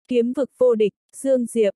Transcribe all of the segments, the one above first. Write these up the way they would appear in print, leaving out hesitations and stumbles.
Kiếm vực vô địch, Dương Diệp.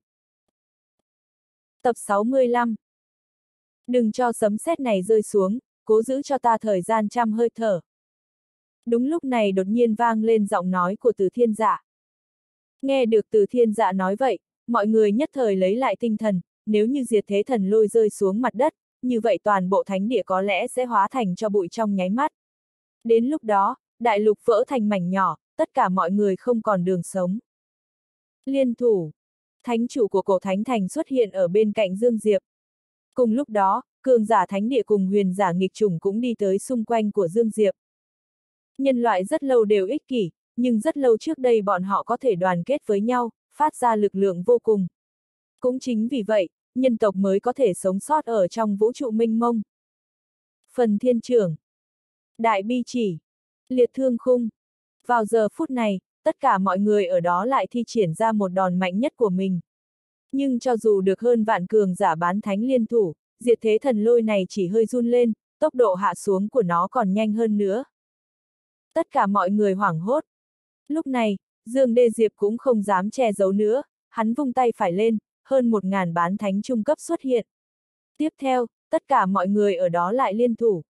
Tập 65. Đừng cho sấm sét này rơi xuống, cố giữ cho ta thời gian trăm hơi thở. Đúng lúc này đột nhiên vang lên giọng nói của Từ Thiên Dạ. Nghe được Từ Thiên Dạ nói vậy, mọi người nhất thời lấy lại tinh thần, nếu như diệt thế thần lôi rơi xuống mặt đất, như vậy toàn bộ thánh địa có lẽ sẽ hóa thành cho bụi trong nháy mắt. Đến lúc đó, đại lục vỡ thành mảnh nhỏ, tất cả mọi người không còn đường sống. Liên thủ. Thánh chủ của cổ thánh thành xuất hiện ở bên cạnh Dương Diệp. Cùng lúc đó, cường giả thánh địa cùng huyền giả nghịch chủng cũng đi tới xung quanh của Dương Diệp. Nhân loại rất lâu đều ích kỷ, nhưng rất lâu trước đây bọn họ có thể đoàn kết với nhau, phát ra lực lượng vô cùng. Cũng chính vì vậy, nhân tộc mới có thể sống sót ở trong vũ trụ mênh mông. Phần thiên trưởng. Đại bi chỉ. Liệt thương khung. Vào giờ phút này, tất cả mọi người ở đó lại thi triển ra một đòn mạnh nhất của mình. Nhưng cho dù được hơn vạn cường giả bán thánh liên thủ, diệt thế thần lôi này chỉ hơi run lên, tốc độ hạ xuống của nó còn nhanh hơn nữa. Tất cả mọi người hoảng hốt. Lúc này, Dương Đê Diệp cũng không dám che giấu nữa, hắn vung tay phải lên, hơn 1000 bán thánh trung cấp xuất hiện. Tiếp theo, tất cả mọi người ở đó lại liên thủ.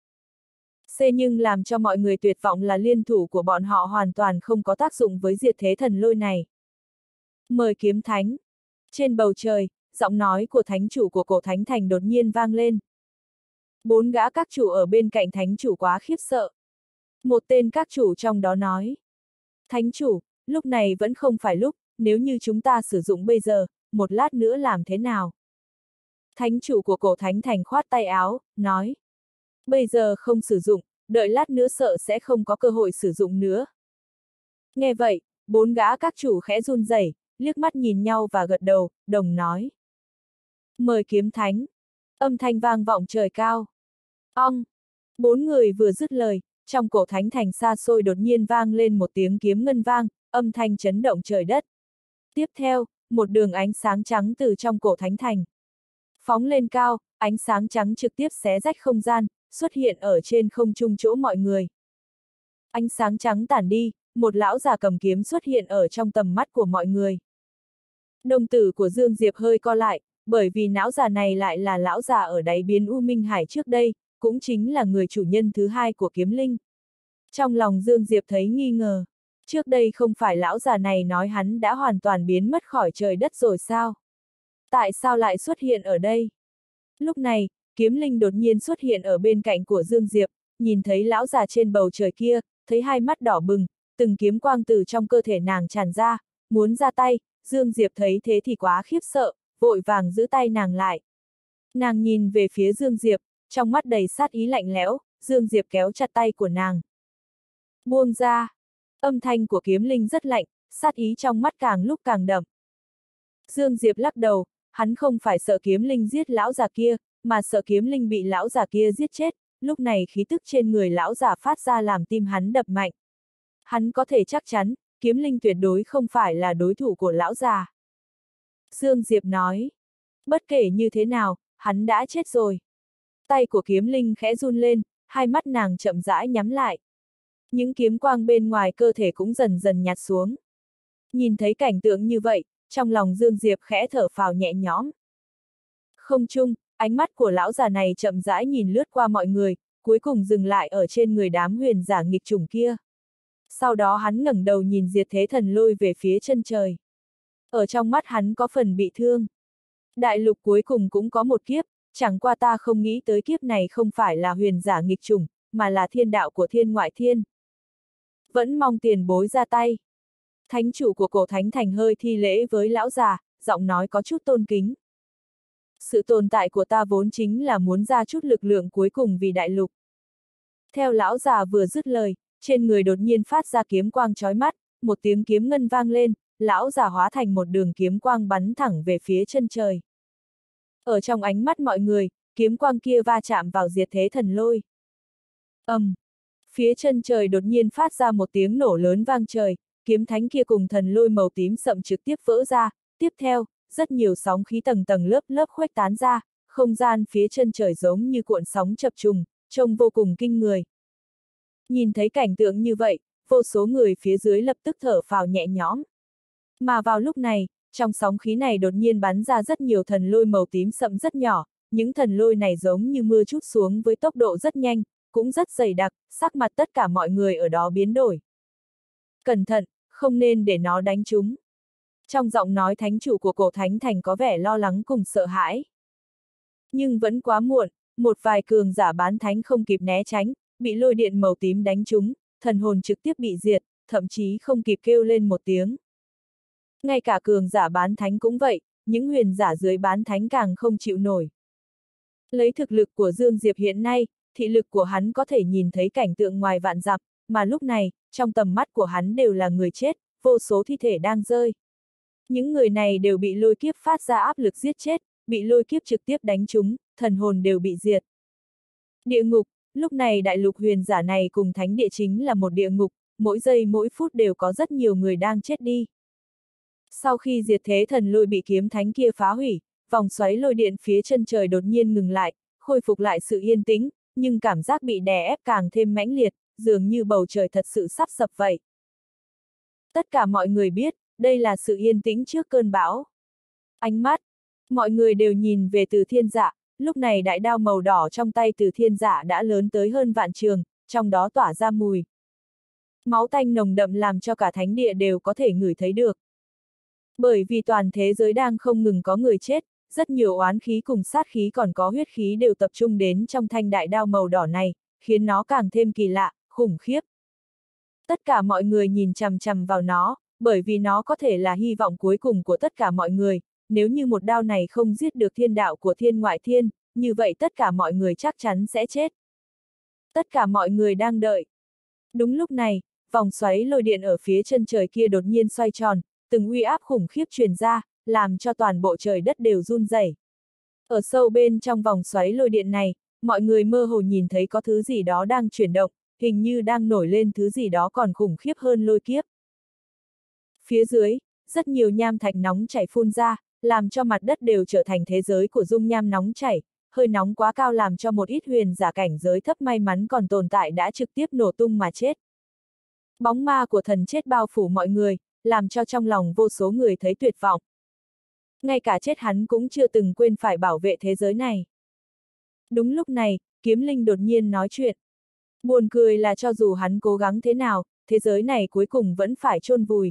Nhưng làm cho mọi người tuyệt vọng là liên thủ của bọn họ hoàn toàn không có tác dụng với diệt thế thần lôi này. Mời kiếm thánh. Trên bầu trời, giọng nói của thánh chủ của cổ thánh thành đột nhiên vang lên. 4 gã các chủ ở bên cạnh thánh chủ quá khiếp sợ. Một tên các chủ trong đó nói. Thánh chủ, lúc này vẫn không phải lúc, nếu như chúng ta sử dụng bây giờ, một lát nữa làm thế nào? Thánh chủ của cổ thánh thành khoát tay áo, nói. Bây giờ không sử dụng, đợi lát nữa sợ sẽ không có cơ hội sử dụng nữa. Nghe vậy, 4 gã các chủ khẽ run rẩy, liếc mắt nhìn nhau và gật đầu, đồng nói. Mời kiếm thánh. Âm thanh vang vọng trời cao. Ong. 4 người vừa dứt lời, trong cổ thánh thành xa xôi đột nhiên vang lên một tiếng kiếm ngân vang, âm thanh chấn động trời đất. Tiếp theo, một đường ánh sáng trắng từ trong cổ thánh thành phóng lên cao, ánh sáng trắng trực tiếp xé rách không gian, xuất hiện ở trên không trung chỗ mọi người. Ánh sáng trắng tản đi, một lão già cầm kiếm xuất hiện ở trong tầm mắt của mọi người. Đồng tử của Dương Diệp hơi co lại, bởi vì lão già này lại là lão già ở đáy biến U Minh Hải trước đây, cũng chính là người chủ nhân thứ hai của kiếm linh. Trong lòng Dương Diệp thấy nghi ngờ, trước đây không phải lão già này nói hắn đã hoàn toàn biến mất khỏi trời đất rồi sao? Tại sao lại xuất hiện ở đây? Lúc này, kiếm linh đột nhiên xuất hiện ở bên cạnh của Dương Diệp, nhìn thấy lão già trên bầu trời kia, thấy hai mắt đỏ bừng, từng kiếm quang từ trong cơ thể nàng tràn ra, muốn ra tay, Dương Diệp thấy thế thì quá khiếp sợ, vội vàng giữ tay nàng lại. Nàng nhìn về phía Dương Diệp, trong mắt đầy sát ý lạnh lẽo, Dương Diệp kéo chặt tay của nàng. Buông ra. Âm thanh của kiếm linh rất lạnh, sát ý trong mắt càng lúc càng đậm. Dương Diệp lắc đầu, hắn không phải sợ kiếm linh giết lão già kia, mà sợ kiếm linh bị lão già kia giết chết, lúc này khí tức trên người lão già phát ra làm tim hắn đập mạnh. Hắn có thể chắc chắn, kiếm linh tuyệt đối không phải là đối thủ của lão già. Dương Diệp nói, bất kể như thế nào, hắn đã chết rồi. Tay của kiếm linh khẽ run lên, hai mắt nàng chậm rãi nhắm lại. Những kiếm quang bên ngoài cơ thể cũng dần dần nhạt xuống. Nhìn thấy cảnh tượng như vậy, trong lòng Dương Diệp khẽ thở phào nhẹ nhõm. Không chung, ánh mắt của lão già này chậm rãi nhìn lướt qua mọi người, cuối cùng dừng lại ở trên người đám huyền giả nghịch chủng kia. Sau đó hắn ngẩng đầu nhìn diệt thế thần lôi về phía chân trời. Ở trong mắt hắn có phần bị thương. Đại lục cuối cùng cũng có một kiếp, chẳng qua ta không nghĩ tới kiếp này không phải là huyền giả nghịch chủng, mà là thiên đạo của thiên ngoại thiên. Vẫn mong tiền bối ra tay. Thánh chủ của cổ thánh thành hơi thi lễ với lão già, giọng nói có chút tôn kính. Sự tồn tại của ta vốn chính là muốn ra chút lực lượng cuối cùng vì đại lục. Theo lão già vừa dứt lời, trên người đột nhiên phát ra kiếm quang chói mắt, một tiếng kiếm ngân vang lên, lão già hóa thành một đường kiếm quang bắn thẳng về phía chân trời. Ở trong ánh mắt mọi người, kiếm quang kia va chạm vào diệt thế thần lôi. Phía chân trời đột nhiên phát ra một tiếng nổ lớn vang trời, kiếm thánh kia cùng thần lôi màu tím sậm trực tiếp vỡ ra, tiếp theo, rất nhiều sóng khí tầng tầng lớp lớp khuếch tán ra, không gian phía chân trời giống như cuộn sóng chập trùng, trông vô cùng kinh người. Nhìn thấy cảnh tượng như vậy, vô số người phía dưới lập tức thở phào nhẹ nhõm. Mà vào lúc này, trong sóng khí này đột nhiên bắn ra rất nhiều thần lôi màu tím sậm rất nhỏ, những thần lôi này giống như mưa trút xuống với tốc độ rất nhanh, cũng rất dày đặc, sắc mặt tất cả mọi người ở đó biến đổi. Cẩn thận, không nên để nó đánh chúng. Trong giọng nói thánh chủ của cổ thánh thành có vẻ lo lắng cùng sợ hãi. Nhưng vẫn quá muộn, một vài cường giả bán thánh không kịp né tránh, bị lôi điện màu tím đánh trúng, thần hồn trực tiếp bị diệt, thậm chí không kịp kêu lên một tiếng. Ngay cả cường giả bán thánh cũng vậy, những huyền giả dưới bán thánh càng không chịu nổi. Lấy thực lực của Dương Diệp hiện nay, thị lực của hắn có thể nhìn thấy cảnh tượng ngoài vạn dặm, mà lúc này, trong tầm mắt của hắn đều là người chết, vô số thi thể đang rơi. Những người này đều bị lôi kiếp phát ra áp lực giết chết, bị lôi kiếp trực tiếp đánh trúng, thần hồn đều bị diệt. Địa ngục, lúc này đại lục huyền giả này cùng thánh địa chính là một địa ngục, mỗi giây mỗi phút đều có rất nhiều người đang chết đi. Sau khi diệt thế thần lôi bị kiếm thánh kia phá hủy, vòng xoáy lôi điện phía chân trời đột nhiên ngừng lại, khôi phục lại sự yên tĩnh, nhưng cảm giác bị đè ép càng thêm mãnh liệt, dường như bầu trời thật sự sắp sập vậy. Tất cả mọi người biết, đây là sự yên tĩnh trước cơn bão. Ánh mắt, mọi người đều nhìn về Từ Thiên Dạ, lúc này đại đao màu đỏ trong tay Từ Thiên Dạ đã lớn tới hơn vạn trường, trong đó tỏa ra mùi. Máu tanh nồng đậm làm cho cả thánh địa đều có thể ngửi thấy được. Bởi vì toàn thế giới đang không ngừng có người chết, rất nhiều oán khí cùng sát khí còn có huyết khí đều tập trung đến trong thanh đại đao màu đỏ này, khiến nó càng thêm kỳ lạ, khủng khiếp. Tất cả mọi người nhìn chằm chằm vào nó, bởi vì nó có thể là hy vọng cuối cùng của tất cả mọi người, nếu như một đao này không giết được thiên đạo của thiên ngoại thiên, như vậy tất cả mọi người chắc chắn sẽ chết. Tất cả mọi người đang đợi. Đúng lúc này, vòng xoáy lôi điện ở phía chân trời kia đột nhiên xoay tròn, từng uy áp khủng khiếp truyền ra, làm cho toàn bộ trời đất đều run rẩy. Ở sâu bên trong vòng xoáy lôi điện này, mọi người mơ hồ nhìn thấy có thứ gì đó đang chuyển động, hình như đang nổi lên thứ gì đó còn khủng khiếp hơn lôi kiếp. Phía dưới, rất nhiều nham thạch nóng chảy phun ra, làm cho mặt đất đều trở thành thế giới của dung nham nóng chảy, hơi nóng quá cao làm cho một ít huyền giả cảnh giới thấp may mắn còn tồn tại đã trực tiếp nổ tung mà chết. Bóng ma của thần chết bao phủ mọi người, làm cho trong lòng vô số người thấy tuyệt vọng. Ngay cả chết hắn cũng chưa từng quên phải bảo vệ thế giới này. Đúng lúc này, Kiếm Linh đột nhiên nói chuyện. Buồn cười là cho dù hắn cố gắng thế nào, thế giới này cuối cùng vẫn phải chôn vùi.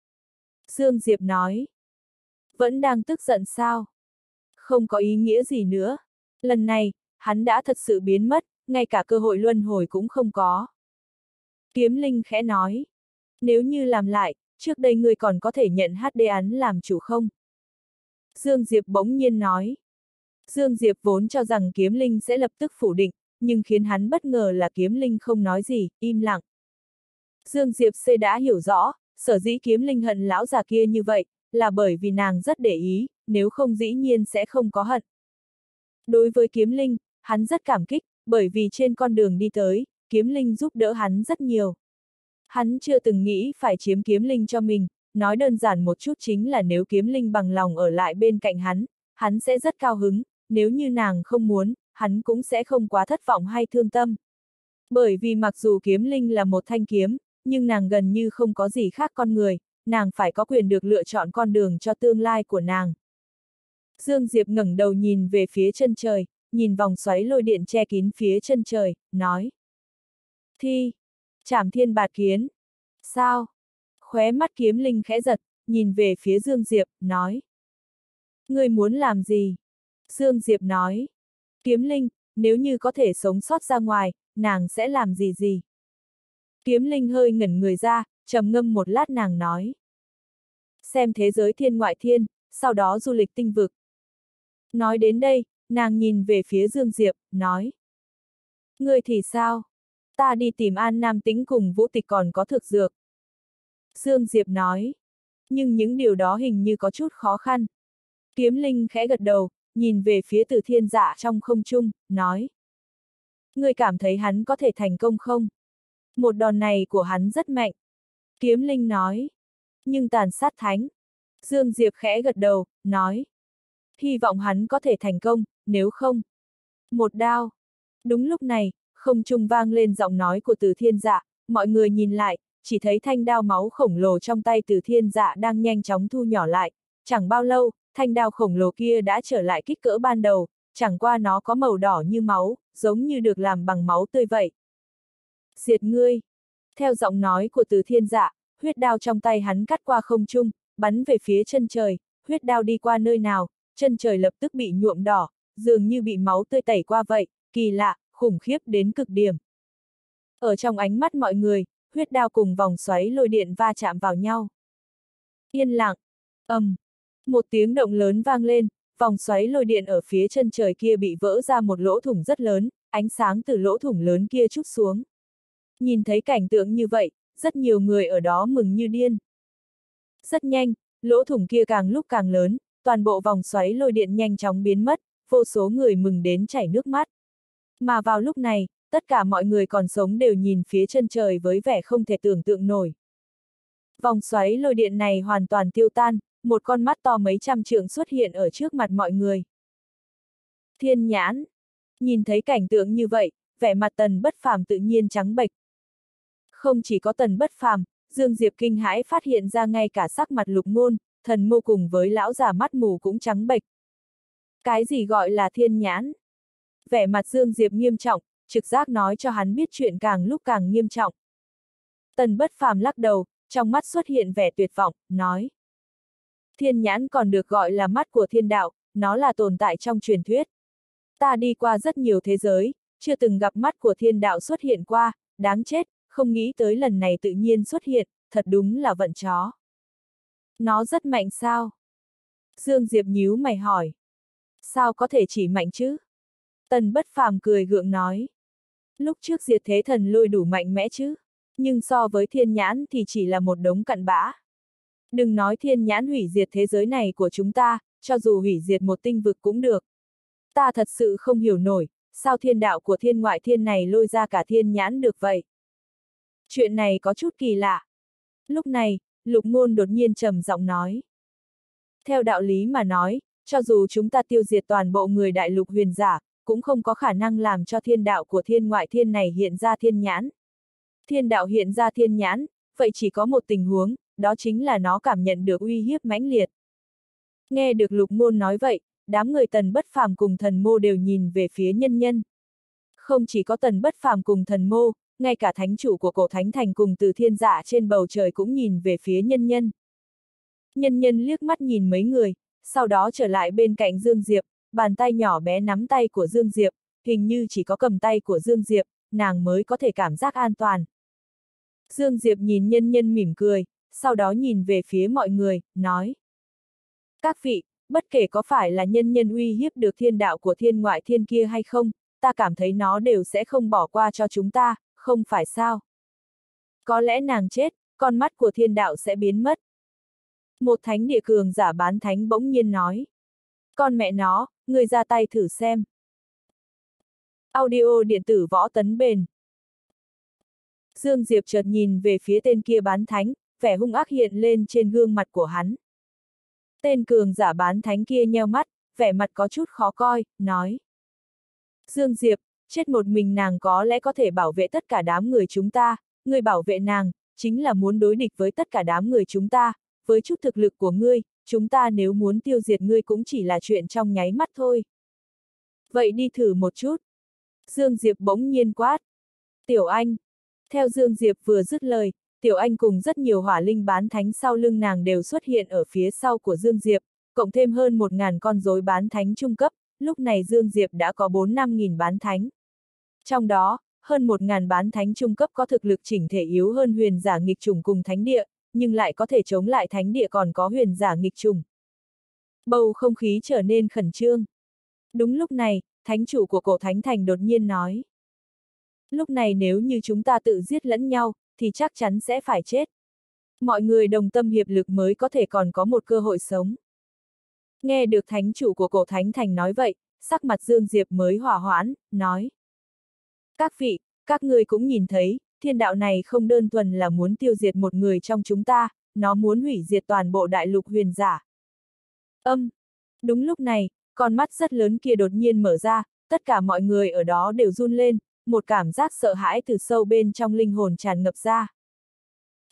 Dương Diệp nói. Vẫn đang tức giận sao? Không có ý nghĩa gì nữa. Lần này, hắn đã thật sự biến mất, ngay cả cơ hội luân hồi cũng không có. Kiếm Linh khẽ nói. Nếu như làm lại, trước đây ngươi còn có thể nhận HD án làm chủ không? Dương Diệp bỗng nhiên nói. Dương Diệp vốn cho rằng Kiếm Linh sẽ lập tức phủ định, nhưng khiến hắn bất ngờ là Kiếm Linh không nói gì, im lặng. Dương Diệp C đã hiểu rõ, sở dĩ Kiếm Linh hận lão già kia như vậy, là bởi vì nàng rất để ý, nếu không dĩ nhiên sẽ không có hận. Đối với Kiếm Linh, hắn rất cảm kích, bởi vì trên con đường đi tới, Kiếm Linh giúp đỡ hắn rất nhiều. Hắn chưa từng nghĩ phải chiếm Kiếm Linh cho mình, nói đơn giản một chút chính là nếu Kiếm Linh bằng lòng ở lại bên cạnh hắn sẽ rất cao hứng, nếu như nàng không muốn, hắn cũng sẽ không quá thất vọng hay thương tâm. Bởi vì mặc dù Kiếm Linh là một thanh kiếm, nhưng nàng gần như không có gì khác con người, nàng phải có quyền được lựa chọn con đường cho tương lai của nàng. Dương Diệp ngẩng đầu nhìn về phía chân trời, nhìn vòng xoáy lôi điện che kín phía chân trời, nói. Thi, Trảm Thiên Bạt Kiến. Sao? Khóe mắt Kiếm Linh khẽ giật, nhìn về phía Dương Diệp, nói. Ngươi muốn làm gì? Dương Diệp nói. Kiếm Linh, nếu như có thể sống sót ra ngoài, nàng sẽ làm gì? Kiếm Linh hơi ngẩn người ra, trầm ngâm một lát nàng nói. Xem thế giới thiên ngoại thiên, sau đó du lịch tinh vực. Nói đến đây, nàng nhìn về phía Dương Diệp, nói. Ngươi thì sao? Ta đi tìm An Nam Tĩnh cùng Vũ Tịch còn có thực dược. Dương Diệp nói. Nhưng những điều đó hình như có chút khó khăn. Kiếm Linh khẽ gật đầu, nhìn về phía Từ Thiên Dạ trong không trung, nói. Ngươi cảm thấy hắn có thể thành công không? Một đòn này của hắn rất mạnh. Kiếm Linh nói. Nhưng tàn sát thánh. Dương Diệp khẽ gật đầu, nói. Hy vọng hắn có thể thành công, nếu không. Một đao. Đúng lúc này, không trung vang lên giọng nói của Từ Thiên Dạ, mọi người nhìn lại, chỉ thấy thanh đao máu khổng lồ trong tay Từ Thiên Dạ đang nhanh chóng thu nhỏ lại, chẳng bao lâu, thanh đao khổng lồ kia đã trở lại kích cỡ ban đầu, chẳng qua nó có màu đỏ như máu, giống như được làm bằng máu tươi vậy. Diệt ngươi! Theo giọng nói của Từ Thiên Dạ, huyết đao trong tay hắn cắt qua không trung, bắn về phía chân trời, huyết đao đi qua nơi nào, chân trời lập tức bị nhuộm đỏ, dường như bị máu tươi tẩy qua vậy, kỳ lạ, khủng khiếp đến cực điểm. Ở trong ánh mắt mọi người, huyết đao cùng vòng xoáy lôi điện va chạm vào nhau. Yên lặng, một tiếng động lớn vang lên, vòng xoáy lôi điện ở phía chân trời kia bị vỡ ra một lỗ thủng rất lớn, ánh sáng từ lỗ thủng lớn kia trút xuống. Nhìn thấy cảnh tượng như vậy, rất nhiều người ở đó mừng như điên. Rất nhanh, lỗ thủng kia càng lúc càng lớn, toàn bộ vòng xoáy lôi điện nhanh chóng biến mất, vô số người mừng đến chảy nước mắt. Mà vào lúc này, tất cả mọi người còn sống đều nhìn phía chân trời với vẻ không thể tưởng tượng nổi. Vòng xoáy lôi điện này hoàn toàn tiêu tan, một con mắt to mấy trăm trượng xuất hiện ở trước mặt mọi người. Thiên nhãn! Nhìn thấy cảnh tượng như vậy, vẻ mặt Tần Bất Phàm tự nhiên trắng bệch. Không chỉ có Tần Bất Phàm, Dương Diệp kinh hãi phát hiện ra ngay cả sắc mặt Lục Ngôn, Thần Mô cùng với lão già mắt mù cũng trắng bệch. Cái gì gọi là thiên nhãn? Vẻ mặt Dương Diệp nghiêm trọng, trực giác nói cho hắn biết chuyện càng lúc càng nghiêm trọng. Tần Bất Phàm lắc đầu, trong mắt xuất hiện vẻ tuyệt vọng, nói. Thiên nhãn còn được gọi là mắt của thiên đạo, nó là tồn tại trong truyền thuyết. Ta đi qua rất nhiều thế giới, chưa từng gặp mắt của thiên đạo xuất hiện qua, đáng chết, không nghĩ tới lần này tự nhiên xuất hiện, thật đúng là vận chó. Nó rất mạnh sao? Dương Diệp nhíu mày hỏi. Sao có thể chỉ mạnh chứ? Tần Bất Phàm cười gượng nói. Lúc trước diệt thế thần lôi đủ mạnh mẽ chứ, nhưng so với thiên nhãn thì chỉ là một đống cặn bã. Đừng nói thiên nhãn hủy diệt thế giới này của chúng ta, cho dù hủy diệt một tinh vực cũng được. Ta thật sự không hiểu nổi, sao thiên đạo của thiên ngoại thiên này lôi ra cả thiên nhãn được vậy? Chuyện này có chút kỳ lạ. Lúc này, Lục Ngôn đột nhiên trầm giọng nói. Theo đạo lý mà nói, cho dù chúng ta tiêu diệt toàn bộ người đại lục huyền giả, cũng không có khả năng làm cho thiên đạo của thiên ngoại thiên này hiện ra thiên nhãn. Thiên đạo hiện ra thiên nhãn, vậy chỉ có một tình huống, đó chính là nó cảm nhận được uy hiếp mãnh liệt. Nghe được Lục Ngôn nói vậy, đám người Tần Bất Phàm cùng Thần Mô đều nhìn về phía Nhân Nhân. Không chỉ có Tần Bất Phàm cùng Thần Mô, ngay cả thánh chủ của Cổ Thánh Thành cùng Từ Thiên Dạ trên bầu trời cũng nhìn về phía Nhân Nhân. Nhân Nhân liếc mắt nhìn mấy người, sau đó trở lại bên cạnh Dương Diệp, bàn tay nhỏ bé nắm tay của Dương Diệp, hình như chỉ có cầm tay của Dương Diệp, nàng mới có thể cảm giác an toàn. Dương Diệp nhìn Nhân Nhân mỉm cười, sau đó nhìn về phía mọi người, nói. Các vị, bất kể có phải là Nhân Nhân uy hiếp được thiên đạo của thiên ngoại thiên kia hay không, ta cảm thấy nó đều sẽ không bỏ qua cho chúng ta, không phải sao? Có lẽ nàng chết, con mắt của thiên đạo sẽ biến mất. Một thánh địa cường giả bán thánh bỗng nhiên nói. Con mẹ nó, người ra tay thử xem. Audio điện tử Võ Tấn Bền. Dương Diệp chợt nhìn về phía tên kia bán thánh, vẻ hung ác hiện lên trên gương mặt của hắn. Tên cường giả bán thánh kia nheo mắt, vẻ mặt có chút khó coi, nói. Dương Diệp, chết một mình nàng có lẽ có thể bảo vệ tất cả đám người chúng ta, người bảo vệ nàng, chính là muốn đối địch với tất cả đám người chúng ta, với chút thực lực của ngươi, chúng ta nếu muốn tiêu diệt ngươi cũng chỉ là chuyện trong nháy mắt thôi. Vậy đi thử một chút. Dương Diệp bỗng nhiên quát. Tiểu Anh. Theo Dương Diệp vừa dứt lời, Tiểu Anh cùng rất nhiều hỏa linh bán thánh sau lưng nàng đều xuất hiện ở phía sau của Dương Diệp, cộng thêm hơn 1000 con rối bán thánh trung cấp, lúc này Dương Diệp đã có 4-5 nghìn bán thánh. Trong đó, hơn 1000 bán thánh trung cấp có thực lực chỉnh thể yếu hơn huyền giả nghịch chủng cùng thánh địa, nhưng lại có thể chống lại thánh địa còn có huyền giả nghịch chủng. Bầu không khí trở nên khẩn trương. Đúng lúc này, thánh chủ của Cổ Thánh Thành đột nhiên nói. Lúc này nếu như chúng ta tự giết lẫn nhau, thì chắc chắn sẽ phải chết. Mọi người đồng tâm hiệp lực mới có thể còn có một cơ hội sống. Nghe được thánh chủ của Cổ Thánh Thành nói vậy, sắc mặt Dương Diệp mới hòa hoãn, nói. Các vị, các ngươi cũng nhìn thấy, thiên đạo này không đơn thuần là muốn tiêu diệt một người trong chúng ta, nó muốn hủy diệt toàn bộ đại lục huyền giả. Đúng lúc này, con mắt rất lớn kia đột nhiên mở ra, tất cả mọi người ở đó đều run lên, một cảm giác sợ hãi từ sâu bên trong linh hồn tràn ngập ra.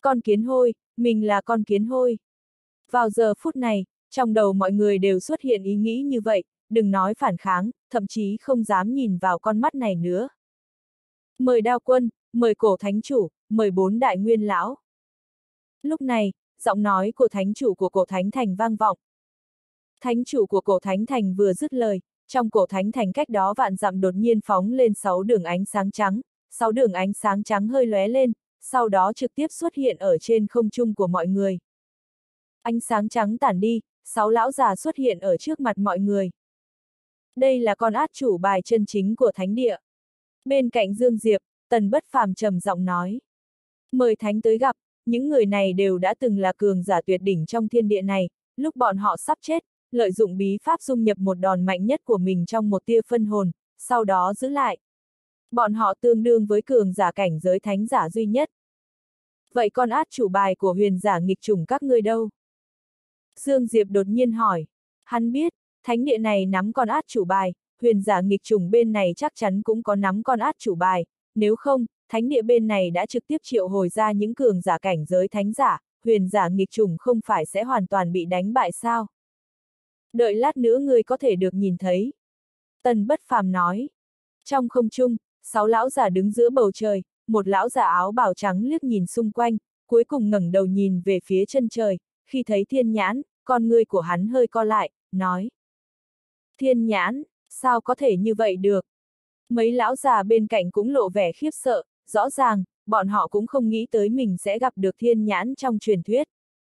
Con kiến hôi, mình là con kiến hôi. Vào giờ phút này, trong đầu mọi người đều xuất hiện ý nghĩ như vậy, đừng nói phản kháng, thậm chí không dám nhìn vào con mắt này nữa. Mời Đao Quân, mời Cổ Thánh Chủ, mời 4 đại nguyên lão. Lúc này, giọng nói của thánh chủ của Cổ Thánh Thành vang vọng. Thánh chủ của Cổ Thánh Thành vừa dứt lời, trong Cổ Thánh Thành cách đó vạn dặm đột nhiên phóng lên 6 đường ánh sáng trắng, 6 đường ánh sáng trắng hơi lóe lên, sau đó trực tiếp xuất hiện ở trên không trung của mọi người. Ánh sáng trắng tản đi, 6 lão già xuất hiện ở trước mặt mọi người. Đây là con át chủ bài chân chính của thánh địa. Bên cạnh Dương Diệp, Tần Bất Phàm trầm giọng nói. Mời thánh tới gặp, những người này đều đã từng là cường giả tuyệt đỉnh trong thiên địa này, lúc bọn họ sắp chết, lợi dụng bí pháp dung nhập một đòn mạnh nhất của mình trong một tia phân hồn, sau đó giữ lại. Bọn họ tương đương với cường giả cảnh giới thánh giả duy nhất. Vậy con át chủ bài của huyền giả nghịch chủng các ngươi đâu? Dương Diệp đột nhiên hỏi. Hắn biết, thánh địa này nắm con át chủ bài, huyền giả nghịch chủng bên này chắc chắn cũng có nắm con át chủ bài, nếu không, thánh địa bên này đã trực tiếp triệu hồi ra những cường giả cảnh giới thánh giả, huyền giả nghịch chủng không phải sẽ hoàn toàn bị đánh bại sao? Đợi lát nữa ngươi có thể được nhìn thấy. Tần Bất Phàm nói. Trong không trung, 6 lão giả đứng giữa bầu trời, một lão giả áo bào trắng liếc nhìn xung quanh, cuối cùng ngẩng đầu nhìn về phía chân trời, khi thấy thiên nhãn, con ngươi của hắn hơi co lại, nói. Thiên nhãn, sao có thể như vậy được? Mấy lão già bên cạnh cũng lộ vẻ khiếp sợ, rõ ràng, bọn họ cũng không nghĩ tới mình sẽ gặp được thiên nhãn trong truyền thuyết.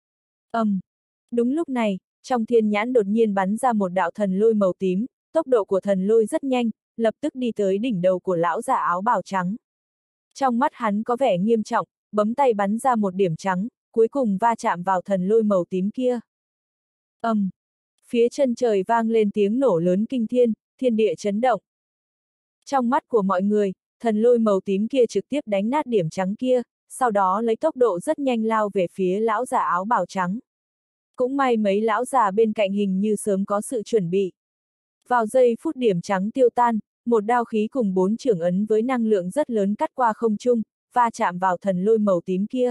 Đúng lúc này, trong thiên nhãn đột nhiên bắn ra một đạo thần lôi màu tím, tốc độ của thần lôi rất nhanh, lập tức đi tới đỉnh đầu của lão già áo bào trắng. Trong mắt hắn có vẻ nghiêm trọng, bấm tay bắn ra một điểm trắng, cuối cùng va chạm vào thần lôi màu tím kia. Phía chân trời vang lên tiếng nổ lớn kinh thiên, thiên địa chấn động. Trong mắt của mọi người, thần lôi màu tím kia trực tiếp đánh nát điểm trắng kia, sau đó lấy tốc độ rất nhanh lao về phía lão già áo bào trắng. Cũng may mấy lão già bên cạnh hình như sớm có sự chuẩn bị. Vào giây phút điểm trắng tiêu tan, một đao khí cùng 4 chưởng ấn với năng lượng rất lớn cắt qua không trung, va chạm vào thần lôi màu tím kia.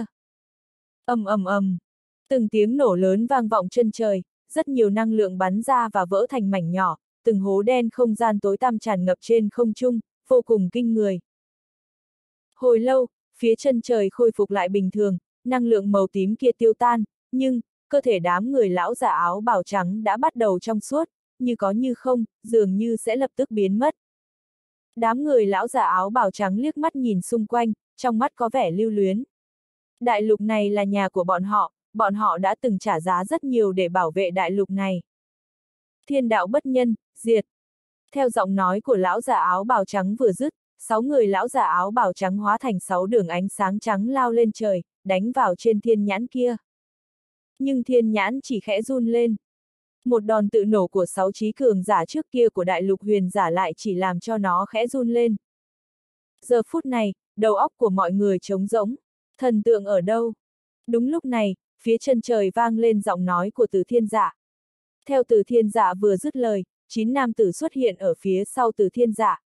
Từng tiếng nổ lớn vang vọng chân trời, rất nhiều năng lượng bắn ra và vỡ thành mảnh nhỏ, từng hố đen không gian tối tăm tràn ngập trên không trung, vô cùng kinh người. Hồi lâu, phía chân trời khôi phục lại bình thường, năng lượng màu tím kia tiêu tan, nhưng, cơ thể đám người lão già áo bào trắng đã bắt đầu trong suốt, như có như không, dường như sẽ lập tức biến mất. Đám người lão già áo bào trắng liếc mắt nhìn xung quanh, trong mắt có vẻ lưu luyến. Đại lục này là nhà của bọn họ đã từng trả giá rất nhiều để bảo vệ đại lục này. Thiên đạo bất nhân, diệt. Theo giọng nói của lão già áo bào trắng vừa dứt, 6 người lão già áo bào trắng hóa thành 6 đường ánh sáng trắng lao lên trời, đánh vào trên thiên nhãn kia. Nhưng thiên nhãn chỉ khẽ run lên. Một đòn tự nổ của 6 trí cường giả trước kia của đại lục huyền giả lại chỉ làm cho nó khẽ run lên. Giờ phút này, đầu óc của mọi người trống rỗng. Thần tượng ở đâu? Đúng lúc này, phía chân trời vang lên giọng nói của Từ Thiên Dạ. Theo Từ Thiên Dạ vừa dứt lời, 9 nam tử xuất hiện ở phía sau Từ Thiên Dạ.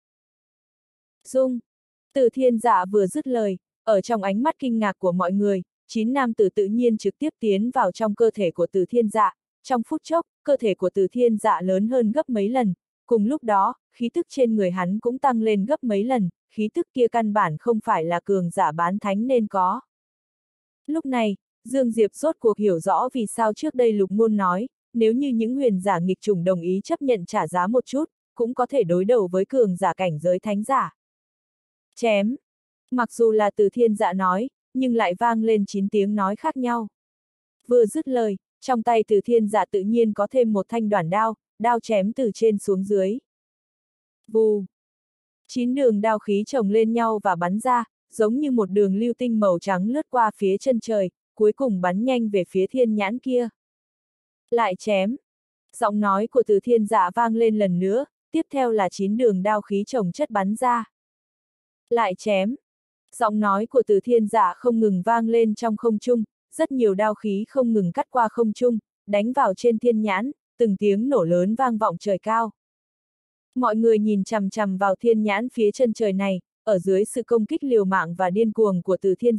Dung! Từ Thiên Dạ vừa dứt lời, ở trong ánh mắt kinh ngạc của mọi người, 9 nam tử tự nhiên trực tiếp tiến vào trong cơ thể của Từ Thiên Dạ. Trong phút chốc, cơ thể của Từ Thiên Dạ lớn hơn gấp mấy lần, cùng lúc đó, khí tức trên người hắn cũng tăng lên gấp mấy lần, khí tức kia căn bản không phải là cường giả bán thánh nên có. Lúc này, Dương Diệp rốt cuộc hiểu rõ vì sao trước đây Lục Ngôn nói, nếu như những huyền giả nghịch chủng đồng ý chấp nhận trả giá một chút, cũng có thể đối đầu với cường giả cảnh giới thánh giả. Chém! Mặc dù là Từ Thiên Dạ nói, nhưng lại vang lên 9 tiếng nói khác nhau. Vừa dứt lời, trong tay Từ Thiên Dạ tự nhiên có thêm một thanh đoản đao, đao chém từ trên xuống dưới. Vù! 9 đường đao khí chồng lên nhau và bắn ra, giống như một đường lưu tinh màu trắng lướt qua phía chân trời, cuối cùng bắn nhanh về phía thiên nhãn kia. Lại chém! Giọng nói của Từ Thiên Dạ vang lên lần nữa, tiếp theo là 9 đường đao khí chồng chất bắn ra. Lại chém! Giọng nói của Từ Thiên Dạ không ngừng vang lên trong không trung, rất nhiều đao khí không ngừng cắt qua không trung, đánh vào trên thiên nhãn, từng tiếng nổ lớn vang vọng trời cao. Mọi người nhìn chằm chằm vào thiên nhãn phía chân trời này, ở dưới sự công kích liều mạng và điên cuồng của Từ Thiên Dạ,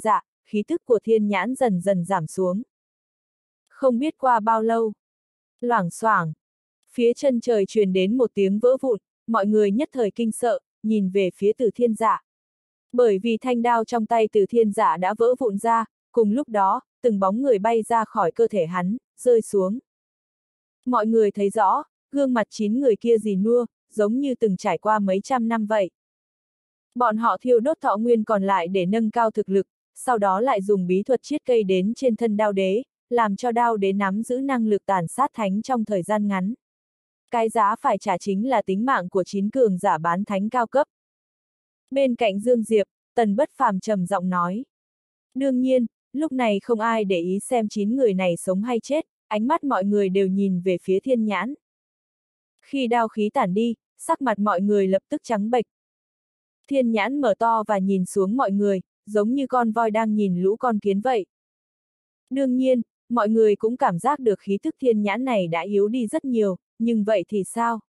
khí tức của thiên nhãn dần dần giảm xuống. Không biết qua bao lâu. Loảng xoảng. Phía chân trời truyền đến một tiếng vỡ vụn, mọi người nhất thời kinh sợ, nhìn về phía Từ Thiên Dạ. Bởi vì thanh đao trong tay Từ Thiên Dạ đã vỡ vụn ra, cùng lúc đó, từng bóng người bay ra khỏi cơ thể hắn, rơi xuống. Mọi người thấy rõ, gương mặt 9 người kia già nua, giống như từng trải qua mấy trăm năm vậy. Bọn họ thiêu đốt thọ nguyên còn lại để nâng cao thực lực, sau đó lại dùng bí thuật chiết cây đến trên thân đao đế, làm cho đao đế nắm giữ năng lực tàn sát thánh trong thời gian ngắn. Cái giá phải trả chính là tính mạng của 9 cường giả bán thánh cao cấp. Bên cạnh Dương Diệp, Tần Bất Phàm trầm giọng nói. Đương nhiên, lúc này không ai để ý xem 9 người này sống hay chết, ánh mắt mọi người đều nhìn về phía thiên nhãn. Khi đao khí tản đi, sắc mặt mọi người lập tức trắng bệch. Thiên nhãn mở to và nhìn xuống mọi người, giống như con voi đang nhìn lũ con kiến vậy. Đương nhiên, mọi người cũng cảm giác được khí tức thiên nhãn này đã yếu đi rất nhiều, nhưng vậy thì sao?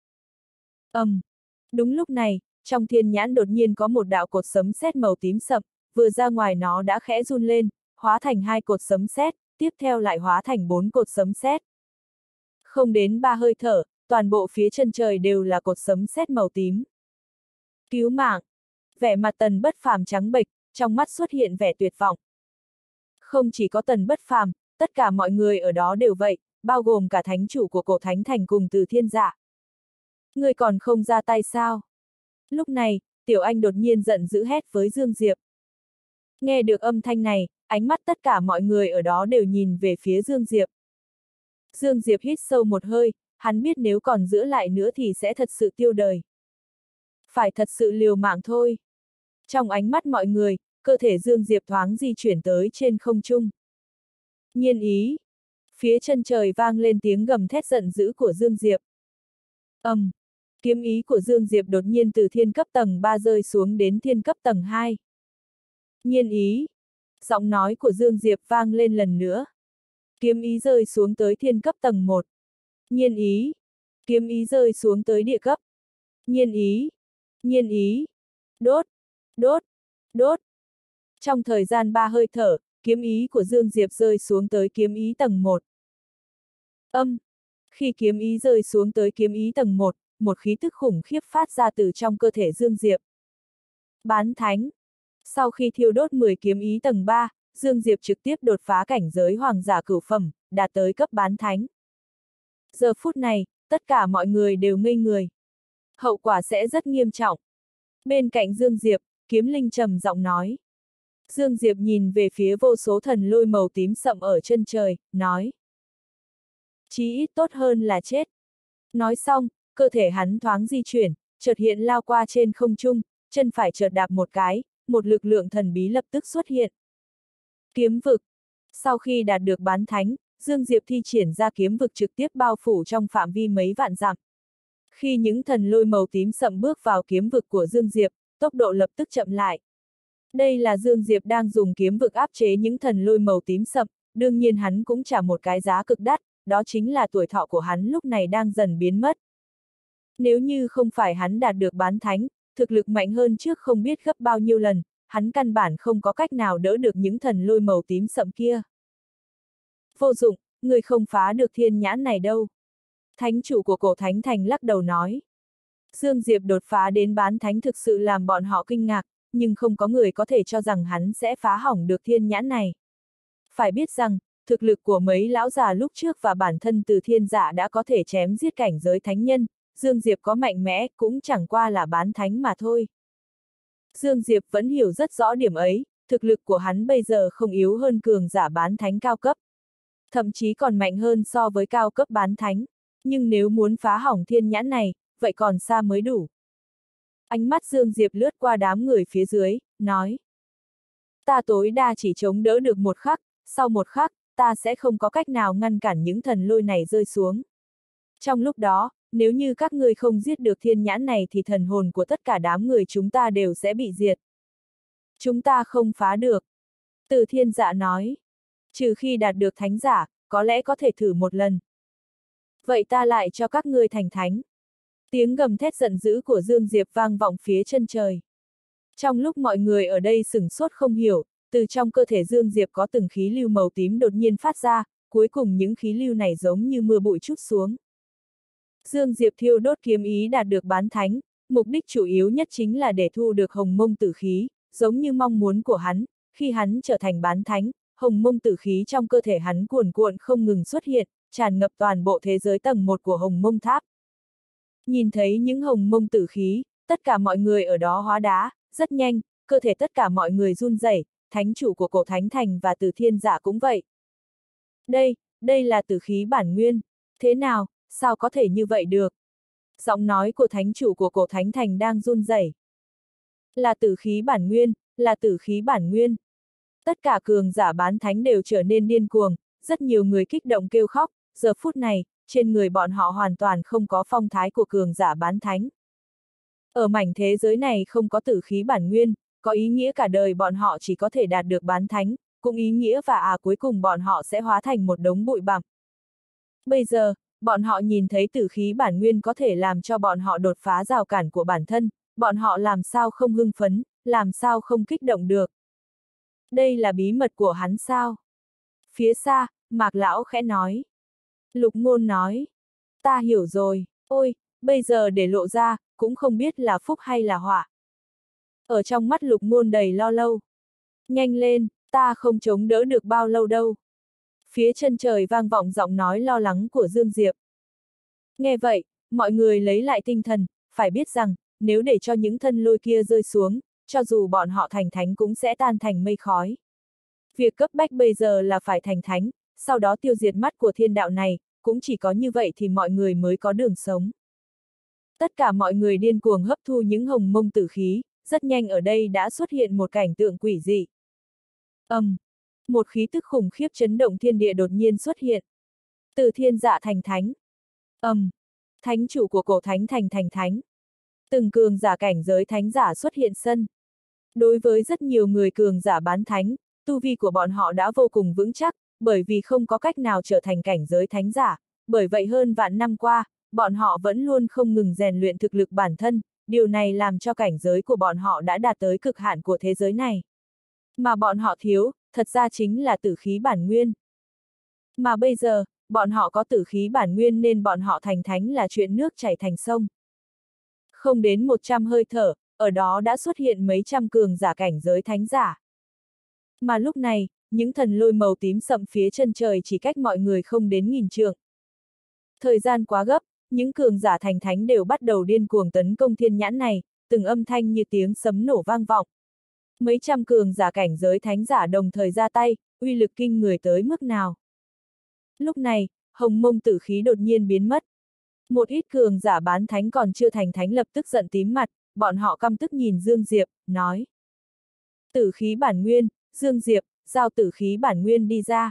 Đúng lúc này, trong thiên nhãn đột nhiên có một đạo cột sấm sét màu tím sậm, vừa ra ngoài nó đã khẽ run lên, hóa thành 2 cột sấm sét, tiếp theo lại hóa thành 4 cột sấm sét. Không đến 3 hơi thở, toàn bộ phía chân trời đều là cột sấm sét màu tím. Cứu mạng! Vẻ mặt Tần Bất Phàm trắng bệch, trong mắt xuất hiện vẻ tuyệt vọng. Không chỉ có Tần Bất Phàm, tất cả mọi người ở đó đều vậy, bao gồm cả thánh chủ của Cổ Thánh Thành cùng Từ Thiên Dạ. Ngươi còn không ra tay sao? Lúc này, Tiểu Anh đột nhiên giận dữ hét với Dương Diệp. Nghe được âm thanh này, ánh mắt tất cả mọi người ở đó đều nhìn về phía Dương Diệp. Dương Diệp hít sâu một hơi, hắn biết nếu còn giữ lại nữa thì sẽ thật sự tiêu đời. Phải thật sự liều mạng thôi. Trong ánh mắt mọi người, cơ thể Dương Diệp thoáng di chuyển tới trên không trung. Nhiên ý. Phía chân trời vang lên tiếng gầm thét giận dữ của Dương Diệp. Kiếm ý của Dương Diệp đột nhiên từ thiên cấp tầng 3 rơi xuống đến thiên cấp tầng 2. Nhiên ý. Giọng nói của Dương Diệp vang lên lần nữa. Kiếm ý rơi xuống tới thiên cấp tầng 1. Nhiên ý. Kiếm ý rơi xuống tới địa cấp. Nhiên ý. Nhiên ý. Đốt. Đốt. Đốt. Trong thời gian 3 hơi thở, kiếm ý của Dương Diệp rơi xuống tới kiếm ý tầng 1. Khi kiếm ý rơi xuống tới kiếm ý tầng 1, một khí tức khủng khiếp phát ra từ trong cơ thể Dương Diệp. Bán thánh. Sau khi thiêu đốt 10 kiếm ý tầng 3, Dương Diệp trực tiếp đột phá cảnh giới hoàng giả cửu phẩm, đạt tới cấp bán thánh. Giờ phút này, tất cả mọi người đều ngây người. Hậu quả sẽ rất nghiêm trọng. Bên cạnh Dương Diệp, Kiếm Linh trầm giọng nói. Dương Diệp nhìn về phía vô số thần lôi màu tím sậm ở chân trời, nói. Chí ít tốt hơn là chết. Nói xong, cơ thể hắn thoáng di chuyển, chợt hiện lao qua trên không trung, chân phải chợt đạp một cái, một lực lượng thần bí lập tức xuất hiện. Kiếm vực. Sau khi đạt được bán thánh, Dương Diệp thi triển ra kiếm vực trực tiếp bao phủ trong phạm vi mấy vạn dặm. Khi những thần lôi màu tím sậm bước vào kiếm vực của Dương Diệp, tốc độ lập tức chậm lại. Đây là Dương Diệp đang dùng kiếm vực áp chế những thần lôi màu tím sậm, đương nhiên hắn cũng trả một cái giá cực đắt, đó chính là tuổi thọ của hắn lúc này đang dần biến mất. Nếu như không phải hắn đạt được bán thánh, thực lực mạnh hơn trước không biết gấp bao nhiêu lần, hắn căn bản không có cách nào đỡ được những thần lôi màu tím sậm kia. Vô dụng, người không phá được thiên nhãn này đâu. Thánh chủ của Cổ Thánh Thành lắc đầu nói. Dương Diệp đột phá đến bán thánh thực sự làm bọn họ kinh ngạc, nhưng không có người có thể cho rằng hắn sẽ phá hỏng được thiên nhãn này. Phải biết rằng, thực lực của mấy lão già lúc trước và bản thân Từ Thiên Dạ đã có thể chém giết cảnh giới thánh nhân, Dương Diệp có mạnh mẽ cũng chẳng qua là bán thánh mà thôi. Dương Diệp vẫn hiểu rất rõ điểm ấy, thực lực của hắn bây giờ không yếu hơn cường giả bán thánh cao cấp. Thậm chí còn mạnh hơn so với cao cấp bán thánh, nhưng nếu muốn phá hỏng thiên nhãn này, vậy còn xa mới đủ. Ánh mắt Dương Diệp lướt qua đám người phía dưới, nói. Ta tối đa chỉ chống đỡ được một khắc, sau một khắc, ta sẽ không có cách nào ngăn cản những thần lôi này rơi xuống. Trong lúc đó, nếu như các ngươi không giết được thiên nhãn này thì thần hồn của tất cả đám người chúng ta đều sẽ bị diệt. Chúng ta không phá được. Từ Thiên Dạ nói. Trừ khi đạt được thánh giả, có lẽ có thể thử một lần. Vậy ta lại cho các ngươi thành thánh. Tiếng gầm thét giận dữ của Dương Diệp vang vọng phía chân trời. Trong lúc mọi người ở đây sửng sốt không hiểu, từ trong cơ thể Dương Diệp có từng khí lưu màu tím đột nhiên phát ra, cuối cùng những khí lưu này giống như mưa bụi trút xuống. Dương Diệp thiêu đốt kiếm ý đạt được bán thánh, mục đích chủ yếu nhất chính là để thu được hồng mông tử khí, giống như mong muốn của hắn, khi hắn trở thành bán thánh, hồng mông tử khí trong cơ thể hắn cuồn cuộn không ngừng xuất hiện, tràn ngập toàn bộ thế giới tầng 1 của hồng mông tháp. Nhìn thấy những hồng mông tử khí, tất cả mọi người ở đó hóa đá, rất nhanh, cơ thể tất cả mọi người run rẩy, thánh chủ của cổ thánh thành và Tử Thiên Giả cũng vậy. Đây là tử khí bản nguyên, thế nào, sao có thể như vậy được? Giọng nói của thánh chủ của cổ thánh thành đang run rẩy. Là tử khí bản nguyên, là tử khí bản nguyên. Tất cả cường giả bán thánh đều trở nên điên cuồng, rất nhiều người kích động kêu khóc, giờ phút này, trên người bọn họ hoàn toàn không có phong thái của cường giả bán thánh. Ở mảnh thế giới này không có tử khí bản nguyên, có ý nghĩa cả đời bọn họ chỉ có thể đạt được bán thánh, cũng ý nghĩa và cuối cùng bọn họ sẽ hóa thành một đống bụi bặm. Bây giờ, bọn họ nhìn thấy tử khí bản nguyên có thể làm cho bọn họ đột phá rào cản của bản thân, bọn họ làm sao không hưng phấn, làm sao không kích động được. Đây là bí mật của hắn sao? Phía xa, Mạc Lão khẽ nói. Lục Ngôn nói. Ta hiểu rồi, ôi, bây giờ để lộ ra, cũng không biết là phúc hay là họa. Ở trong mắt Lục Ngôn đầy lo lâu. Nhanh lên, ta không chống đỡ được bao lâu đâu. Phía chân trời vang vọng giọng nói lo lắng của Dương Diệp. Nghe vậy, mọi người lấy lại tinh thần, phải biết rằng, nếu để cho những thân lôi kia rơi xuống, cho dù bọn họ thành thánh cũng sẽ tan thành mây khói. Việc cấp bách bây giờ là phải thành thánh, sau đó tiêu diệt mắt của thiên đạo này, cũng chỉ có như vậy thì mọi người mới có đường sống. Tất cả mọi người điên cuồng hấp thu những hồng mông tử khí, rất nhanh ở đây đã xuất hiện một cảnh tượng quỷ dị. Một khí tức khủng khiếp chấn động thiên địa đột nhiên xuất hiện. Từ Thiên Dạ thành thánh. Thánh chủ của cổ thánh thành thánh. Từng cường giả cảnh giới thánh giả xuất hiện sân. Đối với rất nhiều người cường giả bán thánh, tu vi của bọn họ đã vô cùng vững chắc, bởi vì không có cách nào trở thành cảnh giới thánh giả, bởi vậy hơn vạn năm qua, bọn họ vẫn luôn không ngừng rèn luyện thực lực bản thân, điều này làm cho cảnh giới của bọn họ đã đạt tới cực hạn của thế giới này. Mà bọn họ thiếu, thật ra chính là tử khí bản nguyên. Mà bây giờ, bọn họ có tử khí bản nguyên nên bọn họ thành thánh là chuyện nước chảy thành sông. Không đến 100 hơi thở, ở đó đã xuất hiện mấy trăm cường giả cảnh giới thánh giả. Mà lúc này, những thần lôi màu tím sậm phía chân trời chỉ cách mọi người không đến 1000 trượng. Thời gian quá gấp, những cường giả thành thánh đều bắt đầu điên cuồng tấn công thiên nhãn này, từng âm thanh như tiếng sấm nổ vang vọng. Mấy trăm cường giả cảnh giới thánh giả đồng thời ra tay, uy lực kinh người tới mức nào. Lúc này, hồng mông tử khí đột nhiên biến mất. Một ít cường giả bán thánh còn chưa thành thánh lập tức giận tím mặt, bọn họ căm tức nhìn Dương Diệp, nói. Tử khí bản nguyên, Dương Diệp, giao tử khí bản nguyên đi ra.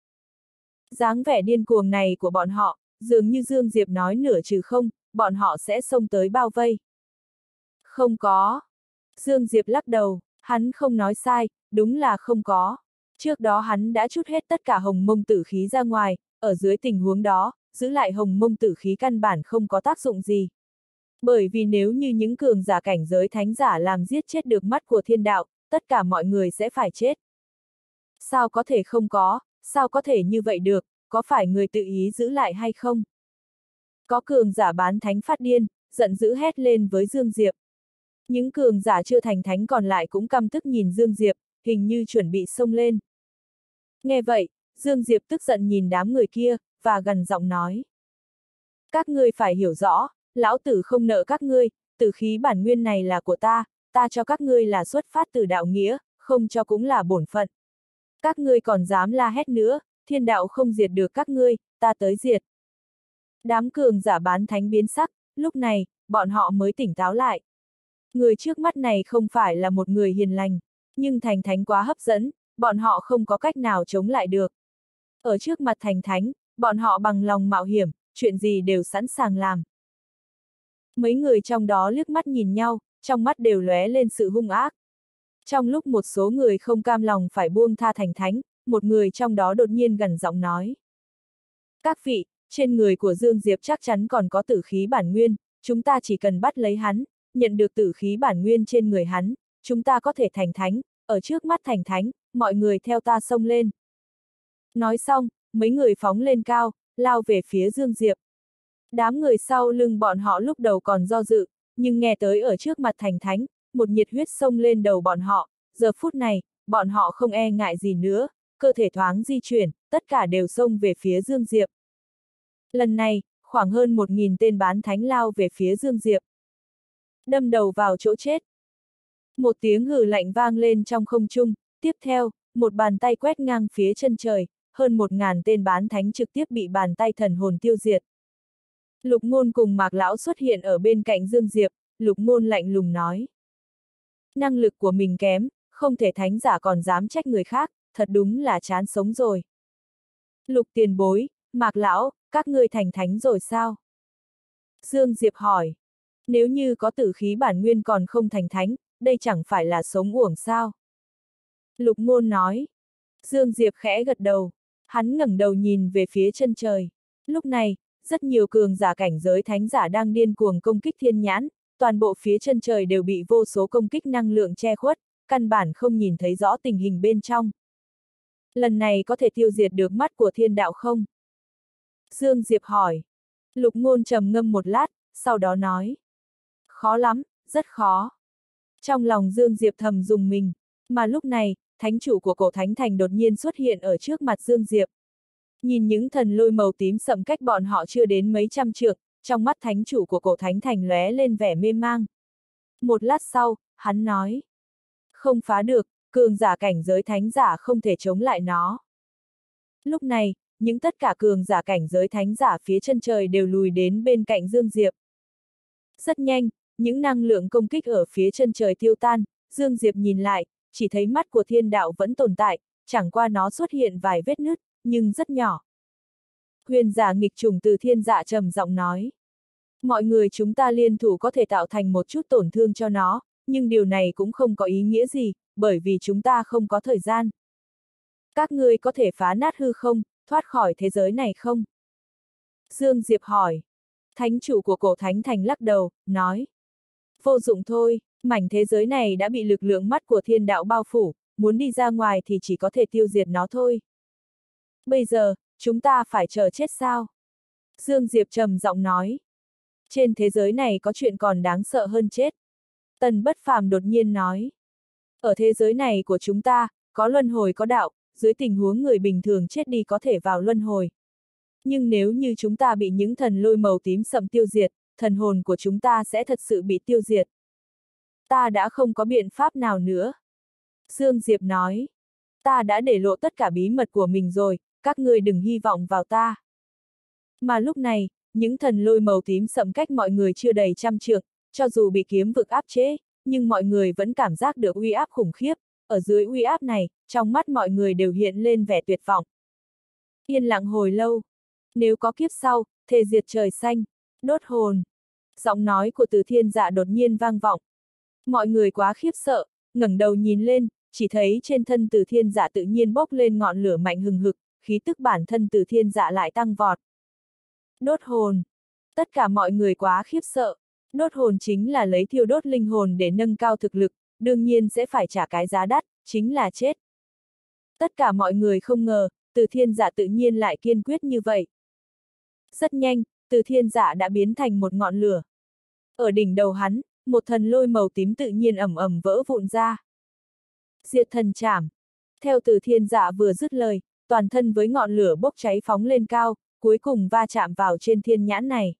Dáng vẻ điên cuồng này của bọn họ, dường như Dương Diệp nói nửa trừ không, bọn họ sẽ xông tới bao vây. Không có. Dương Diệp lắc đầu, hắn không nói sai, đúng là không có. Trước đó hắn đã trút hết tất cả hồng mông tử khí ra ngoài, ở dưới tình huống đó, giữ lại hồng mông tử khí căn bản không có tác dụng gì. Bởi vì nếu như những cường giả cảnh giới thánh giả làm giết chết được mắt của thiên đạo, tất cả mọi người sẽ phải chết. Sao có thể không có, sao có thể như vậy được, có phải người tự ý giữ lại hay không? Có cường giả bán thánh phát điên, giận dữ hét lên với Dương Diệp. Những cường giả chưa thành thánh còn lại cũng căm tức nhìn Dương Diệp, hình như chuẩn bị xông lên. Nghe vậy, Dương Diệp tức giận nhìn đám người kia, và gằn giọng nói. Các ngươi phải hiểu rõ, lão tử không nợ các ngươi, tử khí bản nguyên này là của ta cho các ngươi là xuất phát từ đạo nghĩa, không cho cũng là bổn phận. Các ngươi còn dám la hét nữa, thiên đạo không diệt được các ngươi, ta tới diệt. Đám cường giả bán thánh biến sắc, lúc này, bọn họ mới tỉnh táo lại. Người trước mắt này không phải là một người hiền lành, nhưng thành thánh quá hấp dẫn, bọn họ không có cách nào chống lại được. Ở trước mặt thành thánh, bọn họ bằng lòng mạo hiểm, chuyện gì đều sẵn sàng làm. Mấy người trong đó liếc mắt nhìn nhau, trong mắt đều lóe lên sự hung ác. Trong lúc một số người không cam lòng phải buông tha thành thánh, một người trong đó đột nhiên gằn giọng nói. Các vị, trên người của Dương Diệp chắc chắn còn có tử khí bản nguyên, chúng ta chỉ cần bắt lấy hắn, nhận được tử khí bản nguyên trên người hắn, chúng ta có thể thành thánh, ở trước mắt thành thánh, mọi người theo ta xông lên. Nói xong, mấy người phóng lên cao, lao về phía Dương Diệp. Đám người sau lưng bọn họ lúc đầu còn do dự, nhưng nghe tới ở trước mặt thành thánh, một nhiệt huyết xông lên đầu bọn họ, giờ phút này, bọn họ không e ngại gì nữa, cơ thể thoáng di chuyển, tất cả đều xông về phía Dương Diệp. Lần này, khoảng hơn 1.000 tên bán thánh lao về phía Dương Diệp. Đâm đầu vào chỗ chết. Một tiếng hừ lạnh vang lên trong không trung, tiếp theo, một bàn tay quét ngang phía chân trời, hơn 1.000 tên bán thánh trực tiếp bị bàn tay thần hồn tiêu diệt. Lục Ngôn cùng Mạc Lão xuất hiện ở bên cạnh Dương Diệp, Lục Ngôn lạnh lùng nói. Năng lực của mình kém, không thể thánh giả còn dám trách người khác, thật đúng là chán sống rồi. Lục tiền bối, Mạc Lão, các ngươi thành thánh rồi sao? Dương Diệp hỏi. Nếu như có tử khí bản nguyên còn không thành thánh, đây chẳng phải là sống uổng sao? Lục Ngôn nói. Dương Diệp khẽ gật đầu. Hắn ngẩng đầu nhìn về phía chân trời. Lúc này, rất nhiều cường giả cảnh giới thánh giả đang điên cuồng công kích thiên nhãn, toàn bộ phía chân trời đều bị vô số công kích năng lượng che khuất, căn bản không nhìn thấy rõ tình hình bên trong. Lần này có thể tiêu diệt được mắt của thiên đạo không? Dương Diệp hỏi. Lục Ngôn trầm ngâm một lát, sau đó nói. Khó lắm, rất khó. Trong lòng Dương Diệp thầm dùng mình, mà lúc này, thánh chủ của cổ thánh thành đột nhiên xuất hiện ở trước mặt Dương Diệp. Nhìn những thần lôi màu tím sậm cách bọn họ chưa đến mấy trăm trượng, trong mắt thánh chủ của cổ thánh thành lóe lên vẻ mê mang. Một lát sau, hắn nói. Không phá được, cường giả cảnh giới thánh giả không thể chống lại nó. Lúc này, những tất cả cường giả cảnh giới thánh giả phía chân trời đều lùi đến bên cạnh Dương Diệp. Rất nhanh, những năng lượng công kích ở phía chân trời tiêu tan, Dương Diệp nhìn lại, chỉ thấy mắt của thiên đạo vẫn tồn tại, chẳng qua nó xuất hiện vài vết nứt, nhưng rất nhỏ. Huyền giả nghịch trùng Từ Thiên Dạ trầm giọng nói. Mọi người chúng ta liên thủ có thể tạo thành một chút tổn thương cho nó, nhưng điều này cũng không có ý nghĩa gì, bởi vì chúng ta không có thời gian. Các ngươi có thể phá nát hư không, thoát khỏi thế giới này không? Dương Diệp hỏi. Thánh chủ của cổ thánh thành lắc đầu, nói. Vô dụng thôi, mảnh thế giới này đã bị lực lượng mắt của thiên đạo bao phủ, muốn đi ra ngoài thì chỉ có thể tiêu diệt nó thôi. Bây giờ, chúng ta phải chờ chết sao? Dương Diệp trầm giọng nói. Trên thế giới này có chuyện còn đáng sợ hơn chết. Tần Bất Phàm đột nhiên nói. Ở thế giới này của chúng ta, có luân hồi có đạo, dưới tình huống người bình thường chết đi có thể vào luân hồi. Nhưng nếu như chúng ta bị những thần lôi màu tím sậm tiêu diệt, thần hồn của chúng ta sẽ thật sự bị tiêu diệt. Ta đã không có biện pháp nào nữa. Dương Diệp nói. Ta đã để lộ tất cả bí mật của mình rồi, các ngươi đừng hy vọng vào ta. Mà lúc này, những thần lôi màu tím sậm cách mọi người chưa đầy trăm trượng, cho dù bị kiếm vực áp chế, nhưng mọi người vẫn cảm giác được uy áp khủng khiếp, ở dưới uy áp này, trong mắt mọi người đều hiện lên vẻ tuyệt vọng. Yên lặng hồi lâu. Nếu có kiếp sau, thề diệt trời xanh, đốt hồn. Giọng nói của Từ Thiên Dạ đột nhiên vang vọng. Mọi người quá khiếp sợ, ngẩng đầu nhìn lên, chỉ thấy trên thân Từ Thiên Dạ tự nhiên bốc lên ngọn lửa mạnh hừng hực, khí tức bản thân Từ Thiên Dạ lại tăng vọt. Đốt hồn. Tất cả mọi người quá khiếp sợ. Đốt hồn chính là lấy thiêu đốt linh hồn để nâng cao thực lực, đương nhiên sẽ phải trả cái giá đắt, chính là chết. Tất cả mọi người không ngờ, Từ Thiên Dạ tự nhiên lại kiên quyết như vậy. Rất nhanh, Từ Thiên Dạ đã biến thành một ngọn lửa. Ở đỉnh đầu hắn, một thần lôi màu tím tự nhiên ầm ầm vỡ vụn ra. Diệt thần trảm. Theo Từ Thiên Dạ vừa dứt lời, toàn thân với ngọn lửa bốc cháy phóng lên cao, cuối cùng va chạm vào trên thiên nhãn này.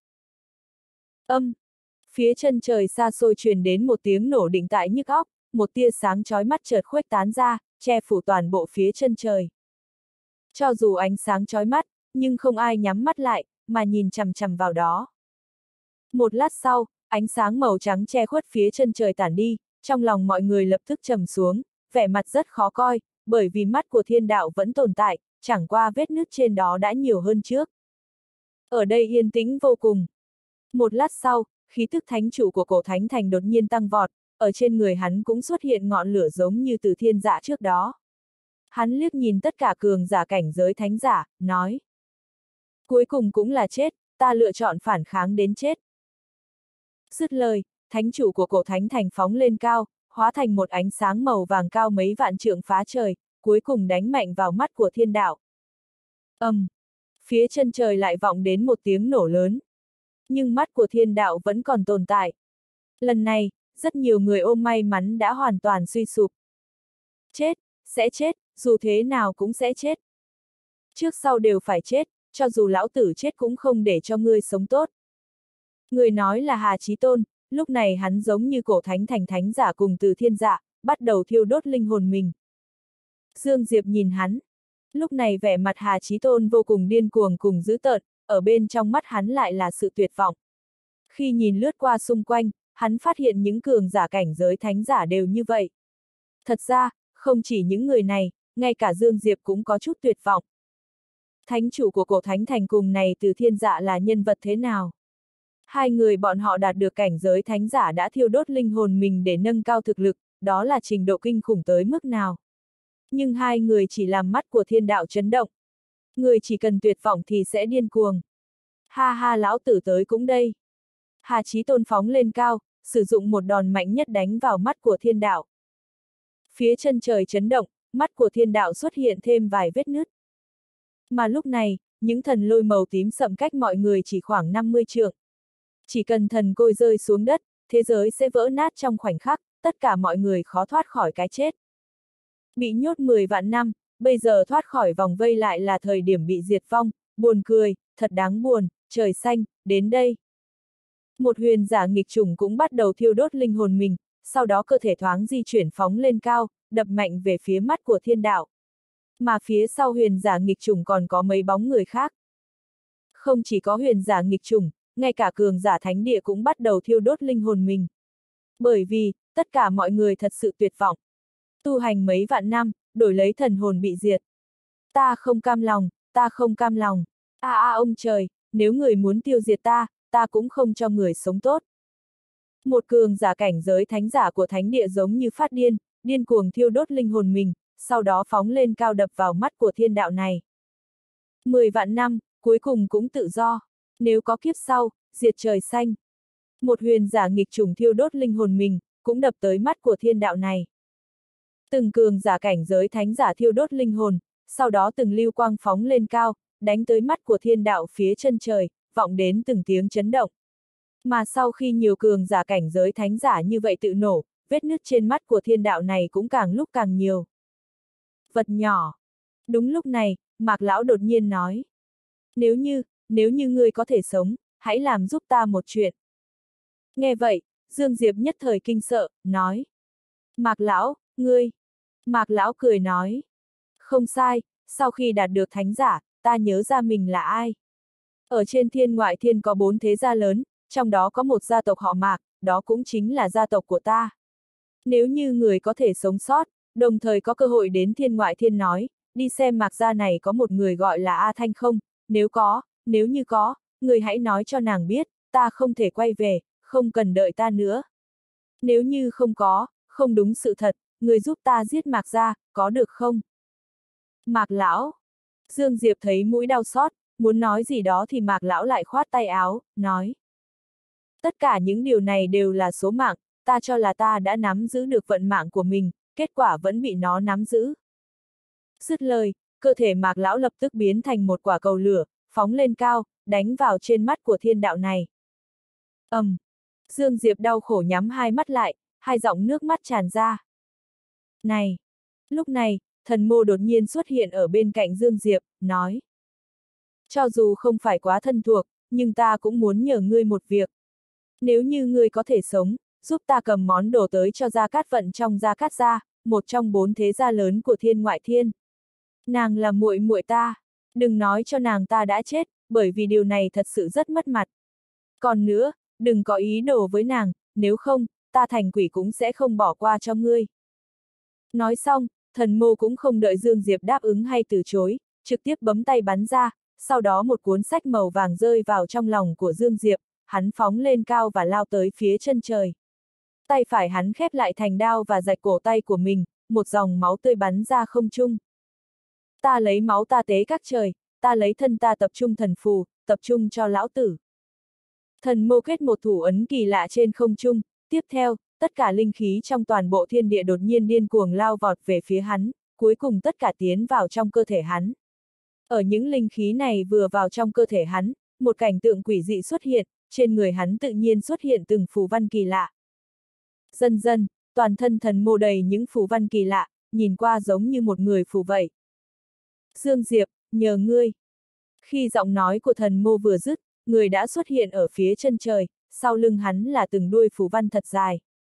Phía chân trời xa xôi truyền đến một tiếng nổ định tại nhức óc, một tia sáng chói mắt chợt khuếch tán ra, che phủ toàn bộ phía chân trời. Cho dù ánh sáng chói mắt, nhưng không ai nhắm mắt lại, mà nhìn chằm chằm vào đó. Một lát sau, ánh sáng màu trắng che khuất phía chân trời tản đi, trong lòng mọi người lập tức trầm xuống, vẻ mặt rất khó coi, bởi vì mắt của thiên đạo vẫn tồn tại, chẳng qua vết nứt trên đó đã nhiều hơn trước. Ở đây yên tĩnh vô cùng. Một lát sau, khí tức thánh chủ của cổ thánh thành đột nhiên tăng vọt, ở trên người hắn cũng xuất hiện ngọn lửa giống như Từ Thiên Dạ trước đó. Hắn liếc nhìn tất cả cường giả cảnh giới thánh giả, nói. Cuối cùng cũng là chết, ta lựa chọn phản kháng đến chết. Dứt lời, thánh chủ của cổ thánh thành phóng lên cao, hóa thành một ánh sáng màu vàng cao mấy vạn trượng phá trời, cuối cùng đánh mạnh vào mắt của thiên đạo. Phía chân trời lại vọng đến một tiếng nổ lớn. Nhưng mắt của thiên đạo vẫn còn tồn tại. Lần này, rất nhiều người ôm may mắn đã hoàn toàn suy sụp. Chết, sẽ chết, dù thế nào cũng sẽ chết. Trước sau đều phải chết, cho dù lão tử chết cũng không để cho ngươi sống tốt. Người nói là Hà Chí Tôn, lúc này hắn giống như cổ thánh thành thánh giả cùng từ thiên dạ, bắt đầu thiêu đốt linh hồn mình. Dương Diệp nhìn hắn. Lúc này vẻ mặt Hà Chí Tôn vô cùng điên cuồng cùng dữ tợn, ở bên trong mắt hắn lại là sự tuyệt vọng. Khi nhìn lướt qua xung quanh, hắn phát hiện những cường giả cảnh giới thánh giả đều như vậy. Thật ra, không chỉ những người này, ngay cả Dương Diệp cũng có chút tuyệt vọng. Thánh chủ của cổ thánh thành cùng này từ thiên dạ là nhân vật thế nào? Hai người bọn họ đạt được cảnh giới thánh giả đã thiêu đốt linh hồn mình để nâng cao thực lực, đó là trình độ kinh khủng tới mức nào? Nhưng hai người chỉ làm mắt của thiên đạo chấn động. Người chỉ cần tuyệt vọng thì sẽ điên cuồng. Ha ha, lão tử tới cũng đây. Hà Chí Tôn phóng lên cao, sử dụng một đòn mạnh nhất đánh vào mắt của thiên đạo. Phía chân trời chấn động, mắt của thiên đạo xuất hiện thêm vài vết nứt. Mà lúc này, những thần lôi màu tím sậm cách mọi người chỉ khoảng 50 trượng. Chỉ cần thần côi rơi xuống đất, thế giới sẽ vỡ nát trong khoảnh khắc, tất cả mọi người khó thoát khỏi cái chết. Bị nhốt 10 vạn năm, bây giờ thoát khỏi vòng vây lại là thời điểm bị diệt vong, buồn cười, thật đáng buồn, trời xanh, đến đây. Một huyền giả nghịch chủng cũng bắt đầu thiêu đốt linh hồn mình, sau đó cơ thể thoáng di chuyển phóng lên cao, đập mạnh về phía mắt của thiên đạo. Mà phía sau huyền giả nghịch chủng còn có mấy bóng người khác. Không chỉ có huyền giả nghịch chủng, ngay cả cường giả thánh địa cũng bắt đầu thiêu đốt linh hồn mình. Bởi vì, tất cả mọi người thật sự tuyệt vọng. Tu hành mấy vạn năm, đổi lấy thần hồn bị diệt. Ta không cam lòng, ta không cam lòng. Ông trời, nếu người muốn tiêu diệt ta, ta cũng không cho người sống tốt. Một cường giả cảnh giới thánh giả của thánh địa giống như phát điên, điên cuồng thiêu đốt linh hồn mình, sau đó phóng lên cao đập vào mắt của thiên đạo này. 10 vạn năm, cuối cùng cũng tự do. Nếu có kiếp sau, diệt trời xanh. Một huyền giả nghịch trùng thiêu đốt linh hồn mình, cũng đập tới mắt của thiên đạo này. Từng cường giả cảnh giới thánh giả thiêu đốt linh hồn, sau đó từng lưu quang phóng lên cao, đánh tới mắt của thiên đạo phía chân trời, vọng đến từng tiếng chấn động. Mà sau khi nhiều cường giả cảnh giới thánh giả như vậy tự nổ, vết nứt trên mắt của thiên đạo này cũng càng lúc càng nhiều. Vật nhỏ. Đúng lúc này, Mạc Lão đột nhiên nói. Nếu như ngươi có thể sống, hãy làm giúp ta một chuyện. Nghe vậy, Dương Diệp nhất thời kinh sợ, nói. Mạc Lão, ngươi. Mạc Lão cười nói. Không sai, sau khi đạt được thánh giả, ta nhớ ra mình là ai. Ở trên thiên ngoại thiên có 4 thế gia lớn, trong đó có một gia tộc họ Mạc, đó cũng chính là gia tộc của ta. Nếu như người có thể sống sót, đồng thời có cơ hội đến thiên ngoại thiên nói, đi xem Mạc gia này có một người gọi là A Thanh không, nếu như có, người hãy nói cho nàng biết, ta không thể quay về, không cần đợi ta nữa. Nếu như không có, không đúng sự thật, người giúp ta giết Mạc gia, có được không? Mạc Lão. Dương Diệp thấy mũi đau xót, muốn nói gì đó thì Mạc Lão lại khoát tay áo, nói. Tất cả những điều này đều là số mạng, ta cho là ta đã nắm giữ được vận mạng của mình, kết quả vẫn bị nó nắm giữ. Dứt lời, cơ thể Mạc Lão lập tức biến thành một quả cầu lửa, phóng lên cao, đánh vào trên mắt của thiên đạo này. Dương Diệp đau khổ nhắm hai mắt lại, hai dòng nước mắt tràn ra. Này! Lúc này, Thần Mô đột nhiên xuất hiện ở bên cạnh Dương Diệp, nói. Cho dù không phải quá thân thuộc, nhưng ta cũng muốn nhờ ngươi một việc. Nếu như ngươi có thể sống, giúp ta cầm món đồ tới cho Gia Cát Vận trong Gia Cát gia, một trong 4 thế gia lớn của thiên ngoại thiên. Nàng là muội muội ta, đừng nói cho nàng ta đã chết, bởi vì điều này thật sự rất mất mặt. Còn nữa, đừng có ý đồ với nàng, nếu không, ta thành quỷ cũng sẽ không bỏ qua cho ngươi. Nói xong, Thần Mô cũng không đợi Dương Diệp đáp ứng hay từ chối, trực tiếp bấm tay bắn ra, sau đó một cuốn sách màu vàng rơi vào trong lòng của Dương Diệp, hắn phóng lên cao và lao tới phía chân trời. Tay phải hắn khép lại thành đao và rạch cổ tay của mình, một dòng máu tươi bắn ra không trung. Ta lấy máu ta tế các trời, ta lấy thân ta tập trung thần phù, tập trung cho lão tử. Thần Mô kết một thủ ấn kỳ lạ trên không trung, tiếp theo, tất cả linh khí trong toàn bộ thiên địa đột nhiên điên cuồng lao vọt về phía hắn, cuối cùng tất cả tiến vào trong cơ thể hắn. Ở những linh khí này vừa vào trong cơ thể hắn, một cảnh tượng quỷ dị xuất hiện, trên người hắn tự nhiên xuất hiện từng phù văn kỳ lạ. Dần dần, toàn thân thần mô đầy những phù văn kỳ lạ, nhìn qua giống như một người phù vậy. Dương Diệp, nhờ ngươi. Khi giọng nói của thần mô vừa dứt, người đã xuất hiện ở phía chân trời, sau lưng hắn là từng đuôi phù văn thật dài.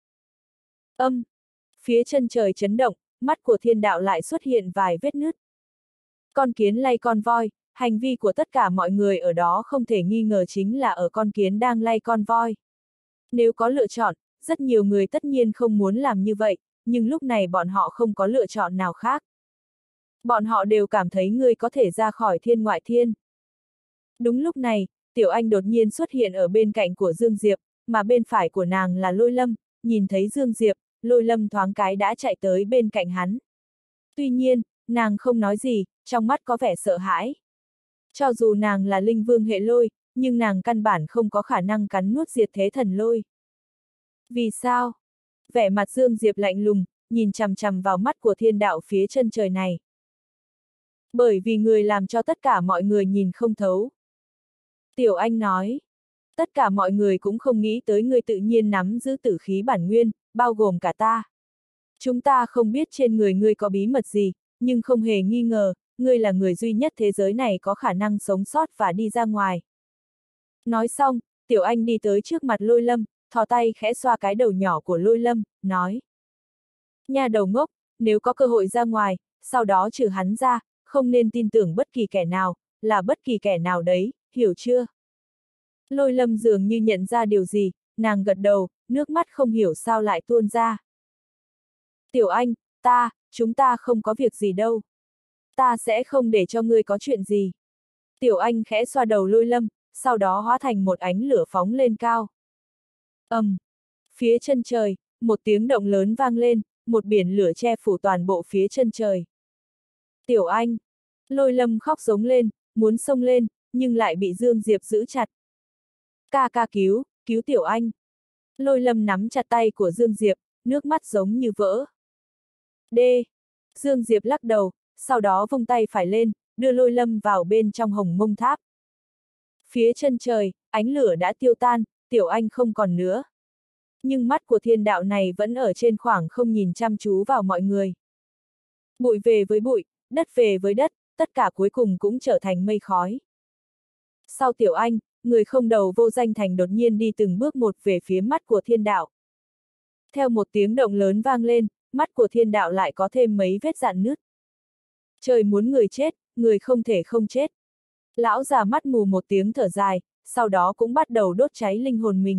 Phía chân trời chấn động, mắt của thiên đạo lại xuất hiện vài vết nứt. Con kiến lay con voi, hành vi của tất cả mọi người ở đó không thể nghi ngờ chính là ở con kiến đang lay con voi. Nếu có lựa chọn, rất nhiều người tất nhiên không muốn làm như vậy, nhưng lúc này bọn họ không có lựa chọn nào khác. Bọn họ đều cảm thấy ngươi có thể ra khỏi thiên ngoại thiên. Đúng lúc này, Tiểu Anh đột nhiên xuất hiện ở bên cạnh của Dương Diệp, mà bên phải của nàng là Lôi Lâm, nhìn thấy Dương Diệp, Lôi Lâm thoáng cái đã chạy tới bên cạnh hắn. Tuy nhiên, nàng không nói gì, trong mắt có vẻ sợ hãi. Cho dù nàng là linh vương hệ lôi, nhưng nàng căn bản không có khả năng cắn nuốt diệt thế thần lôi. Vì sao? Vẻ mặt Dương Diệp lạnh lùng, nhìn chằm chằm vào mắt của thiên đạo phía chân trời này. Bởi vì người làm cho tất cả mọi người nhìn không thấu. Tiểu Anh nói, tất cả mọi người cũng không nghĩ tới người tự nhiên nắm giữ tử khí bản nguyên, bao gồm cả ta. Chúng ta không biết trên người ngươi có bí mật gì, nhưng không hề nghi ngờ, ngươi là người duy nhất thế giới này có khả năng sống sót và đi ra ngoài. Nói xong, Tiểu Anh đi tới trước mặt Lôi Lâm, thò tay khẽ xoa cái đầu nhỏ của Lôi Lâm, nói. Nhà đầu ngốc, nếu có cơ hội ra ngoài, sau đó trừ hắn ra, không nên tin tưởng bất kỳ kẻ nào, là bất kỳ kẻ nào đấy, hiểu chưa? Lôi Lâm dường như nhận ra điều gì, nàng gật đầu, nước mắt không hiểu sao lại tuôn ra. Tiểu Anh, chúng ta không có việc gì đâu. Ta sẽ không để cho ngươi có chuyện gì. Tiểu Anh khẽ xoa đầu Lôi Lâm, sau đó hóa thành một ánh lửa phóng lên cao. Phía chân trời, một tiếng động lớn vang lên, một biển lửa che phủ toàn bộ phía chân trời. Tiểu Anh, Lôi Lâm khóc giống lên, muốn xông lên, nhưng lại bị Dương Diệp giữ chặt. Ca cứu Tiểu Anh. Lôi Lâm nắm chặt tay của Dương Diệp, nước mắt giống như vỡ. Dương Diệp lắc đầu, sau đó vung tay phải lên, đưa Lôi Lâm vào bên trong hồng mông tháp. Phía chân trời, ánh lửa đã tiêu tan, Tiểu Anh không còn nữa. Nhưng mắt của thiên đạo này vẫn ở trên khoảng không nhìn chăm chú vào mọi người. Bụi về với bụi, đất về với đất, tất cả cuối cùng cũng trở thành mây khói. Sau Tiểu Anh, người không đầu vô danh thành đột nhiên đi từng bước một về phía mắt của thiên đạo. Theo một tiếng động lớn vang lên, mắt của thiên đạo lại có thêm mấy vết rạn nứt. Trời muốn người chết, người không thể không chết. Lão già mắt mù một tiếng thở dài, sau đó cũng bắt đầu đốt cháy linh hồn mình.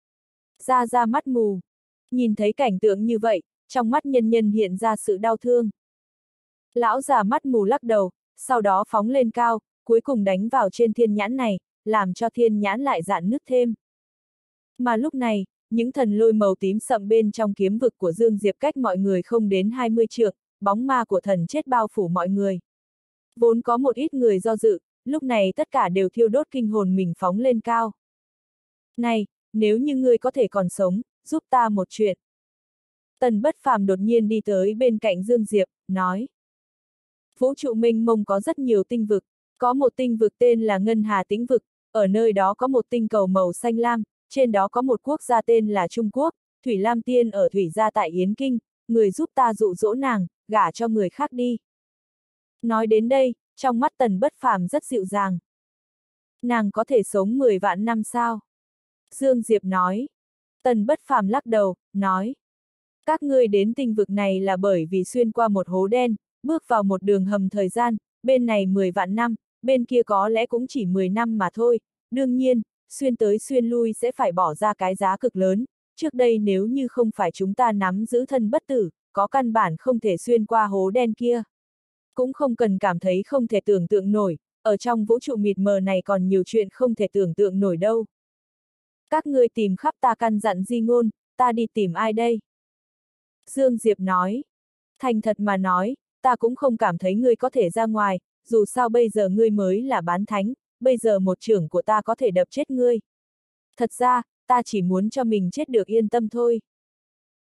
Ra mắt mù. Nhìn thấy cảnh tượng như vậy, trong mắt nhân nhân hiện ra sự đau thương. Lão già mắt mù lắc đầu, sau đó phóng lên cao, cuối cùng đánh vào trên thiên nhãn này, làm cho thiên nhãn lại rạn nứt thêm. Mà lúc này, những thần lôi màu tím sậm bên trong kiếm vực của Dương Diệp cách mọi người không đến 20 trượng, bóng ma của thần chết bao phủ mọi người. Vốn có một ít người do dự, lúc này tất cả đều thiêu đốt kinh hồn mình phóng lên cao. Này, nếu như ngươi có thể còn sống, giúp ta một chuyện. Tần Bất Phàm đột nhiên đi tới bên cạnh Dương Diệp, nói. Vũ trụ mênh mông có rất nhiều tinh vực, có một tinh vực tên là Ngân Hà Tĩnh Vực, ở nơi đó có một tinh cầu màu xanh lam, trên đó có một quốc gia tên là Trung Quốc, Thủy Lam Tiên ở Thủy gia tại Yến Kinh, người giúp ta dụ dỗ nàng, gả cho người khác đi. Nói đến đây, trong mắt Tần Bất Phàm rất dịu dàng. Nàng có thể sống 10 vạn năm sao? Dương Diệp nói. Tần Bất Phàm lắc đầu, nói. Các ngươi đến tinh vực này là bởi vì xuyên qua một hố đen, bước vào một đường hầm thời gian, bên này 10 vạn năm, bên kia có lẽ cũng chỉ 10 năm mà thôi. Đương nhiên, xuyên tới xuyên lui sẽ phải bỏ ra cái giá cực lớn. Trước đây nếu như không phải chúng ta nắm giữ thân bất tử, có căn bản không thể xuyên qua hố đen kia. Cũng không cần cảm thấy không thể tưởng tượng nổi, ở trong vũ trụ mịt mờ này còn nhiều chuyện không thể tưởng tượng nổi đâu. Các ngươi tìm khắp ta căn dặn di ngôn, ta đi tìm ai đây? Dương Diệp nói. Thành thật mà nói, ta cũng không cảm thấy ngươi có thể ra ngoài, dù sao bây giờ ngươi mới là bán thánh, bây giờ một chưởng của ta có thể đập chết ngươi. Thật ra, ta chỉ muốn cho mình chết được yên tâm thôi.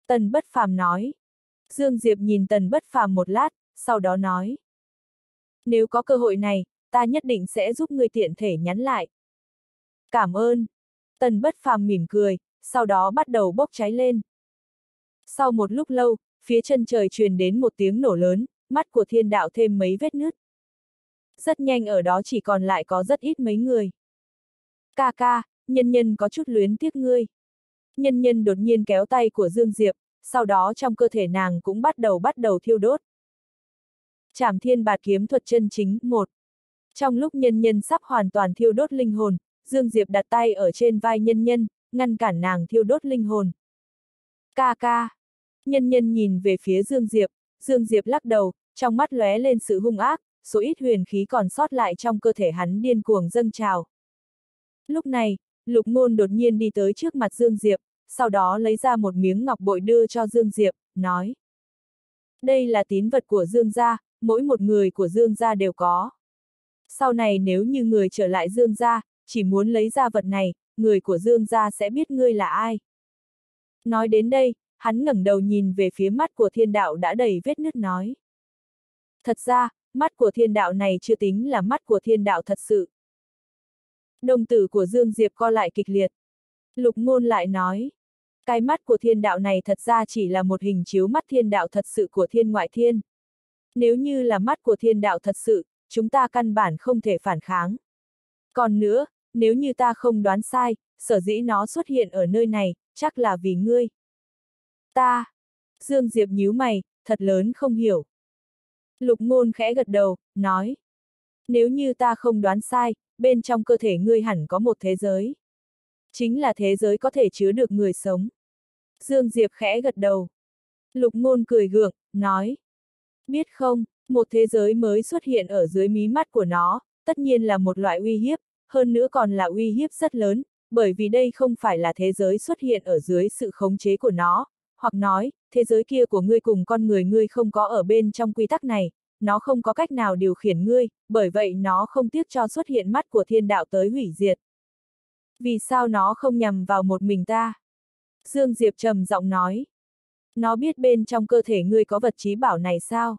Tần Bất Phàm nói. Dương Diệp nhìn Tần Bất Phàm một lát, sau đó nói. Nếu có cơ hội này, ta nhất định sẽ giúp ngươi tiện thể nhắn lại. Cảm ơn. Tần Bất Phàm mỉm cười, sau đó bắt đầu bốc cháy lên. Sau một lúc lâu, phía chân trời truyền đến một tiếng nổ lớn, mắt của thiên đạo thêm mấy vết nứt. Rất nhanh ở đó chỉ còn lại có rất ít mấy người. Ca ca, nhân nhân có chút luyến tiếc ngươi. Nhân nhân đột nhiên kéo tay của Dương Diệp, sau đó trong cơ thể nàng cũng bắt đầu thiêu đốt. Trảm Thiên Bạt Kiếm Thuật chân chính 1. Trong lúc nhân nhân sắp hoàn toàn thiêu đốt linh hồn, Dương Diệp đặt tay ở trên vai nhân nhân, ngăn cản nàng thiêu đốt linh hồn. Ca ca. Nhân nhân nhìn về phía Dương Diệp lắc đầu, trong mắt lóe lên sự hung ác, số ít huyền khí còn sót lại trong cơ thể hắn điên cuồng dâng trào. Lúc này, Lục Ngôn đột nhiên đi tới trước mặt Dương Diệp, sau đó lấy ra một miếng ngọc bội đưa cho Dương Diệp, nói. Đây là tín vật của Dương gia, mỗi một người của Dương gia đều có. Sau này nếu như người trở lại Dương gia, chỉ muốn lấy ra vật này, người của Dương gia sẽ biết ngươi là ai. Nói đến đây, hắn ngẩng đầu nhìn về phía mắt của thiên đạo đã đầy vết nứt nói. Thật ra, mắt của thiên đạo này chưa tính là mắt của thiên đạo thật sự. Đồng tử của Dương Diệp co lại kịch liệt. Lục Ngôn lại nói. Cái mắt của thiên đạo này thật ra chỉ là một hình chiếu mắt thiên đạo thật sự của thiên ngoại thiên. Nếu như là mắt của thiên đạo thật sự, chúng ta căn bản không thể phản kháng. Còn nữa, nếu như ta không đoán sai, sở dĩ nó xuất hiện ở nơi này, chắc là vì ngươi. Ta. Dương Diệp nhíu mày, thật lớn không hiểu. Lục Ngôn khẽ gật đầu, nói. Nếu như ta không đoán sai, bên trong cơ thể ngươi hẳn có một thế giới. Chính là thế giới có thể chứa được người sống. Dương Diệp khẽ gật đầu. Lục Ngôn cười gượng, nói. Biết không, một thế giới mới xuất hiện ở dưới mí mắt của nó, tất nhiên là một loại uy hiếp, hơn nữa còn là uy hiếp rất lớn, bởi vì đây không phải là thế giới xuất hiện ở dưới sự khống chế của nó, hoặc nói, thế giới kia của ngươi cùng con người ngươi không có ở bên trong quy tắc này, nó không có cách nào điều khiển ngươi, bởi vậy nó không tiếc cho xuất hiện mắt của thiên đạo tới hủy diệt. Vì sao nó không nhằm vào một mình ta? Dương Diệp trầm giọng nói. Nó biết bên trong cơ thể ngươi có vật trí bảo này sao?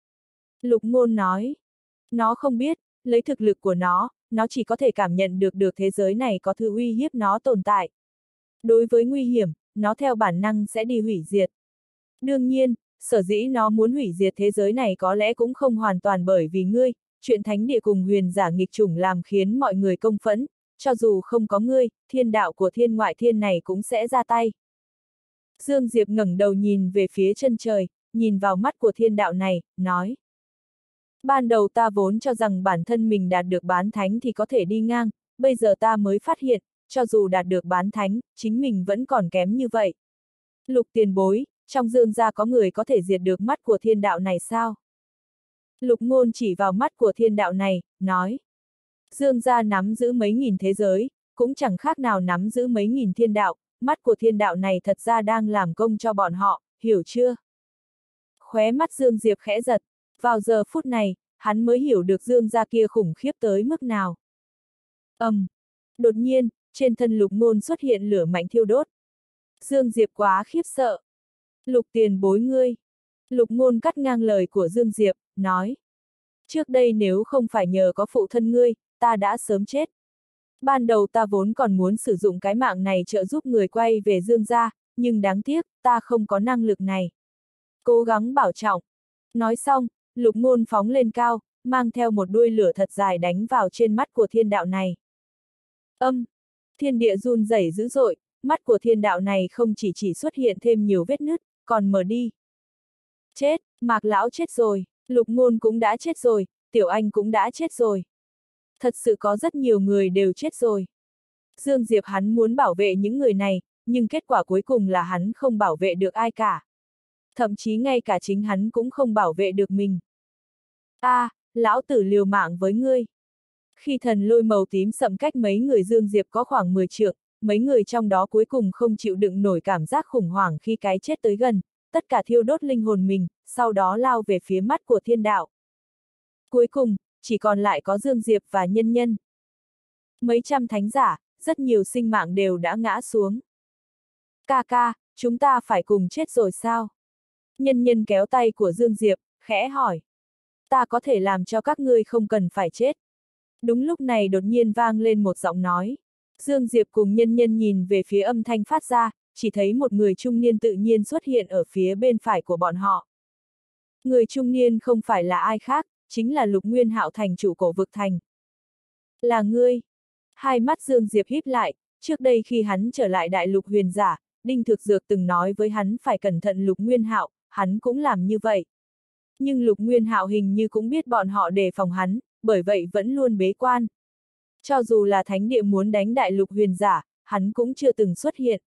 Lục Ngôn nói. Nó không biết, lấy thực lực của nó chỉ có thể cảm nhận được thế giới này có thứ uy hiếp nó tồn tại. Đối với nguy hiểm, nó theo bản năng sẽ đi hủy diệt. Đương nhiên, sở dĩ nó muốn hủy diệt thế giới này có lẽ cũng không hoàn toàn bởi vì ngươi, chuyện thánh địa cùng huyền giả nghịch chủng làm khiến mọi người công phẫn, cho dù không có ngươi, thiên đạo của thiên ngoại thiên này cũng sẽ ra tay. Dương Diệp ngẩng đầu nhìn về phía chân trời, nhìn vào mắt của thiên đạo này, nói. Ban đầu ta vốn cho rằng bản thân mình đạt được bán thánh thì có thể đi ngang, bây giờ ta mới phát hiện, cho dù đạt được bán thánh, chính mình vẫn còn kém như vậy. Lục tiền bối, trong Dương gia có người có thể diệt được mắt của thiên đạo này sao? Lục Ngôn chỉ vào mắt của thiên đạo này, nói. Dương gia nắm giữ mấy nghìn thế giới, cũng chẳng khác nào nắm giữ mấy nghìn thiên đạo, mắt của thiên đạo này thật ra đang làm công cho bọn họ, hiểu chưa? Khóe mắt Dương Diệp khẽ giật, vào giờ phút này, hắn mới hiểu được Dương gia kia khủng khiếp tới mức nào. Đột nhiên, trên thân Lục Ngôn xuất hiện lửa mạnh thiêu đốt. Dương Diệp quá khiếp sợ. Lục tiền bối ngươi. Lục Ngôn cắt ngang lời của Dương Diệp, nói. Trước đây nếu không phải nhờ có phụ thân ngươi, ta đã sớm chết. Ban đầu ta vốn còn muốn sử dụng cái mạng này trợ giúp người quay về Dương gia, nhưng đáng tiếc, ta không có năng lực này. Cố gắng bảo trọng. Nói xong, Lục Ngôn phóng lên cao, mang theo một đuôi lửa thật dài đánh vào trên mắt của thiên đạo này. Thiên địa run rẩy dữ dội, mắt của thiên đạo này không chỉ xuất hiện thêm nhiều vết nứt, còn mở đi. Chết, Mạc lão chết rồi, Lục Ngôn cũng đã chết rồi, Tiểu Anh cũng đã chết rồi. Thật sự có rất nhiều người đều chết rồi. Dương Diệp hắn muốn bảo vệ những người này, nhưng kết quả cuối cùng là hắn không bảo vệ được ai cả. Thậm chí ngay cả chính hắn cũng không bảo vệ được mình. Lão tử liều mạng với ngươi. Khi thần lôi màu tím sậm cách mấy người Dương Diệp có khoảng 10 trượng, mấy người trong đó cuối cùng không chịu đựng nổi cảm giác khủng hoảng khi cái chết tới gần, tất cả thiêu đốt linh hồn mình, sau đó lao về phía mắt của thiên đạo. Cuối cùng, chỉ còn lại có Dương Diệp và nhân nhân. Mấy trăm thánh giả, rất nhiều sinh mạng đều đã ngã xuống. Ca ca, Chúng ta phải cùng chết rồi sao? Nhân nhân kéo tay của Dương Diệp, khẽ hỏi. Ta có thể làm cho các ngươi không cần phải chết. Đúng lúc này đột nhiên vang lên một giọng nói. Dương Diệp cùng nhân nhân nhìn về phía âm thanh phát ra, chỉ thấy một người trung niên tự nhiên xuất hiện ở phía bên phải của bọn họ. Người trung niên không phải là ai khác, chính là Lục Nguyên Hạo thành chủ Cổ Vực Thành. Là ngươi. Hai mắt Dương Diệp híp lại, trước đây khi hắn trở lại đại lục huyền giả, Đinh Thực Dược từng nói với hắn phải cẩn thận Lục Nguyên Hạo, hắn cũng làm như vậy. Nhưng Lục Nguyên Hạo hình như cũng biết bọn họ đề phòng hắn, bởi vậy vẫn luôn bế quan. Cho dù là thánh địa muốn đánh đại lục huyền giả, hắn cũng chưa từng xuất hiện.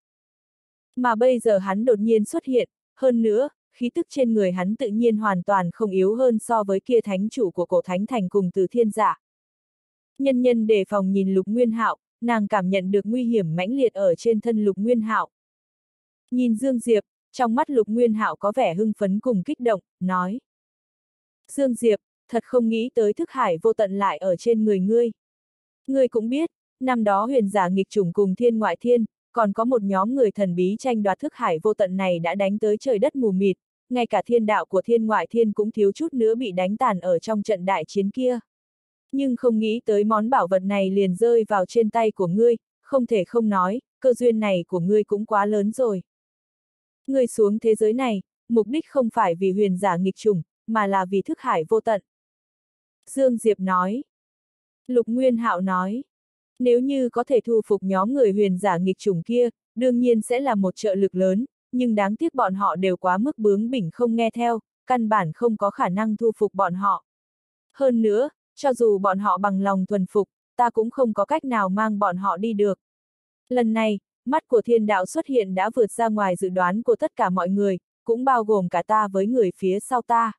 Mà bây giờ hắn đột nhiên xuất hiện, hơn nữa, khí tức trên người hắn tự nhiên hoàn toàn không yếu hơn so với kia thánh chủ của Cổ Thánh Thành cùng Từ Thiên Giả. Nhân nhân đề phòng nhìn Lục Nguyên Hạo, nàng cảm nhận được nguy hiểm mãnh liệt ở trên thân Lục Nguyên Hạo. Nhìn Dương Diệp, trong mắt Lục Nguyên Hạo có vẻ hưng phấn cùng kích động, nói. Dương Diệp, thật không nghĩ tới thức hải vô tận lại ở trên người ngươi. Ngươi cũng biết, năm đó huyền giả nghịch chủng cùng thiên ngoại thiên, còn có một nhóm người thần bí tranh đoạt thức hải vô tận này đã đánh tới trời đất mù mịt, ngay cả thiên đạo của thiên ngoại thiên cũng thiếu chút nữa bị đánh tàn ở trong trận đại chiến kia. Nhưng không nghĩ tới món bảo vật này liền rơi vào trên tay của ngươi, không thể không nói, cơ duyên này của ngươi cũng quá lớn rồi. Ngươi xuống thế giới này, mục đích không phải vì huyền giả nghịch chủng, mà là vì thức hải vô tận. Dương Diệp nói. Lục Nguyên Hạo nói. Nếu như có thể thu phục nhóm người huyền giả nghịch chủng kia, đương nhiên sẽ là một trợ lực lớn, nhưng đáng tiếc bọn họ đều quá mức bướng bỉnh không nghe theo, căn bản không có khả năng thu phục bọn họ. Hơn nữa, cho dù bọn họ bằng lòng thuần phục, ta cũng không có cách nào mang bọn họ đi được. Lần này, mắt của thiên đạo xuất hiện đã vượt ra ngoài dự đoán của tất cả mọi người, cũng bao gồm cả ta với người phía sau ta.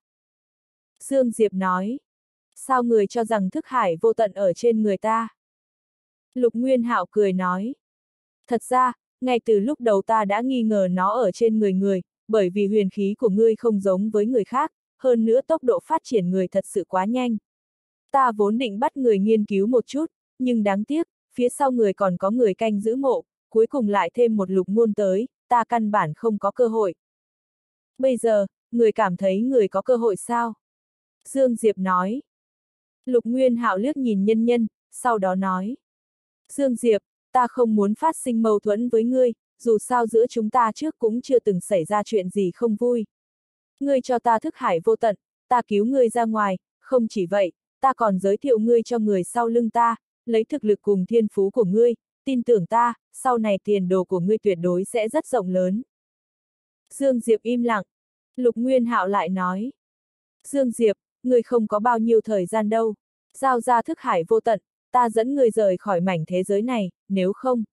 Dương Diệp nói. Sao người cho rằng thức hải vô tận ở trên người ta? Lục Nguyên Hạo cười nói. Thật ra, ngay từ lúc đầu ta đã nghi ngờ nó ở trên người, bởi vì huyền khí của ngươi không giống với người khác, hơn nữa tốc độ phát triển người thật sự quá nhanh. Ta vốn định bắt người nghiên cứu một chút, nhưng đáng tiếc, phía sau người còn có người canh giữ mộ, cuối cùng lại thêm một Lục Ngôn tới, ta căn bản không có cơ hội. Bây giờ, người cảm thấy người có cơ hội sao? Dương Diệp nói. Lục Nguyên Hạo liếc nhìn nhân nhân, sau đó nói. Dương Diệp, ta không muốn phát sinh mâu thuẫn với ngươi, dù sao giữa chúng ta trước cũng chưa từng xảy ra chuyện gì không vui. Ngươi cho ta thức hải vô tận, ta cứu ngươi ra ngoài, không chỉ vậy, ta còn giới thiệu ngươi cho người sau lưng ta, lấy thực lực cùng thiên phú của ngươi, tin tưởng ta, sau này tiền đồ của ngươi tuyệt đối sẽ rất rộng lớn. Dương Diệp im lặng. Lục Nguyên Hạo lại nói. Dương Diệp, ngươi không có bao nhiêu thời gian đâu. Giao ra thức hải vô tận, ta dẫn ngươi rời khỏi mảnh thế giới này, nếu không.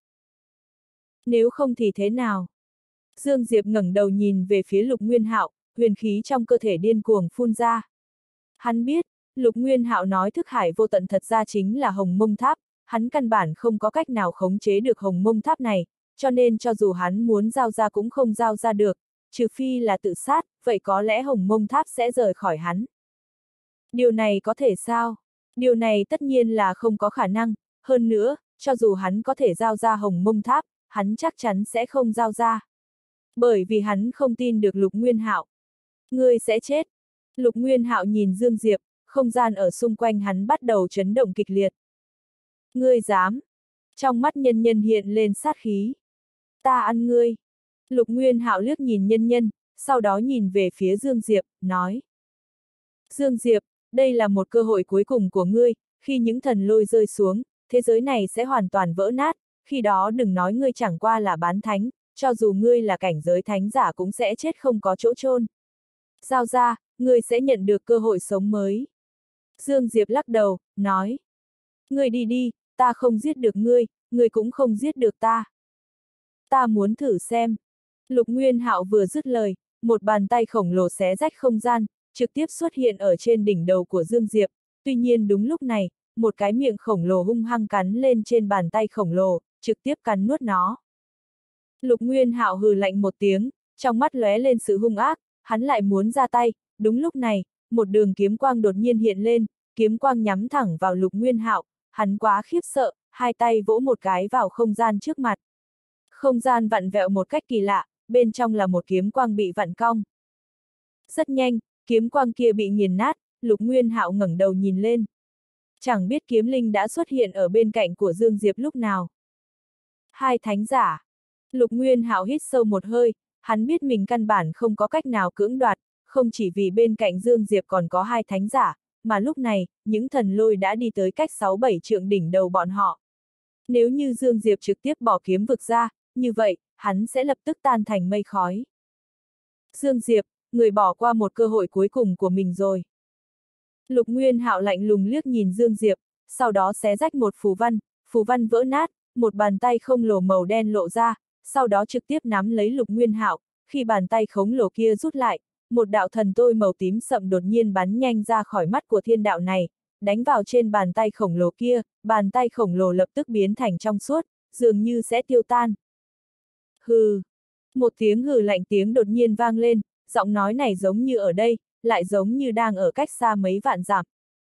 Nếu không thì thế nào? Dương Diệp ngẩng đầu nhìn về phía Lục Nguyên Hạo, huyền khí trong cơ thể điên cuồng phun ra. Hắn biết, Lục Nguyên Hạo nói thức hải vô tận thật ra chính là Hồng Mông Tháp, hắn căn bản không có cách nào khống chế được Hồng Mông Tháp này, cho nên cho dù hắn muốn giao ra cũng không giao ra được, trừ phi là tự sát, vậy có lẽ Hồng Mông Tháp sẽ rời khỏi hắn. Điều này có thể sao? Điều này tất nhiên là không có khả năng, hơn nữa, cho dù hắn có thể giao ra Hồng Mông Tháp, hắn chắc chắn sẽ không giao ra. Bởi vì hắn không tin được Lục Nguyên Hạo. Ngươi sẽ chết. Lục Nguyên Hạo nhìn Dương Diệp, không gian ở xung quanh hắn bắt đầu chấn động kịch liệt. Ngươi dám? Trong mắt nhân nhân hiện lên sát khí. Ta ăn ngươi. Lục Nguyên Hạo liếc nhìn nhân nhân, sau đó nhìn về phía Dương Diệp, nói. Dương Diệp, đây là một cơ hội cuối cùng của ngươi, khi những thần lôi rơi xuống, thế giới này sẽ hoàn toàn vỡ nát, khi đó đừng nói ngươi chẳng qua là bán thánh, cho dù ngươi là cảnh giới thánh giả cũng sẽ chết không có chỗ chôn. Giao ra, ngươi sẽ nhận được cơ hội sống mới. Dương Diệp lắc đầu, nói. Ngươi đi đi, ta không giết được ngươi, ngươi cũng không giết được ta. Ta muốn thử xem. Lục Nguyên Hạo vừa dứt lời, một bàn tay khổng lồ xé rách không gian, trực tiếp xuất hiện ở trên đỉnh đầu của Dương Diệp, tuy nhiên đúng lúc này, một cái miệng khổng lồ hung hăng cắn lên trên bàn tay khổng lồ, trực tiếp cắn nuốt nó. Lục Nguyên Hạo hừ lạnh một tiếng, trong mắt lóe lên sự hung ác, hắn lại muốn ra tay, đúng lúc này, một đường kiếm quang đột nhiên hiện lên, kiếm quang nhắm thẳng vào Lục Nguyên Hạo, hắn quá khiếp sợ, hai tay vỗ một cái vào không gian trước mặt. Không gian vặn vẹo một cách kỳ lạ, bên trong là một kiếm quang bị vặn cong. Rất nhanh, kiếm quang kia bị nghiền nát, Lục Nguyên Hạo ngẩng đầu nhìn lên. Chẳng biết kiếm linh đã xuất hiện ở bên cạnh của Dương Diệp lúc nào. Hai thánh giả. Lục Nguyên Hạo hít sâu một hơi, hắn biết mình căn bản không có cách nào cưỡng đoạt, không chỉ vì bên cạnh Dương Diệp còn có hai thánh giả, mà lúc này, những thần lôi đã đi tới cách 6-7 trượng đỉnh đầu bọn họ. Nếu như Dương Diệp trực tiếp bỏ kiếm vực ra, như vậy, hắn sẽ lập tức tan thành mây khói. Dương Diệp, người bỏ qua một cơ hội cuối cùng của mình rồi. Lục Nguyên Hạo lạnh lùng liếc nhìn Dương Diệp, sau đó xé rách một phù văn vỡ nát, một bàn tay khổng lồ màu đen lộ ra, sau đó trực tiếp nắm lấy Lục Nguyên Hạo, khi bàn tay khổng lồ kia rút lại, một đạo thần tôi màu tím sậm đột nhiên bắn nhanh ra khỏi mắt của thiên đạo này, đánh vào trên bàn tay khổng lồ kia, bàn tay khổng lồ lập tức biến thành trong suốt, dường như sẽ tiêu tan. Hừ. Một tiếng hừ lạnh tiếng đột nhiên vang lên, giọng nói này giống như ở đây, lại giống như đang ở cách xa mấy vạn dặm.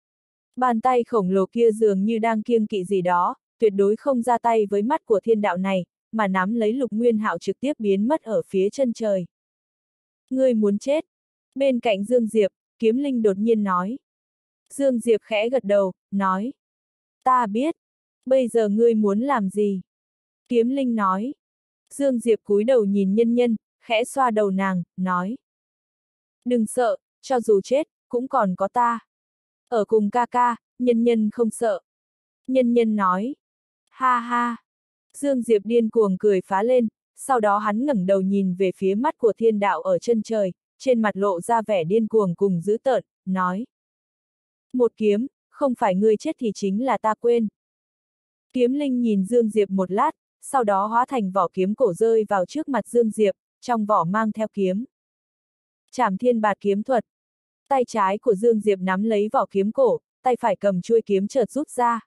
Bàn tay khổng lồ kia dường như đang kiêng kỵ gì đó, tuyệt đối không ra tay với mắt của thiên đạo này, mà nắm lấy Lục Nguyên Hạo trực tiếp biến mất ở phía chân trời. Ngươi muốn chết. Bên cạnh Dương Diệp, kiếm linh đột nhiên nói. Dương Diệp khẽ gật đầu, nói. Ta biết. Bây giờ ngươi muốn làm gì? Kiếm linh nói. Dương Diệp cúi đầu nhìn nhân nhân, khẽ xoa đầu nàng, nói. Đừng sợ, cho dù chết, cũng còn có ta. Ở cùng ca ca, nhân nhân không sợ. Nhân nhân nói. Ha ha. Dương Diệp điên cuồng cười phá lên, sau đó hắn ngẩng đầu nhìn về phía mắt của thiên đạo ở chân trời, trên mặt lộ ra vẻ điên cuồng cùng dữ tợn, nói. Một kiếm, không phải ngươi chết thì chính là ta quên. Kiếm linh nhìn Dương Diệp một lát, sau đó hóa thành vỏ kiếm cổ rơi vào trước mặt Dương Diệp, trong vỏ mang theo kiếm. Trảm thiên bạt kiếm thuật. Tay trái của Dương Diệp nắm lấy vỏ kiếm cổ, tay phải cầm chuôi kiếm chợt rút ra.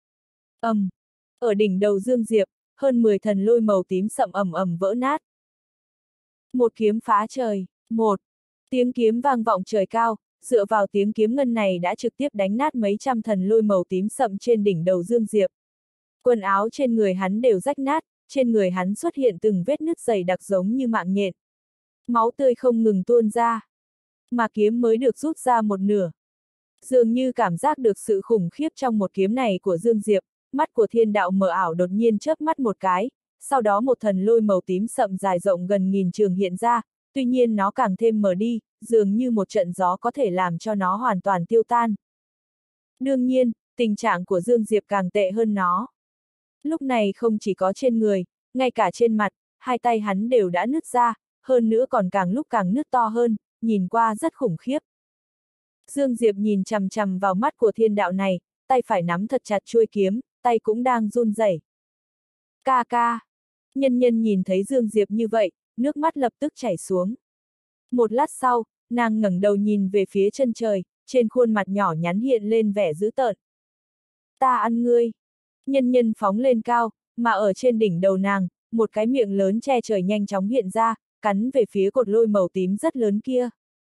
Ở đỉnh đầu Dương Diệp, hơn 10 thần lôi màu tím sậm ầm ầm vỡ nát. Một kiếm phá trời, tiếng kiếm vang vọng trời cao, dựa vào tiếng kiếm ngân này đã trực tiếp đánh nát mấy trăm thần lôi màu tím sậm trên đỉnh đầu Dương Diệp. Quần áo trên người hắn đều rách nát, trên người hắn xuất hiện từng vết nứt dày đặc giống như mạng nhện. Máu tươi không ngừng tuôn ra. Mà kiếm mới được rút ra một nửa. Dường như cảm giác được sự khủng khiếp trong một kiếm này của Dương Diệp, mắt của thiên đạo mờ ảo đột nhiên chớp mắt một cái, sau đó một thần lôi màu tím sậm dài rộng gần nghìn trường hiện ra, tuy nhiên nó càng thêm mờ đi, dường như một trận gió có thể làm cho nó hoàn toàn tiêu tan. Đương nhiên, tình trạng của Dương Diệp càng tệ hơn nó. Lúc này không chỉ có trên người, ngay cả trên mặt, hai tay hắn đều đã nứt ra, hơn nữa còn càng lúc càng nứt to hơn, nhìn qua rất khủng khiếp. Dương Diệp nhìn chằm chằm vào mắt của thiên đạo này, tay phải nắm thật chặt chuôi kiếm, tay cũng đang run rẩy. Ca ca. Nhân nhân nhìn thấy Dương Diệp như vậy, nước mắt lập tức chảy xuống. Một lát sau, nàng ngẩng đầu nhìn về phía chân trời, trên khuôn mặt nhỏ nhắn hiện lên vẻ dữ tợn. Ta ăn ngươi. Nhân nhân phóng lên cao, mà ở trên đỉnh đầu nàng, một cái miệng lớn che trời nhanh chóng hiện ra, cắn về phía cột lôi màu tím rất lớn kia.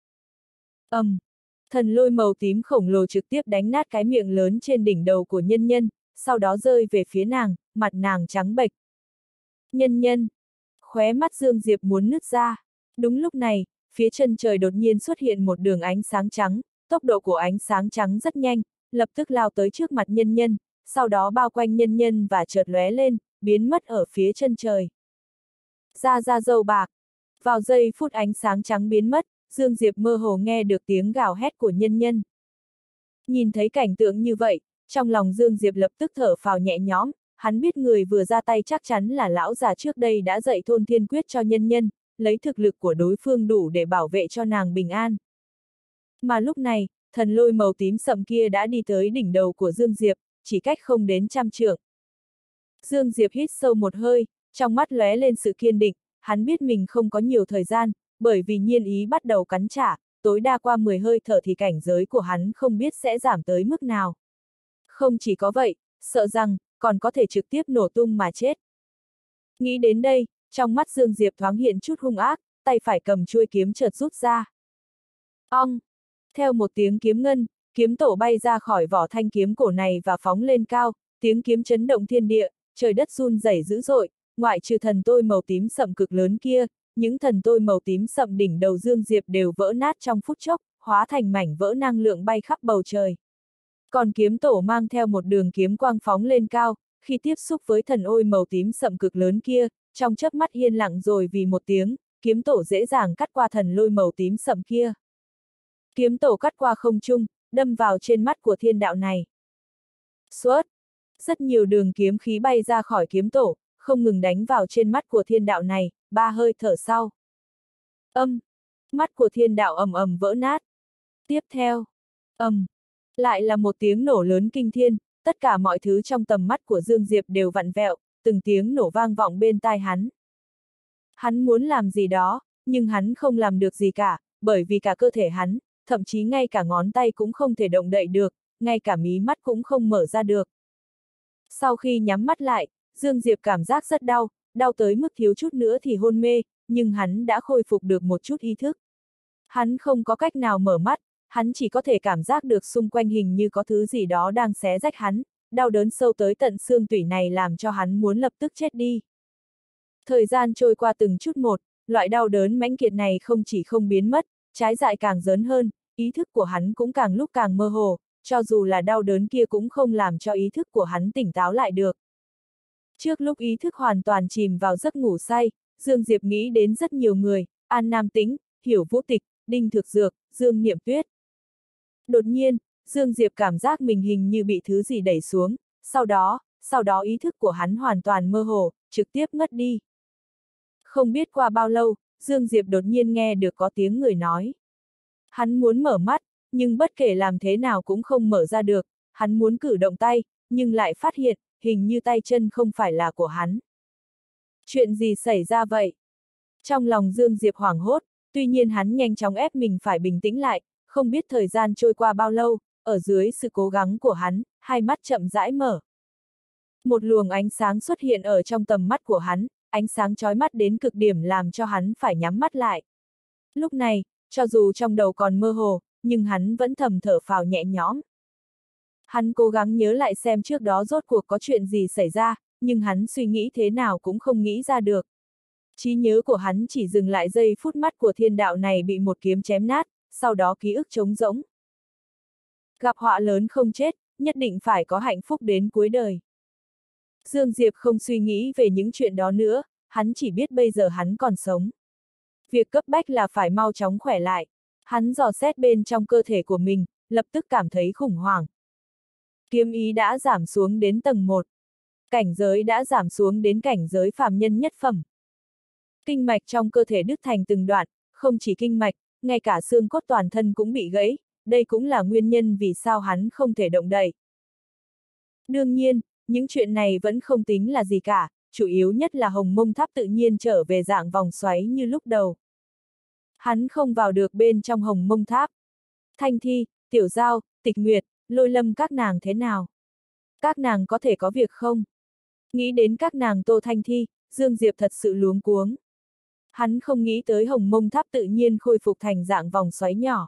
Thần lôi màu tím khổng lồ trực tiếp đánh nát cái miệng lớn trên đỉnh đầu của nhân nhân, sau đó rơi về phía nàng, mặt nàng trắng bệch. Nhân nhân. Khóe mắt Dương Diệp muốn nứt ra. Đúng lúc này, phía chân trời đột nhiên xuất hiện một đường ánh sáng trắng, tốc độ của ánh sáng trắng rất nhanh, lập tức lao tới trước mặt nhân nhân, sau đó bao quanh nhân nhân và chợt lóe lên, biến mất ở phía chân trời. Ra dâu bạc. Vào giây phút ánh sáng trắng biến mất, Dương Diệp mơ hồ nghe được tiếng gào hét của nhân nhân. Nhìn thấy cảnh tượng như vậy, trong lòng Dương Diệp lập tức thở phào nhẹ nhõm, hắn biết người vừa ra tay chắc chắn là lão già trước đây đã dạy thôn thiên quyết cho nhân nhân, lấy thực lực của đối phương đủ để bảo vệ cho nàng bình an. Mà lúc này, thần lôi màu tím sậm kia đã đi tới đỉnh đầu của Dương Diệp, chỉ cách không đến 100 trượng. Dương Diệp hít sâu một hơi, trong mắt lóe lên sự kiên định, hắn biết mình không có nhiều thời gian, bởi vì nhiên ý bắt đầu cắn trả, tối đa qua 10 hơi thở thì cảnh giới của hắn không biết sẽ giảm tới mức nào. Không chỉ có vậy, sợ rằng, còn có thể trực tiếp nổ tung mà chết. Nghĩ đến đây, trong mắt Dương Diệp thoáng hiện chút hung ác, tay phải cầm chuôi kiếm chợt rút ra. Ong! Theo một tiếng kiếm ngân, kiếm tổ bay ra khỏi vỏ thanh kiếm cổ này và phóng lên cao, tiếng kiếm chấn động thiên địa, trời đất run rẩy dữ dội, ngoại trừ thần tôi màu tím sậm cực lớn kia, những thần tôi màu tím sậm đỉnh đầu Dương Diệp đều vỡ nát trong phút chốc, hóa thành mảnh vỡ năng lượng bay khắp bầu trời. Còn kiếm tổ mang theo một đường kiếm quang phóng lên cao, khi tiếp xúc với thần ôi màu tím sậm cực lớn kia, trong chớp mắt yên lặng rồi vì một tiếng, kiếm tổ dễ dàng cắt qua thần lôi màu tím sậm kia. Kiếm tổ cắt qua không trung, đâm vào trên mắt của thiên đạo này. Suốt! Rất nhiều đường kiếm khí bay ra khỏi kiếm tổ, không ngừng đánh vào trên mắt của thiên đạo này, 3 hơi thở sau. Mắt của thiên đạo ầm ầm vỡ nát. Tiếp theo, lại là một tiếng nổ lớn kinh thiên, tất cả mọi thứ trong tầm mắt của Dương Diệp đều vặn vẹo, từng tiếng nổ vang vọng bên tai hắn. Hắn muốn làm gì đó, nhưng hắn không làm được gì cả, bởi vì cả cơ thể hắn, thậm chí ngay cả ngón tay cũng không thể động đậy được, ngay cả mí mắt cũng không mở ra được. Sau khi nhắm mắt lại, Dương Diệp cảm giác rất đau, đau tới mức thiếu chút nữa thì hôn mê, nhưng hắn đã khôi phục được một chút ý thức. Hắn không có cách nào mở mắt, hắn chỉ có thể cảm giác được xung quanh hình như có thứ gì đó đang xé rách hắn, đau đớn sâu tới tận xương tủy này làm cho hắn muốn lập tức chết đi. Thời gian trôi qua từng chút một, loại đau đớn mãnh liệt này không chỉ không biến mất, trái lại càng dớn hơn, ý thức của hắn cũng càng lúc càng mơ hồ, cho dù là đau đớn kia cũng không làm cho ý thức của hắn tỉnh táo lại được. Trước lúc ý thức hoàn toàn chìm vào giấc ngủ say, Dương Diệp nghĩ đến rất nhiều người, An Nam Tĩnh, Hiểu Vũ Tịch, Đinh Thực Dược, Dương Niệm Tuyết. Đột nhiên, Dương Diệp cảm giác mình hình như bị thứ gì đẩy xuống, sau đó ý thức của hắn hoàn toàn mơ hồ, trực tiếp ngất đi. Không biết qua bao lâu, Dương Diệp đột nhiên nghe được có tiếng người nói. Hắn muốn mở mắt, nhưng bất kể làm thế nào cũng không mở ra được, hắn muốn cử động tay, nhưng lại phát hiện, hình như tay chân không phải là của hắn. Chuyện gì xảy ra vậy? Trong lòng Dương Diệp hoảng hốt, tuy nhiên hắn nhanh chóng ép mình phải bình tĩnh lại, không biết thời gian trôi qua bao lâu, ở dưới sự cố gắng của hắn, hai mắt chậm rãi mở. Một luồng ánh sáng xuất hiện ở trong tầm mắt của hắn, ánh sáng chói mắt đến cực điểm làm cho hắn phải nhắm mắt lại. Lúc này, cho dù trong đầu còn mơ hồ, nhưng hắn vẫn thầm thở phào nhẹ nhõm. Hắn cố gắng nhớ lại xem trước đó rốt cuộc có chuyện gì xảy ra, nhưng hắn suy nghĩ thế nào cũng không nghĩ ra được. Trí nhớ của hắn chỉ dừng lại giây phút mắt của thiên đạo này bị một kiếm chém nát, sau đó ký ức trống rỗng. Gặp họa lớn không chết, nhất định phải có hạnh phúc đến cuối đời. Dương Diệp không suy nghĩ về những chuyện đó nữa, hắn chỉ biết bây giờ hắn còn sống. Việc cấp bách là phải mau chóng khỏe lại. Hắn dò xét bên trong cơ thể của mình, lập tức cảm thấy khủng hoảng. Kiếm ý đã giảm xuống đến tầng 1. Cảnh giới đã giảm xuống đến cảnh giới phàm nhân nhất phẩm. Kinh mạch trong cơ thể đứt thành từng đoạn, không chỉ kinh mạch, ngay cả xương cốt toàn thân cũng bị gãy, đây cũng là nguyên nhân vì sao hắn không thể động đậy. Đương nhiên, những chuyện này vẫn không tính là gì cả, chủ yếu nhất là Hồng Mông Tháp tự nhiên trở về dạng vòng xoáy như lúc đầu. Hắn không vào được bên trong Hồng Mông Tháp. Thanh Thi, Tiểu Giao, Tịch Nguyệt, Lôi Lâm các nàng thế nào? Các nàng có thể có việc không? Nghĩ đến các nàng Tô Thanh Thi, Dương Diệp thật sự luống cuống. Hắn không nghĩ tới Hồng Mông Tháp tự nhiên khôi phục thành dạng vòng xoáy nhỏ.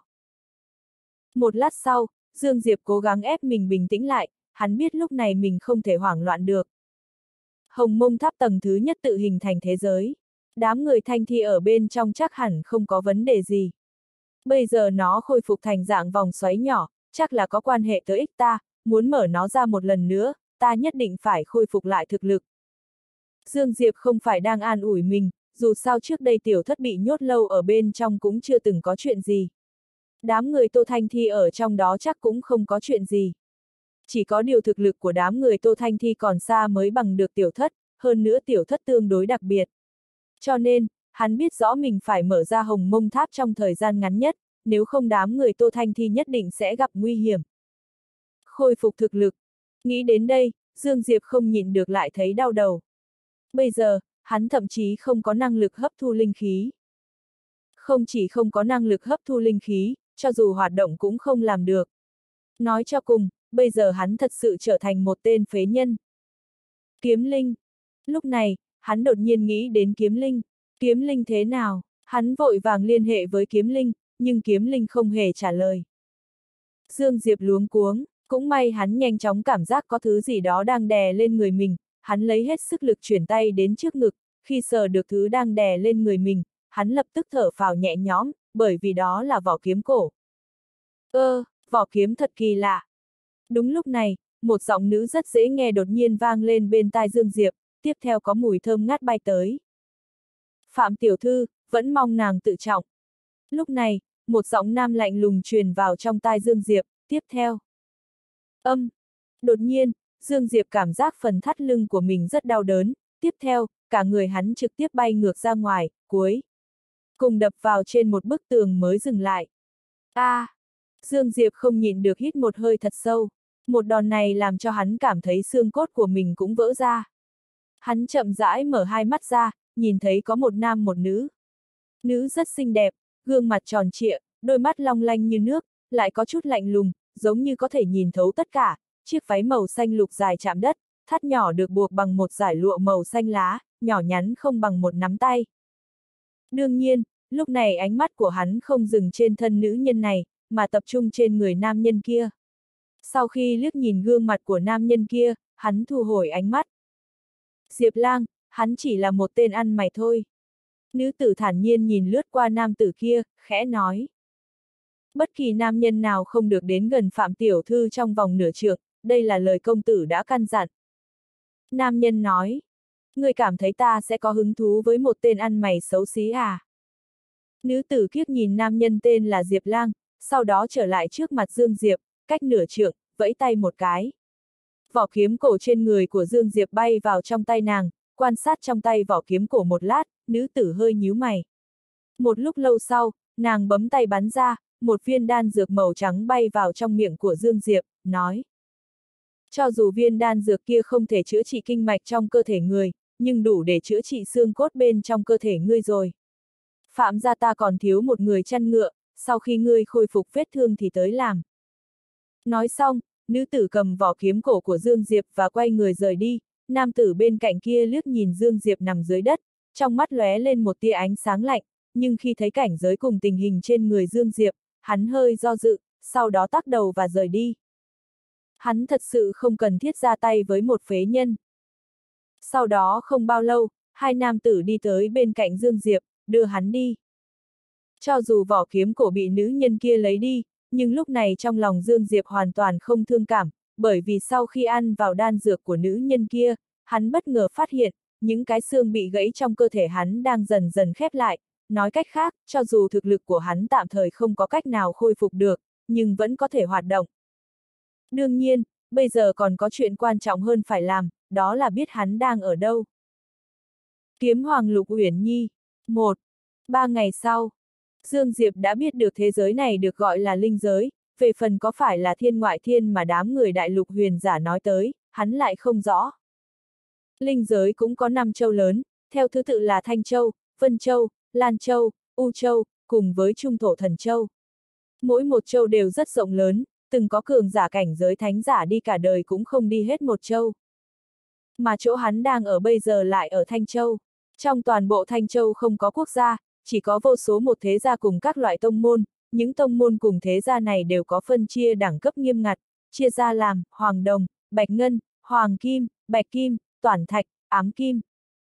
Một lát sau, Dương Diệp cố gắng ép mình bình tĩnh lại, hắn biết lúc này mình không thể hoảng loạn được. Hồng Mông Tháp tầng thứ nhất tự hình thành thế giới. Đám người Thanh Thi ở bên trong chắc hẳn không có vấn đề gì. Bây giờ nó khôi phục thành dạng vòng xoáy nhỏ, chắc là có quan hệ tới ích ta, muốn mở nó ra một lần nữa, ta nhất định phải khôi phục lại thực lực. Dương Diệp không phải đang an ủi mình, dù sao trước đây tiểu thất bị nhốt lâu ở bên trong cũng chưa từng có chuyện gì. Đám người Tô Thanh Thi ở trong đó chắc cũng không có chuyện gì. Chỉ có điều thực lực của đám người Tô Thanh Thi còn xa mới bằng được tiểu thất, hơn nữa tiểu thất tương đối đặc biệt. Cho nên, hắn biết rõ mình phải mở ra Hồng Mông Tháp trong thời gian ngắn nhất, nếu không đám người Tô Thanh Thi nhất định sẽ gặp nguy hiểm. Khôi phục thực lực. Nghĩ đến đây, Dương Diệp không nhịn được lại thấy đau đầu. Bây giờ, hắn thậm chí không có năng lực hấp thu linh khí. Không chỉ không có năng lực hấp thu linh khí, cho dù hoạt động cũng không làm được. Nói cho cùng, bây giờ hắn thật sự trở thành một tên phế nhân. Kiếm linh. Lúc này, hắn đột nhiên nghĩ đến kiếm linh. Kiếm linh thế nào? Hắn vội vàng liên hệ với kiếm linh, nhưng kiếm linh không hề trả lời. Dương Diệp luống cuống, cũng may hắn nhanh chóng cảm giác có thứ gì đó đang đè lên người mình, hắn lấy hết sức lực chuyển tay đến trước ngực, khi sờ được thứ đang đè lên người mình, hắn lập tức thở phào nhẹ nhõm, bởi vì đó là vỏ kiếm cổ. Vỏ kiếm thật kỳ lạ. Đúng lúc này, một giọng nữ rất dễ nghe đột nhiên vang lên bên tai Dương Diệp, tiếp theo có mùi thơm ngát bay tới. Phạm tiểu thư, vẫn mong nàng tự trọng. Lúc này, một giọng nam lạnh lùng truyền vào trong tai Dương Diệp, tiếp theo. Đột nhiên, Dương Diệp cảm giác phần thắt lưng của mình rất đau đớn, tiếp theo, cả người hắn trực tiếp bay ngược ra ngoài, cuối cùng đập vào trên một bức tường mới dừng lại. Dương Diệp không nhịn được hít một hơi thật sâu. Một đòn này làm cho hắn cảm thấy xương cốt của mình cũng vỡ ra. Hắn chậm rãi mở hai mắt ra, nhìn thấy có một nam một nữ. Nữ rất xinh đẹp, gương mặt tròn trịa, đôi mắt long lanh như nước, lại có chút lạnh lùng, giống như có thể nhìn thấu tất cả. Chiếc váy màu xanh lục dài chạm đất, thắt nhỏ được buộc bằng một dải lụa màu xanh lá, nhỏ nhắn không bằng một nắm tay. Đương nhiên, lúc này ánh mắt của hắn không dừng trên thân nữ nhân này, mà tập trung trên người nam nhân kia. Sau khi liếc nhìn gương mặt của nam nhân kia, hắn thu hồi ánh mắt. Diệp Lang, hắn chỉ là một tên ăn mày thôi. Nữ tử thản nhiên nhìn lướt qua nam tử kia, khẽ nói. Bất kỳ nam nhân nào không được đến gần Phạm tiểu thư trong vòng nửa trượng, đây là lời công tử đã căn dặn. Nam nhân nói. Ngươi cảm thấy ta sẽ có hứng thú với một tên ăn mày xấu xí à? Nữ tử kiếc nhìn nam nhân tên là Diệp Lang, sau đó trở lại trước mặt Dương Diệp, cách nửa trượng, vẫy tay một cái. Vỏ kiếm cổ trên người của Dương Diệp bay vào trong tay nàng, quan sát trong tay vỏ kiếm cổ một lát, nữ tử hơi nhíu mày. Một lúc lâu sau, nàng bấm tay bắn ra, một viên đan dược màu trắng bay vào trong miệng của Dương Diệp, nói. Cho dù viên đan dược kia không thể chữa trị kinh mạch trong cơ thể người, nhưng đủ để chữa trị xương cốt bên trong cơ thể ngươi rồi. Phạm gia ta còn thiếu một người chăn ngựa, sau khi ngươi khôi phục vết thương thì tới làm. Nói xong, nữ tử cầm vỏ kiếm cổ của Dương Diệp và quay người rời đi, nam tử bên cạnh kia liếc nhìn Dương Diệp nằm dưới đất, trong mắt lóe lên một tia ánh sáng lạnh, nhưng khi thấy cảnh giới cùng tình hình trên người Dương Diệp, hắn hơi do dự, sau đó tắc đầu và rời đi. Hắn thật sự không cần thiết ra tay với một phế nhân. Sau đó không bao lâu, hai nam tử đi tới bên cạnh Dương Diệp, đưa hắn đi. Cho dù vỏ kiếm cổ bị nữ nhân kia lấy đi, nhưng lúc này trong lòng Dương Diệp hoàn toàn không thương cảm, bởi vì sau khi ăn vào đan dược của nữ nhân kia, hắn bất ngờ phát hiện, những cái xương bị gãy trong cơ thể hắn đang dần dần khép lại, nói cách khác, cho dù thực lực của hắn tạm thời không có cách nào khôi phục được, nhưng vẫn có thể hoạt động. Đương nhiên, bây giờ còn có chuyện quan trọng hơn phải làm, đó là biết hắn đang ở đâu. Kiếm Hoàng Lục Uyển Nhi 1. 3 ngày sau, Dương Diệp đã biết được thế giới này được gọi là linh giới, về phần có phải là thiên ngoại thiên mà đám người đại lục huyền giả nói tới, hắn lại không rõ. Linh giới cũng có 5 châu lớn, theo thứ tự là Thanh Châu, Vân Châu, Lan Châu, U Châu, cùng với Trung Thổ Thần Châu. Mỗi một châu đều rất rộng lớn, từng có cường giả cảnh giới thánh giả đi cả đời cũng không đi hết một châu. Mà chỗ hắn đang ở bây giờ lại ở Thanh Châu. Trong toàn bộ Thanh Châu không có quốc gia, chỉ có vô số một thế gia cùng các loại tông môn, những tông môn cùng thế gia này đều có phân chia đẳng cấp nghiêm ngặt, chia ra làm Hoàng Đồng, Bạch Ngân, Hoàng Kim, Bạch Kim, Toản Thạch, Ám Kim.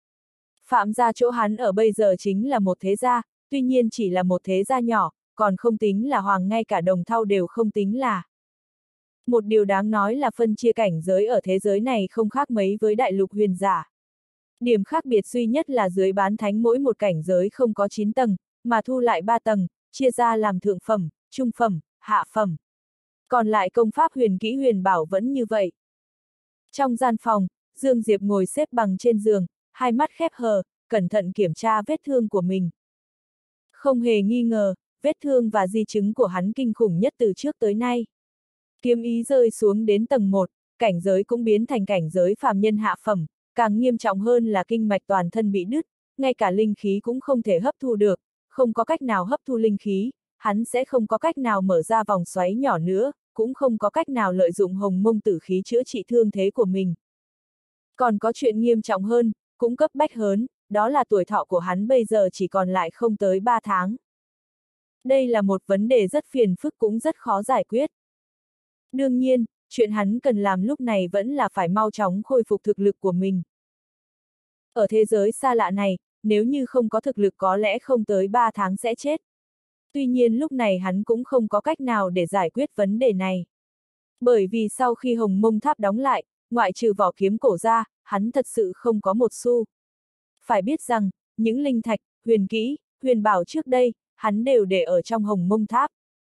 Phạm gia chỗ hắn ở bây giờ chính là một thế gia, tuy nhiên chỉ là một thế gia nhỏ, còn không tính là hoàng, ngay cả Đồng Thau đều không tính là. Một điều đáng nói là phân chia cảnh giới ở thế giới này không khác mấy với đại lục huyền giả. Điểm khác biệt duy nhất là dưới bán thánh mỗi một cảnh giới không có 9 tầng, mà thu lại 3 tầng, chia ra làm thượng phẩm, trung phẩm, hạ phẩm. Còn lại công pháp huyền kỹ huyền bảo vẫn như vậy. Trong gian phòng, Dương Diệp ngồi xếp bằng trên giường, hai mắt khép hờ, cẩn thận kiểm tra vết thương của mình. Không hề nghi ngờ, vết thương và di chứng của hắn kinh khủng nhất từ trước tới nay. Kiếm ý rơi xuống đến tầng 1, cảnh giới cũng biến thành cảnh giới phàm nhân hạ phẩm, càng nghiêm trọng hơn là kinh mạch toàn thân bị đứt, ngay cả linh khí cũng không thể hấp thu được, không có cách nào hấp thu linh khí, hắn sẽ không có cách nào mở ra vòng xoáy nhỏ nữa, cũng không có cách nào lợi dụng hồng mông tử khí chữa trị thương thế của mình. Còn có chuyện nghiêm trọng hơn, cũng cấp bách hơn, đó là tuổi thọ của hắn bây giờ chỉ còn lại không tới 3 tháng. Đây là một vấn đề rất phiền phức cũng rất khó giải quyết. Đương nhiên, chuyện hắn cần làm lúc này vẫn là phải mau chóng khôi phục thực lực của mình. Ở thế giới xa lạ này, nếu như không có thực lực có lẽ không tới 3 tháng sẽ chết. Tuy nhiên lúc này hắn cũng không có cách nào để giải quyết vấn đề này. Bởi vì sau khi Hồng Mông Tháp đóng lại, ngoại trừ vỏ kiếm cổ ra, hắn thật sự không có một xu. Phải biết rằng, những linh thạch, huyền kỹ, huyền bảo trước đây, hắn đều để ở trong Hồng Mông Tháp.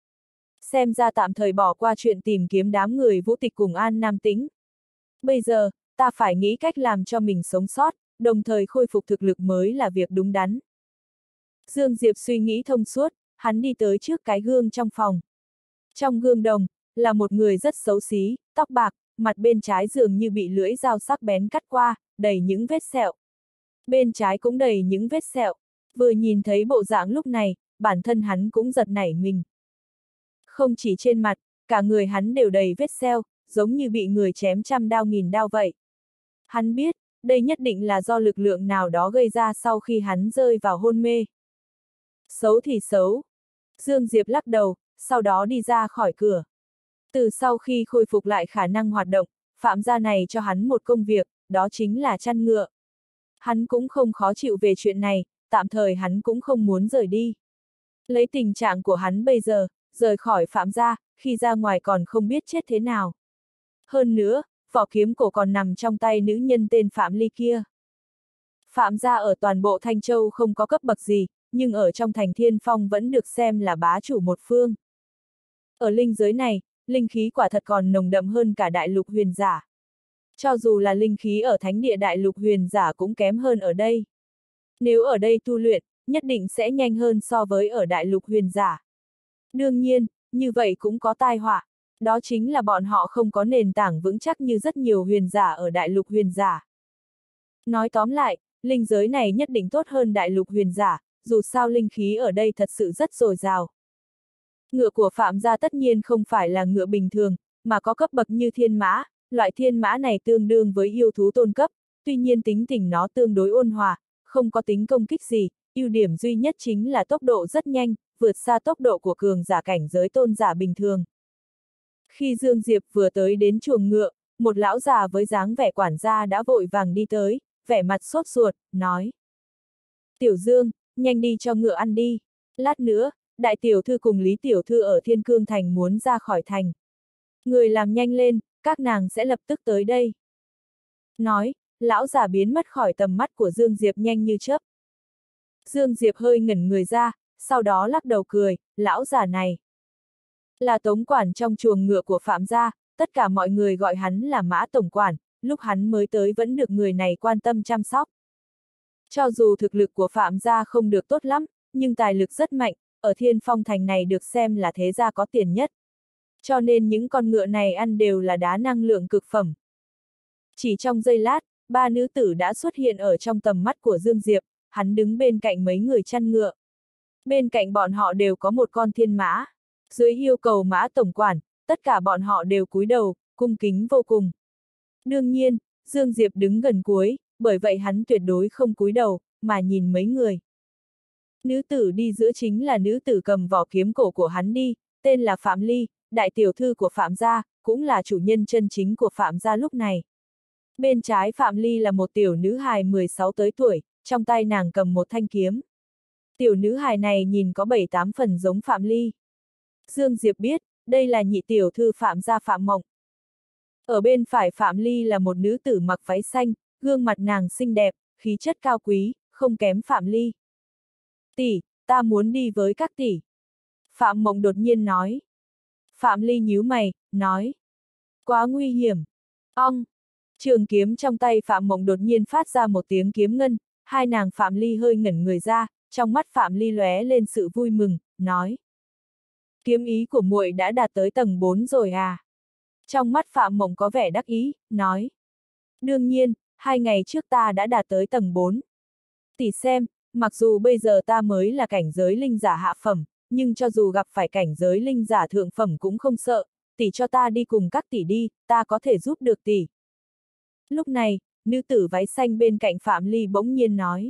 Xem ra tạm thời bỏ qua chuyện tìm kiếm đám người Vũ Tịch cùng An Nam Tĩnh. Bây giờ, ta phải nghĩ cách làm cho mình sống sót, đồng thời khôi phục thực lực mới là việc đúng đắn. Dương Diệp suy nghĩ thông suốt, hắn đi tới trước cái gương trong phòng. Trong gương đồng, là một người rất xấu xí, tóc bạc, mặt bên trái dường như bị lưỡi dao sắc bén cắt qua, đầy những vết sẹo. Bên trái cũng đầy những vết sẹo. Vừa nhìn thấy bộ dạng lúc này, bản thân hắn cũng giật nảy mình. Không chỉ trên mặt, cả người hắn đều đầy vết sẹo, giống như bị người chém trăm đao nghìn đao vậy. Hắn biết, đây nhất định là do lực lượng nào đó gây ra sau khi hắn rơi vào hôn mê. Xấu thì xấu. Dương Diệp lắc đầu, sau đó đi ra khỏi cửa. Từ sau khi khôi phục lại khả năng hoạt động, Phạm gia này cho hắn một công việc, đó chính là chăn ngựa. Hắn cũng không khó chịu về chuyện này, tạm thời hắn cũng không muốn rời đi. Lấy tình trạng của hắn bây giờ, rời khỏi Phạm gia, khi ra ngoài còn không biết chết thế nào. Hơn nữa, vỏ kiếm cổ còn nằm trong tay nữ nhân tên Phạm Ly kia. Phạm gia ở toàn bộ Thanh Châu không có cấp bậc gì, nhưng ở trong thành Thiên Phong vẫn được xem là bá chủ một phương. Ở linh giới này, linh khí quả thật còn nồng đậm hơn cả đại lục huyền giả. Cho dù là linh khí ở thánh địa đại lục huyền giả cũng kém hơn ở đây. Nếu ở đây tu luyện, nhất định sẽ nhanh hơn so với ở đại lục huyền giả. Đương nhiên, như vậy cũng có tai họa, đó chính là bọn họ không có nền tảng vững chắc như rất nhiều huyền giả ở đại lục huyền giả. Nói tóm lại, linh giới này nhất định tốt hơn đại lục huyền giả, dù sao linh khí ở đây thật sự rất dồi dào. Ngựa của Phạm gia tất nhiên không phải là ngựa bình thường, mà có cấp bậc như thiên mã, loại thiên mã này tương đương với yêu thú tôn cấp, tuy nhiên tính tình nó tương đối ôn hòa, không có tính công kích gì, ưu điểm duy nhất chính là tốc độ rất nhanh, vượt xa tốc độ của cường giả cảnh giới tôn giả bình thường. Khi Dương Diệp vừa tới đến chuồng ngựa, một lão già với dáng vẻ quản gia đã vội vàng đi tới, vẻ mặt sốt ruột, nói: Tiểu Dương, nhanh đi cho ngựa ăn đi, lát nữa, đại tiểu thư cùng Lý tiểu thư ở Thiên Cương Thành muốn ra khỏi thành. Người làm nhanh lên, các nàng sẽ lập tức tới đây. Nói, lão già biến mất khỏi tầm mắt của Dương Diệp nhanh như chớp. Dương Diệp hơi ngẩn người ra, sau đó lắc đầu cười, lão già này là tống quản trong chuồng ngựa của Phạm gia, tất cả mọi người gọi hắn là Mã tổng quản, lúc hắn mới tới vẫn được người này quan tâm chăm sóc. Cho dù thực lực của Phạm gia không được tốt lắm, nhưng tài lực rất mạnh, ở Thiên Phong thành này được xem là thế gia có tiền nhất. Cho nên những con ngựa này ăn đều là đá năng lượng cực phẩm. Chỉ trong giây lát, ba nữ tử đã xuất hiện ở trong tầm mắt của Dương Diệp, hắn đứng bên cạnh mấy người chăn ngựa. Bên cạnh bọn họ đều có một con thiên mã. Dưới yêu cầu Mã tổng quản, tất cả bọn họ đều cúi đầu, cung kính vô cùng. Đương nhiên, Dương Diệp đứng gần cuối, bởi vậy hắn tuyệt đối không cúi đầu, mà nhìn mấy người. Nữ tử đi giữa chính là nữ tử cầm vỏ kiếm cổ của hắn đi, tên là Phạm Ly, đại tiểu thư của Phạm gia, cũng là chủ nhân chân chính của Phạm gia lúc này. Bên trái Phạm Ly là một tiểu nữ hài 16 tới tuổi, trong tay nàng cầm một thanh kiếm. Tiểu nữ hài này nhìn có 7-8 phần giống Phạm Ly. Dương Diệp biết, đây là nhị tiểu thư Phạm gia Phạm Mộng. Ở bên phải Phạm Ly là một nữ tử mặc váy xanh, gương mặt nàng xinh đẹp, khí chất cao quý, không kém Phạm Ly. Tỷ, ta muốn đi với các tỷ. Phạm Mộng đột nhiên nói. Phạm Ly nhíu mày, nói. Quá nguy hiểm. Ong. Trường kiếm trong tay Phạm Mộng đột nhiên phát ra một tiếng kiếm ngân, hai nàng Phạm Ly hơi ngẩn người ra, trong mắt Phạm Ly lóe lên sự vui mừng, nói. Kiếm ý của muội đã đạt tới tầng 4 rồi à? Trong mắt Phạm Mộng có vẻ đắc ý, nói. Đương nhiên, 2 ngày trước ta đã đạt tới tầng 4. Tỷ xem, mặc dù bây giờ ta mới là cảnh giới linh giả hạ phẩm, nhưng cho dù gặp phải cảnh giới linh giả thượng phẩm cũng không sợ, tỷ cho ta đi cùng các tỷ đi, ta có thể giúp được tỷ. Lúc này, nữ tử váy xanh bên cạnh Phạm Ly bỗng nhiên nói.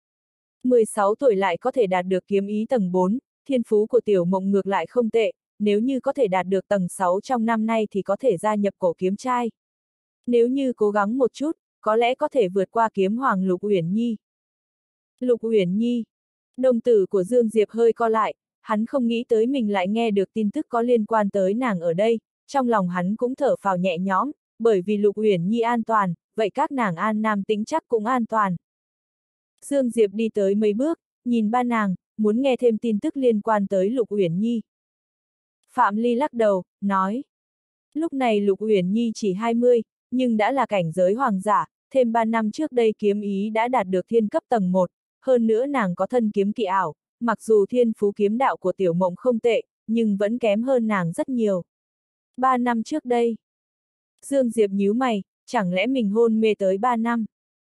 16 tuổi lại có thể đạt được kiếm ý tầng 4, thiên phú của tiểu Mộng ngược lại không tệ, nếu như có thể đạt được tầng 6 trong năm nay thì có thể gia nhập cổ kiếm trai. Nếu như cố gắng một chút, có lẽ có thể vượt qua kiếm hoàng Lục Uyển Nhi. Lục Uyển Nhi. Đồng tử của Dương Diệp hơi co lại, hắn không nghĩ tới mình lại nghe được tin tức có liên quan tới nàng ở đây, trong lòng hắn cũng thở phào nhẹ nhõm, bởi vì Lục Uyển Nhi an toàn, vậy các nàng An Nam Tĩnh chắc cũng an toàn. Dương Diệp đi tới mấy bước, nhìn ba nàng, muốn nghe thêm tin tức liên quan tới Lục Uyển Nhi. Phạm Ly lắc đầu, nói. Lúc này Lục Uyển Nhi chỉ 20, nhưng đã là cảnh giới hoàng giả, thêm 3 năm trước đây kiếm ý đã đạt được thiên cấp tầng 1, hơn nữa nàng có thân kiếm kỳ ảo, mặc dù thiên phú kiếm đạo của Tiểu Mộng không tệ, nhưng vẫn kém hơn nàng rất nhiều. 3 năm trước đây. Dương Diệp nhíu mày, chẳng lẽ mình hôn mê tới 3 năm?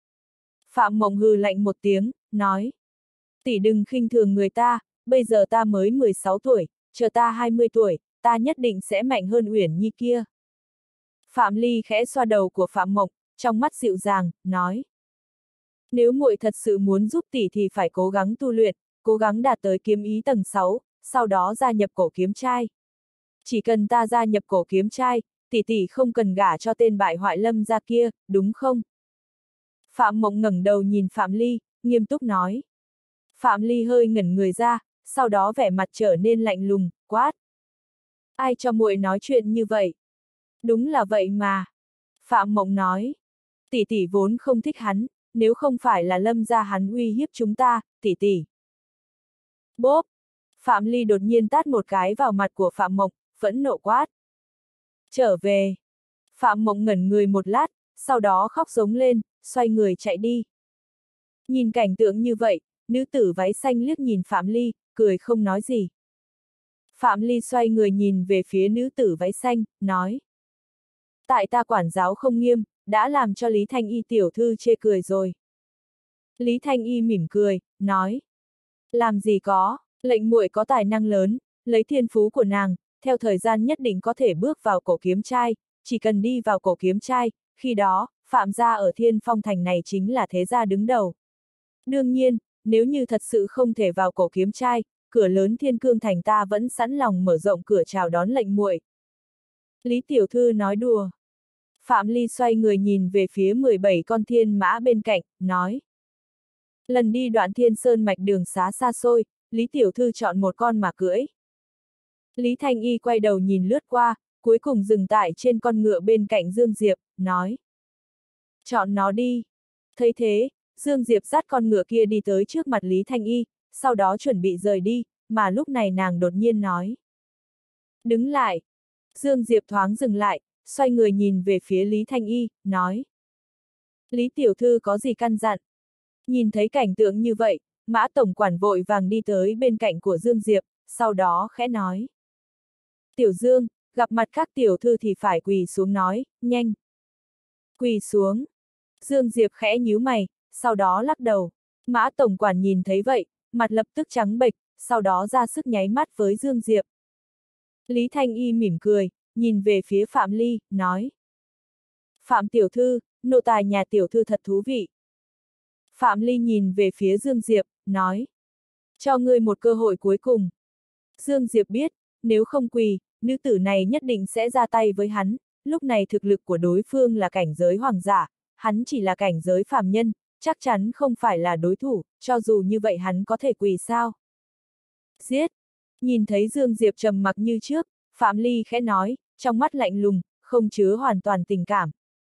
Phạm Mộng hừ lạnh một tiếng, nói. Tỷ đừng khinh thường người ta, bây giờ ta mới 16 tuổi, chờ ta 20 tuổi, ta nhất định sẽ mạnh hơn Uyển Nhi kia. Phạm Ly khẽ xoa đầu của Phạm Mộng, trong mắt dịu dàng, nói. Nếu muội thật sự muốn giúp tỷ thì phải cố gắng tu luyện, cố gắng đạt tới kiếm ý tầng 6, sau đó gia nhập cổ kiếm trai. Chỉ cần ta gia nhập cổ kiếm trai, tỷ không cần gả cho tên bại hoại Lâm gia kia, đúng không? Phạm Mộng ngẩng đầu nhìn Phạm Ly, nghiêm túc nói. Phạm Ly hơi ngẩn người ra, sau đó vẻ mặt trở nên lạnh lùng, quát. Ai cho muội nói chuyện như vậy? Đúng là vậy mà. Phạm Mộng nói. Tỷ vốn không thích hắn, nếu không phải là Lâm gia hắn uy hiếp chúng ta, tỷ. Bốp! Phạm Ly đột nhiên tát một cái vào mặt của Phạm Mộng, phẫn nộ quát. Trở về! Phạm Mộng ngẩn người một lát, sau đó khóc giống lên, xoay người chạy đi. Nhìn cảnh tượng như vậy, nữ tử váy xanh liếc nhìn Phạm Ly, cười không nói gì. Phạm Ly xoay người nhìn về phía nữ tử váy xanh, nói. Tại ta quản giáo không nghiêm, đã làm cho Lý Thanh Y tiểu thư chê cười rồi. Lý Thanh Y mỉm cười, nói. Làm gì có, lệnh muội có tài năng lớn, lấy thiên phú của nàng, theo thời gian nhất định có thể bước vào cổ kiếm trai, chỉ cần đi vào cổ kiếm trai, khi đó, Phạm gia ở Thiên Phong Thành này chính là thế gia đứng đầu. Đương nhiên, nếu như thật sự không thể vào cổ kiếm trai, cửa lớn Thiên Cương Thành ta vẫn sẵn lòng mở rộng cửa chào đón lệnh muội. Lý tiểu thư nói đùa. Phạm Ly xoay người nhìn về phía 17 con thiên mã bên cạnh, nói. Lần đi đoạn Thiên Sơn mạch đường xá xa xôi, Lý tiểu thư chọn một con mà cưỡi. Lý Thanh Y quay đầu nhìn lướt qua, cuối cùng dừng tại trên con ngựa bên cạnh Dương Diệp, nói. Chọn nó đi. Thấy thế, Dương Diệp dắt con ngựa kia đi tới trước mặt Lý Thanh Y, sau đó chuẩn bị rời đi, mà lúc này nàng đột nhiên nói. Đứng lại. Dương Diệp thoáng dừng lại, xoay người nhìn về phía Lý Thanh Y, nói. Lý tiểu thư có gì căn dặn? Nhìn thấy cảnh tượng như vậy, Mã tổng quản vội vàng đi tới bên cạnh của Dương Diệp, sau đó khẽ nói. Tiểu Dương, gặp mặt các tiểu thư thì phải quỳ xuống nói, nhanh. Quỳ xuống. Dương Diệp khẽ nhíu mày, sau đó lắc đầu. Mã tổng quản nhìn thấy vậy, mặt lập tức trắng bệch, sau đó ra sức nháy mắt với Dương Diệp. Lý Thanh Y mỉm cười, nhìn về phía Phạm Ly, nói. Phạm tiểu thư, nô tài nhà tiểu thư thật thú vị. Phạm Ly nhìn về phía Dương Diệp, nói. Cho ngươi một cơ hội cuối cùng. Dương Diệp biết, nếu không quỳ, nữ tử này nhất định sẽ ra tay với hắn, lúc này thực lực của đối phương là cảnh giới hoàng giả, hắn chỉ là cảnh giới phàm nhân, chắc chắn không phải là đối thủ, cho dù như vậy hắn có thể quỳ sao. Giết! Nhìn thấy Dương Diệp trầm mặc như trước, Phạm Ly khẽ nói, trong mắt lạnh lùng, không chứa hoàn toàn tình cảm.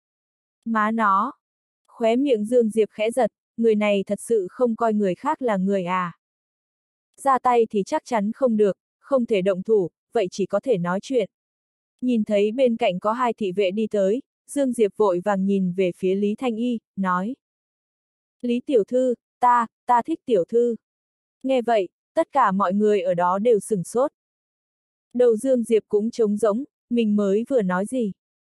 Má nó! Khóe miệng Dương Diệp khẽ giật, người này thật sự không coi người khác là người à. Ra tay thì chắc chắn không được, không thể động thủ, vậy chỉ có thể nói chuyện. Nhìn thấy bên cạnh có hai thị vệ đi tới, Dương Diệp vội vàng nhìn về phía Lý Thanh Y, nói. Lý tiểu thư, ta thích tiểu thư. Nghe vậy, tất cả mọi người ở đó đều sửng sốt. Đầu Dương Diệp cũng trống rỗng, mình mới vừa nói gì.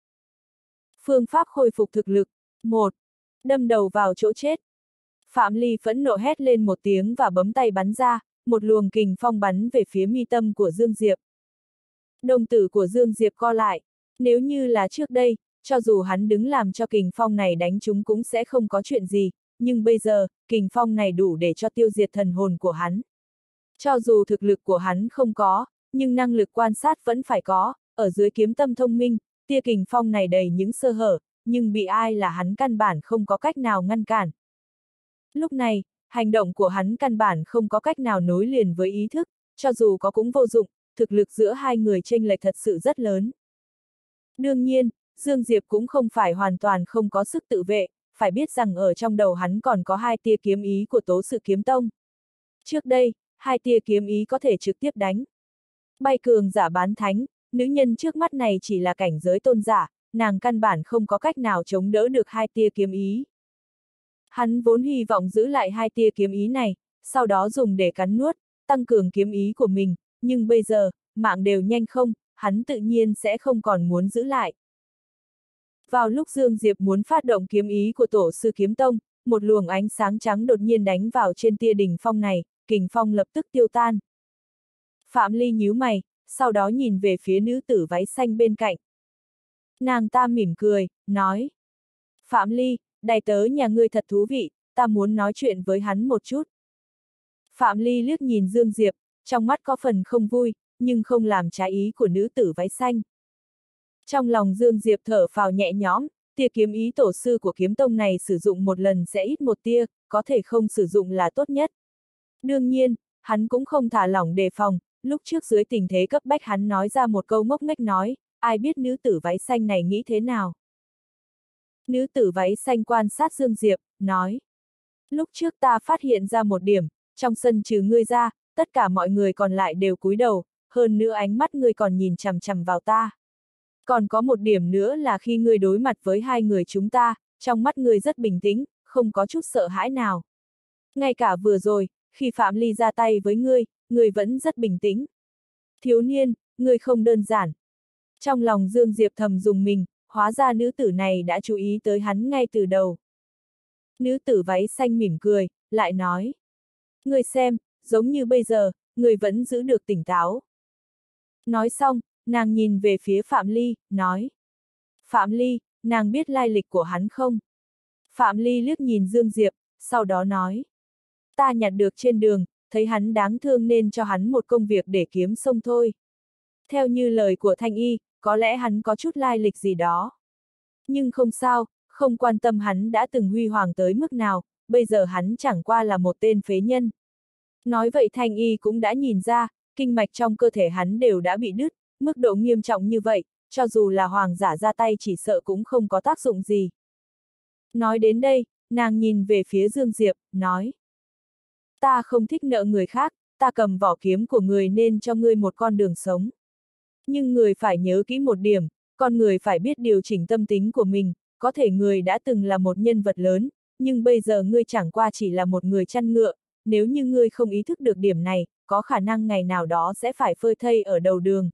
Phương pháp khôi phục thực lực, 1. Đâm đầu vào chỗ chết. Phạm Ly phẫn nộ hét lên một tiếng và bấm tay bắn ra, một luồng kình phong bắn về phía mi tâm của Dương Diệp. Đồng tử của Dương Diệp co lại, nếu như là trước đây, cho dù hắn đứng làm cho kình phong này đánh chúng cũng sẽ không có chuyện gì, nhưng bây giờ, kình phong này đủ để cho tiêu diệt thần hồn của hắn. Cho dù thực lực của hắn không có, nhưng năng lực quan sát vẫn phải có, ở dưới kiếm tâm thông minh, tia kình phong này đầy những sơ hở, nhưng bị ai là hắn căn bản không có cách nào ngăn cản. Lúc này, hành động của hắn căn bản không có cách nào nối liền với ý thức, cho dù có cũng vô dụng, thực lực giữa hai người chênh lệch thật sự rất lớn. Đương nhiên, Dương Diệp cũng không phải hoàn toàn không có sức tự vệ, phải biết rằng ở trong đầu hắn còn có hai tia kiếm ý của Tố Sự Kiếm Tông. Trước đây, hai tia kiếm ý có thể trực tiếp đánh. Bay cường giả bán thánh, nữ nhân trước mắt này chỉ là cảnh giới tôn giả, nàng căn bản không có cách nào chống đỡ được hai tia kiếm ý. Hắn vốn hy vọng giữ lại hai tia kiếm ý này, sau đó dùng để cắn nuốt, tăng cường kiếm ý của mình, nhưng bây giờ, mạng đều nhanh không, hắn tự nhiên sẽ không còn muốn giữ lại. Vào lúc Dương Diệp muốn phát động kiếm ý của Tổ Sư Kiếm Tông, một luồng ánh sáng trắng đột nhiên đánh vào trên tia đỉnh phong này, kình phong lập tức tiêu tan. Phạm Ly nhíu mày, sau đó nhìn về phía nữ tử váy xanh bên cạnh. Nàng ta mỉm cười, nói. Phạm Ly, đầy tớ nhà ngươi thật thú vị, ta muốn nói chuyện với hắn một chút. Phạm Ly liếc nhìn Dương Diệp, trong mắt có phần không vui, nhưng không làm trái ý của nữ tử váy xanh. Trong lòng Dương Diệp thở phào nhẹ nhõm, tia kiếm ý tổ sư của kiếm tông này sử dụng một lần sẽ ít một tia, có thể không sử dụng là tốt nhất. Đương nhiên, hắn cũng không thả lỏng đề phòng, lúc trước dưới tình thế cấp bách hắn nói ra một câu ngốc nghếch nói, ai biết nữ tử váy xanh này nghĩ thế nào. Nữ tử váy xanh quan sát Dương Diệp, nói. Lúc trước ta phát hiện ra một điểm, trong sân trừ ngươi ra, tất cả mọi người còn lại đều cúi đầu, hơn nữa ánh mắt ngươi còn nhìn chằm chằm vào ta. Còn có một điểm nữa là khi ngươi đối mặt với hai người chúng ta, trong mắt ngươi rất bình tĩnh, không có chút sợ hãi nào. Ngay cả vừa rồi, khi Phạm Ly ra tay với ngươi vẫn rất bình tĩnh. Thiếu niên, ngươi không đơn giản. Trong lòng Dương Diệp thầm dùng mình, hóa ra nữ tử này đã chú ý tới hắn ngay từ đầu. Nữ tử váy xanh mỉm cười, lại nói. Ngươi xem, giống như bây giờ, ngươi vẫn giữ được tỉnh táo. Nói xong, nàng nhìn về phía Phạm Ly, nói. Phạm Ly, nàng biết lai lịch của hắn không? Phạm Ly liếc nhìn Dương Diệp, sau đó nói. Ta nhặt được trên đường, thấy hắn đáng thương nên cho hắn một công việc để kiếm sống thôi. Theo như lời của Thanh Y, có lẽ hắn có chút lai lịch gì đó. Nhưng không sao, không quan tâm hắn đã từng huy hoàng tới mức nào, bây giờ hắn chẳng qua là một tên phế nhân. Nói vậy Thanh Y cũng đã nhìn ra, kinh mạch trong cơ thể hắn đều đã bị đứt, mức độ nghiêm trọng như vậy, cho dù là hoàng giả ra tay chỉ sợ cũng không có tác dụng gì. Nói đến đây, nàng nhìn về phía Dương Diệp, nói. Ta không thích nợ người khác, ta cầm vỏ kiếm của người nên cho ngươi một con đường sống. Nhưng người phải nhớ kỹ một điểm, con người phải biết điều chỉnh tâm tính của mình, có thể người đã từng là một nhân vật lớn, nhưng bây giờ ngươi chẳng qua chỉ là một người chăn ngựa, nếu như ngươi không ý thức được điểm này, có khả năng ngày nào đó sẽ phải phơi thây ở đầu đường.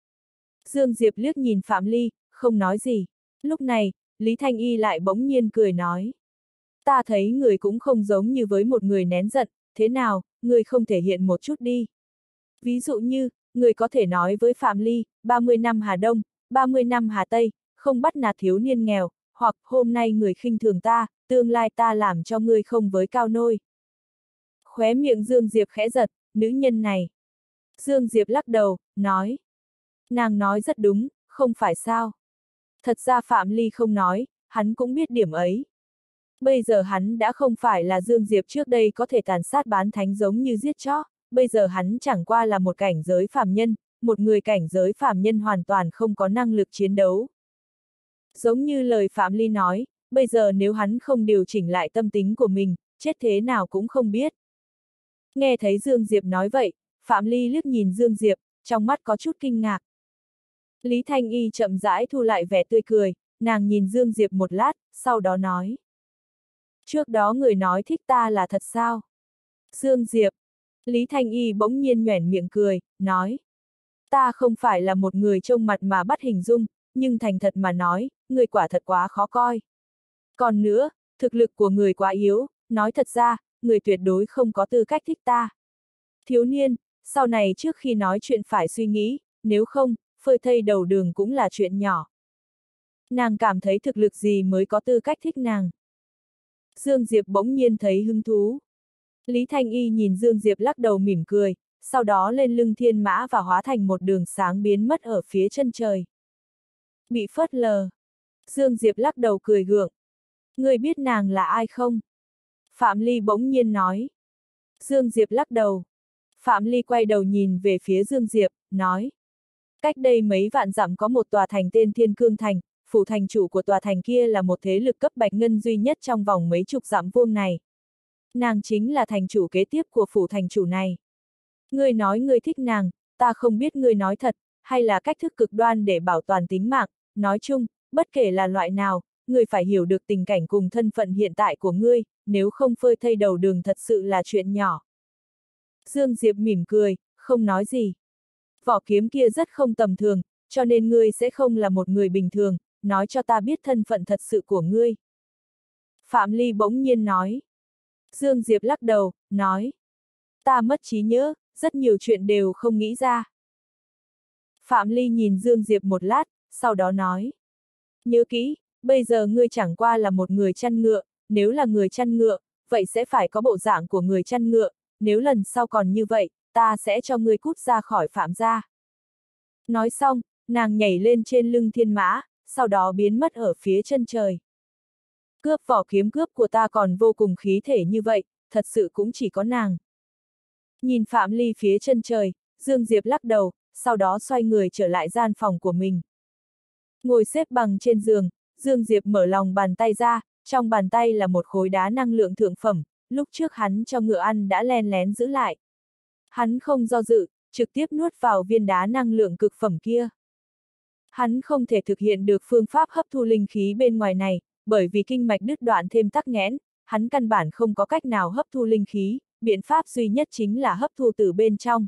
Dương Diệp liếc nhìn Phạm Ly, không nói gì. Lúc này, Lý Thanh Y lại bỗng nhiên cười nói. Ta thấy người cũng không giống như với một người nén giận, thế nào, người không thể hiện một chút đi. Ví dụ như, người có thể nói với Phạm Ly, 30 năm Hà Đông, 30 năm Hà Tây, không bắt nạt thiếu niên nghèo, hoặc hôm nay người khinh thường ta, tương lai ta làm cho ngươi không với cao nôi. Khóe miệng Dương Diệp khẽ giật, nữ nhân này. Dương Diệp lắc đầu, nói. Nàng nói rất đúng, không phải sao. Thật ra Phạm Ly không nói, hắn cũng biết điểm ấy. Bây giờ hắn đã không phải là Dương Diệp trước đây có thể tàn sát bán thánh giống như giết chó, bây giờ hắn chẳng qua là một cảnh giới phàm nhân, một người cảnh giới phàm nhân hoàn toàn không có năng lực chiến đấu. Giống như lời Phạm Ly nói, bây giờ nếu hắn không điều chỉnh lại tâm tính của mình, chết thế nào cũng không biết. Nghe thấy Dương Diệp nói vậy, Phạm Ly liếc nhìn Dương Diệp, trong mắt có chút kinh ngạc. Lý Thanh Y chậm rãi thu lại vẻ tươi cười, nàng nhìn Dương Diệp một lát, sau đó nói. Trước đó người nói thích ta là thật sao? Dương Diệp. Lý Thanh Y bỗng nhiên nhoẻn miệng cười, nói. Ta không phải là một người trông mặt mà bắt hình dung, nhưng thành thật mà nói, người quả thật quá khó coi. Còn nữa, thực lực của người quá yếu, nói thật ra, người tuyệt đối không có tư cách thích ta. Thiếu niên, sau này trước khi nói chuyện phải suy nghĩ, nếu không, phơi thây đầu đường cũng là chuyện nhỏ. Nàng cảm thấy thực lực gì mới có tư cách thích nàng. Dương Diệp bỗng nhiên thấy hứng thú. Lý Thanh Y nhìn Dương Diệp lắc đầu mỉm cười, sau đó lên lưng thiên mã và hóa thành một đường sáng biến mất ở phía chân trời. Bị phớt lờ. Dương Diệp lắc đầu cười gượng. Người biết nàng là ai không? Phạm Ly bỗng nhiên nói. Dương Diệp lắc đầu. Phạm Ly quay đầu nhìn về phía Dương Diệp, nói. Cách đây mấy vạn dặm có một tòa thành tên Thiên Cương Thành, phủ thành chủ của tòa thành kia là một thế lực cấp bạch ngân duy nhất trong vòng mấy chục dặm vuông này. Nàng chính là thành chủ kế tiếp của phủ thành chủ này. Ngươi nói ngươi thích nàng, ta không biết ngươi nói thật, hay là cách thức cực đoan để bảo toàn tính mạng, nói chung, bất kể là loại nào, ngươi phải hiểu được tình cảnh cùng thân phận hiện tại của ngươi, nếu không phơi thây đầu đường thật sự là chuyện nhỏ. Dương Diệp mỉm cười, không nói gì. Vỏ kiếm kia rất không tầm thường, cho nên ngươi sẽ không là một người bình thường, nói cho ta biết thân phận thật sự của ngươi. Phạm Ly bỗng nhiên nói. Dương Diệp lắc đầu, nói. Ta mất trí nhớ, rất nhiều chuyện đều không nghĩ ra. Phạm Ly nhìn Dương Diệp một lát, sau đó nói. Nhớ kỹ, bây giờ ngươi chẳng qua là một người chăn ngựa, nếu là người chăn ngựa, vậy sẽ phải có bộ dạng của người chăn ngựa, nếu lần sau còn như vậy, ta sẽ cho ngươi cút ra khỏi Phạm gia. Nói xong, nàng nhảy lên trên lưng thiên mã, sau đó biến mất ở phía chân trời. Cướp vỏ kiếm cướp của ta còn vô cùng khí thể như vậy, thật sự cũng chỉ có nàng. Nhìn Phạm Ly phía chân trời, Dương Diệp lắc đầu, sau đó xoay người trở lại gian phòng của mình. Ngồi xếp bằng trên giường, Dương Diệp mở lòng bàn tay ra, trong bàn tay là một khối đá năng lượng thượng phẩm, lúc trước hắn cho ngựa ăn đã len lén giữ lại. Hắn không do dự, trực tiếp nuốt vào viên đá năng lượng cực phẩm kia. Hắn không thể thực hiện được phương pháp hấp thu linh khí bên ngoài này, bởi vì kinh mạch đứt đoạn thêm tắc nghẽn, hắn căn bản không có cách nào hấp thu linh khí, biện pháp duy nhất chính là hấp thu từ bên trong.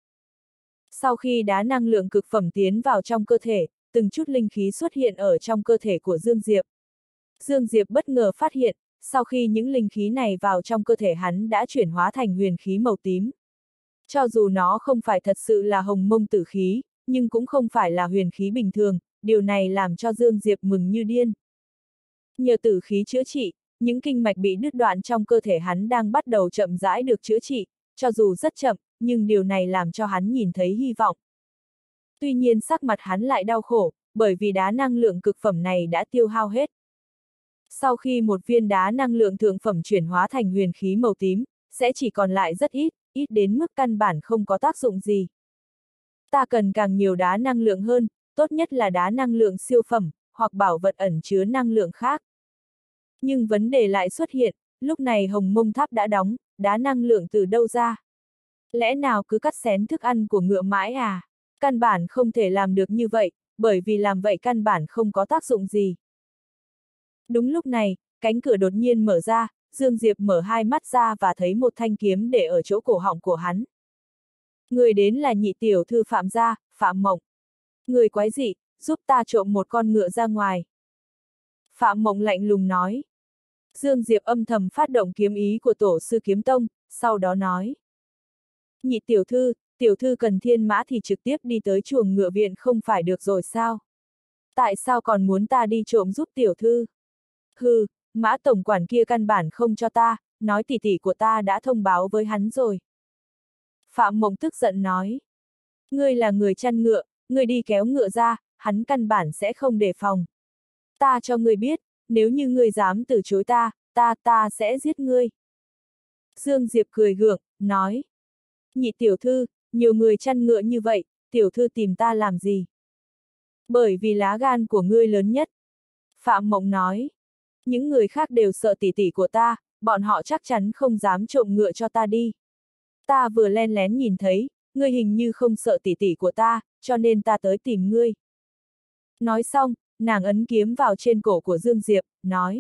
Sau khi đá năng lượng cực phẩm tiến vào trong cơ thể, từng chút linh khí xuất hiện ở trong cơ thể của Dương Diệp. Dương Diệp bất ngờ phát hiện, sau khi những linh khí này vào trong cơ thể hắn đã chuyển hóa thành huyền khí màu tím. Cho dù nó không phải thật sự là hồng mông tử khí, nhưng cũng không phải là huyền khí bình thường, điều này làm cho Dương Diệp mừng như điên. Nhờ tử khí chữa trị, những kinh mạch bị đứt đoạn trong cơ thể hắn đang bắt đầu chậm rãi được chữa trị, cho dù rất chậm, nhưng điều này làm cho hắn nhìn thấy hy vọng. Tuy nhiên sắc mặt hắn lại đau khổ, bởi vì đá năng lượng cực phẩm này đã tiêu hao hết. Sau khi một viên đá năng lượng thượng phẩm chuyển hóa thành huyền khí màu tím, sẽ chỉ còn lại rất ít, ít đến mức căn bản không có tác dụng gì. Ta cần càng nhiều đá năng lượng hơn, tốt nhất là đá năng lượng siêu phẩm, hoặc bảo vật ẩn chứa năng lượng khác. Nhưng vấn đề lại xuất hiện, lúc này Hồng Mông Tháp đã đóng, đá năng lượng từ đâu ra? Lẽ nào cứ cắt xén thức ăn của ngựa mãi à? Căn bản không thể làm được như vậy, bởi vì làm vậy căn bản không có tác dụng gì. Đúng lúc này, cánh cửa đột nhiên mở ra, Dương Diệp mở hai mắt ra và thấy một thanh kiếm để ở chỗ cổ họng của hắn. Người đến là nhị tiểu thư Phạm gia, Phạm Mộng. Người quái dị, giúp ta trộm một con ngựa ra ngoài. Phạm Mộng lạnh lùng nói. Dương Diệp âm thầm phát động kiếm ý của tổ sư kiếm tông, sau đó nói. Nhị tiểu thư cần thiên mã thì trực tiếp đi tới chuồng ngựa viện không phải được rồi sao? Tại sao còn muốn ta đi trộm giúp tiểu thư? Hừ, Mã tổng quản kia căn bản không cho ta, nói tỷ tỷ của ta đã thông báo với hắn rồi. Phạm Mộng tức giận nói. Ngươi là người chăn ngựa, ngươi đi kéo ngựa ra, hắn căn bản sẽ không đề phòng. Ta cho ngươi biết, nếu như ngươi dám từ chối ta sẽ giết ngươi. Dương Diệp cười gượng, nói. Nhị tiểu thư, nhiều người chăn ngựa như vậy, tiểu thư tìm ta làm gì? Bởi vì lá gan của ngươi lớn nhất. Phạm Mộng nói. Những người khác đều sợ tỷ tỷ của ta, bọn họ chắc chắn không dám trộm ngựa cho ta đi. Ta vừa len lén nhìn thấy, ngươi hình như không sợ tỷ tỷ của ta, cho nên ta tới tìm ngươi. Nói xong, nàng ấn kiếm vào trên cổ của Dương Diệp, nói.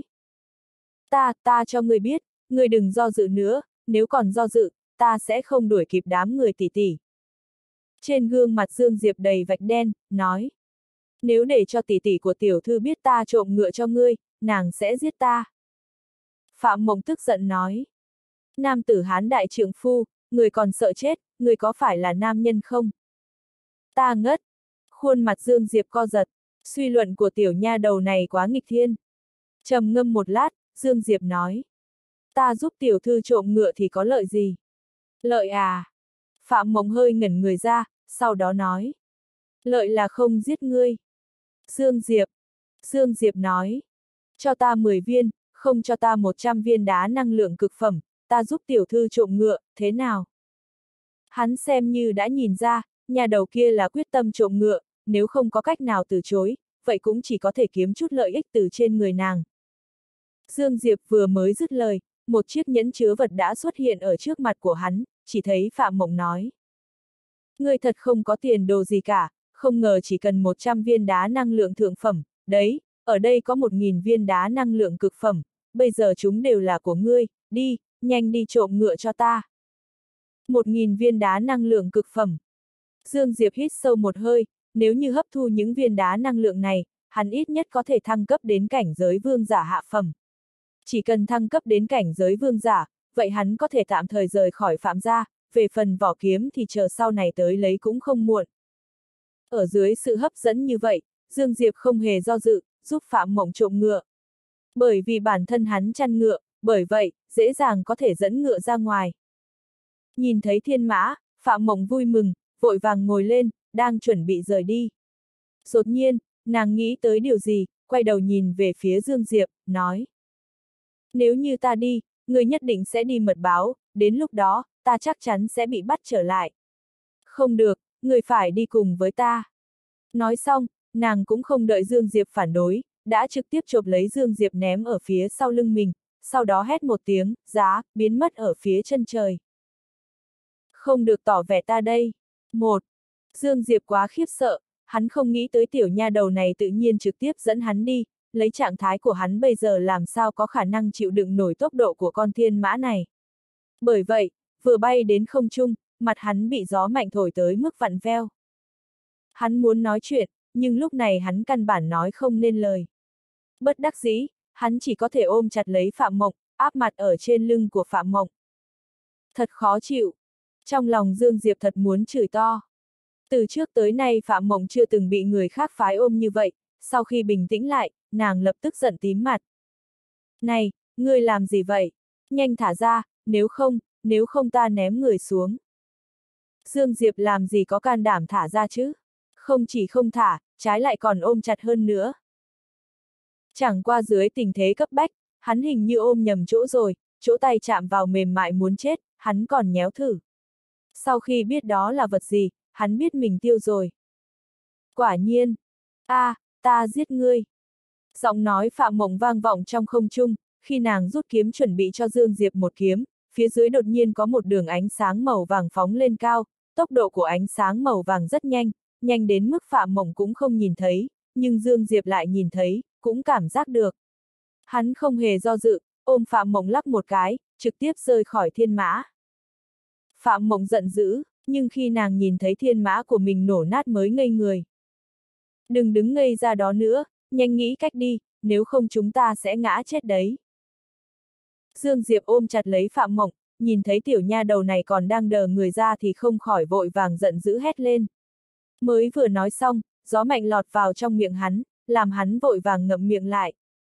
Ta cho ngươi biết, ngươi đừng do dự nữa, nếu còn do dự, ta sẽ không đuổi kịp đám người tỷ tỷ. Trên gương mặt Dương Diệp đầy vạch đen, nói. Nếu để cho tỷ tỷ của tiểu thư biết ta trộm ngựa cho ngươi, nàng sẽ giết ta. Phạm Mộng tức giận nói. Nam tử Hán đại trượng phu, người còn sợ chết, người có phải là nam nhân không? Ta ngất. Khuôn mặt Dương Diệp co giật, suy luận của tiểu nha đầu này quá nghịch thiên. Trầm ngâm một lát, Dương Diệp nói. Ta giúp tiểu thư trộm ngựa thì có lợi gì? Lợi à? Phạm Mộng hơi ngẩn người ra, sau đó nói. Lợi là không giết ngươi. Dương Diệp nói. Cho ta 10 viên, không cho ta 100 viên đá năng lượng cực phẩm, ta giúp tiểu thư trộm ngựa, thế nào? Hắn xem như đã nhìn ra, nhà đầu kia là quyết tâm trộm ngựa, nếu không có cách nào từ chối, vậy cũng chỉ có thể kiếm chút lợi ích từ trên người nàng. Dương Diệp vừa mới dứt lời, một chiếc nhẫn chứa vật đã xuất hiện ở trước mặt của hắn, chỉ thấy Phạm Mộng nói. Ngươi thật không có tiền đồ gì cả, không ngờ chỉ cần 100 viên đá năng lượng thượng phẩm, đấy, ở đây có 1000 viên đá năng lượng cực phẩm, bây giờ chúng đều là của ngươi, đi, nhanh đi trộm ngựa cho ta. 1000 viên đá năng lượng cực phẩm. Dương Diệp hít sâu một hơi, nếu như hấp thu những viên đá năng lượng này, hắn ít nhất có thể thăng cấp đến cảnh giới vương giả hạ phẩm. Chỉ cần thăng cấp đến cảnh giới vương giả, vậy hắn có thể tạm thời rời khỏi Phạm gia, về phần vỏ kiếm thì chờ sau này tới lấy cũng không muộn. Ở dưới sự hấp dẫn như vậy, Dương Diệp không hề do dự, giúp Phạm Mộng trộm ngựa. Bởi vì bản thân hắn chăn ngựa, bởi vậy, dễ dàng có thể dẫn ngựa ra ngoài. Nhìn thấy thiên mã, Phạm Mộng vui mừng, vội vàng ngồi lên, đang chuẩn bị rời đi. Đột nhiên, nàng nghĩ tới điều gì, quay đầu nhìn về phía Dương Diệp, nói. Nếu như ta đi, người nhất định sẽ đi mật báo, đến lúc đó, ta chắc chắn sẽ bị bắt trở lại. Không được, người phải đi cùng với ta. Nói xong, nàng cũng không đợi Dương Diệp phản đối, đã trực tiếp chộp lấy Dương Diệp ném ở phía sau lưng mình, sau đó hét một tiếng, giá, biến mất ở phía chân trời. Không được tỏ vẻ ta đây. Dương Diệp quá khiếp sợ, hắn không nghĩ tới tiểu nha đầu này tự nhiên trực tiếp dẫn hắn đi, lấy trạng thái của hắn bây giờ làm sao có khả năng chịu đựng nổi tốc độ của con thiên mã này. Bởi vậy, vừa bay đến không trung, mặt hắn bị gió mạnh thổi tới mức vặn veo. Hắn muốn nói chuyện, nhưng lúc này hắn căn bản nói không nên lời. Bất đắc dĩ, hắn chỉ có thể ôm chặt lấy Phạm Mộng, áp mặt ở trên lưng của Phạm Mộng. Thật khó chịu. Trong lòng Dương Diệp thật muốn chửi to. Từ trước tới nay Phạm Mộng chưa từng bị người khác phái ôm như vậy, sau khi bình tĩnh lại, nàng lập tức giận tím mặt. Này, ngươi làm gì vậy? Nhanh thả ra, nếu không ta ném người xuống. Dương Diệp làm gì có can đảm thả ra chứ? Không chỉ không thả, trái lại còn ôm chặt hơn nữa. Chẳng qua dưới tình thế cấp bách, hắn hình như ôm nhầm chỗ rồi, chỗ tay chạm vào mềm mại muốn chết, hắn còn nhéo thử. Sau khi biết đó là vật gì, hắn biết mình tiêu rồi. Quả nhiên, ta giết ngươi. Giọng nói Phạm Mộng vang vọng trong không trung, khi nàng rút kiếm chuẩn bị cho Dương Diệp một kiếm, phía dưới đột nhiên có một đường ánh sáng màu vàng phóng lên cao, tốc độ của ánh sáng màu vàng rất nhanh, nhanh đến mức Phạm Mộng cũng không nhìn thấy, nhưng Dương Diệp lại nhìn thấy, cũng cảm giác được. Hắn không hề do dự, ôm Phạm Mộng lắc một cái, trực tiếp rơi khỏi thiên mã. Phạm Mộng giận dữ, nhưng khi nàng nhìn thấy thiên mã của mình nổ nát mới ngây người. Đừng đứng ngây ra đó nữa, nhanh nghĩ cách đi, nếu không chúng ta sẽ ngã chết đấy. Dương Diệp ôm chặt lấy Phạm Mộng, nhìn thấy tiểu nha đầu này còn đang đờ người ra thì không khỏi vội vàng giận dữ hét lên. Mới vừa nói xong, gió mạnh lọt vào trong miệng hắn, làm hắn vội vàng ngậm miệng lại.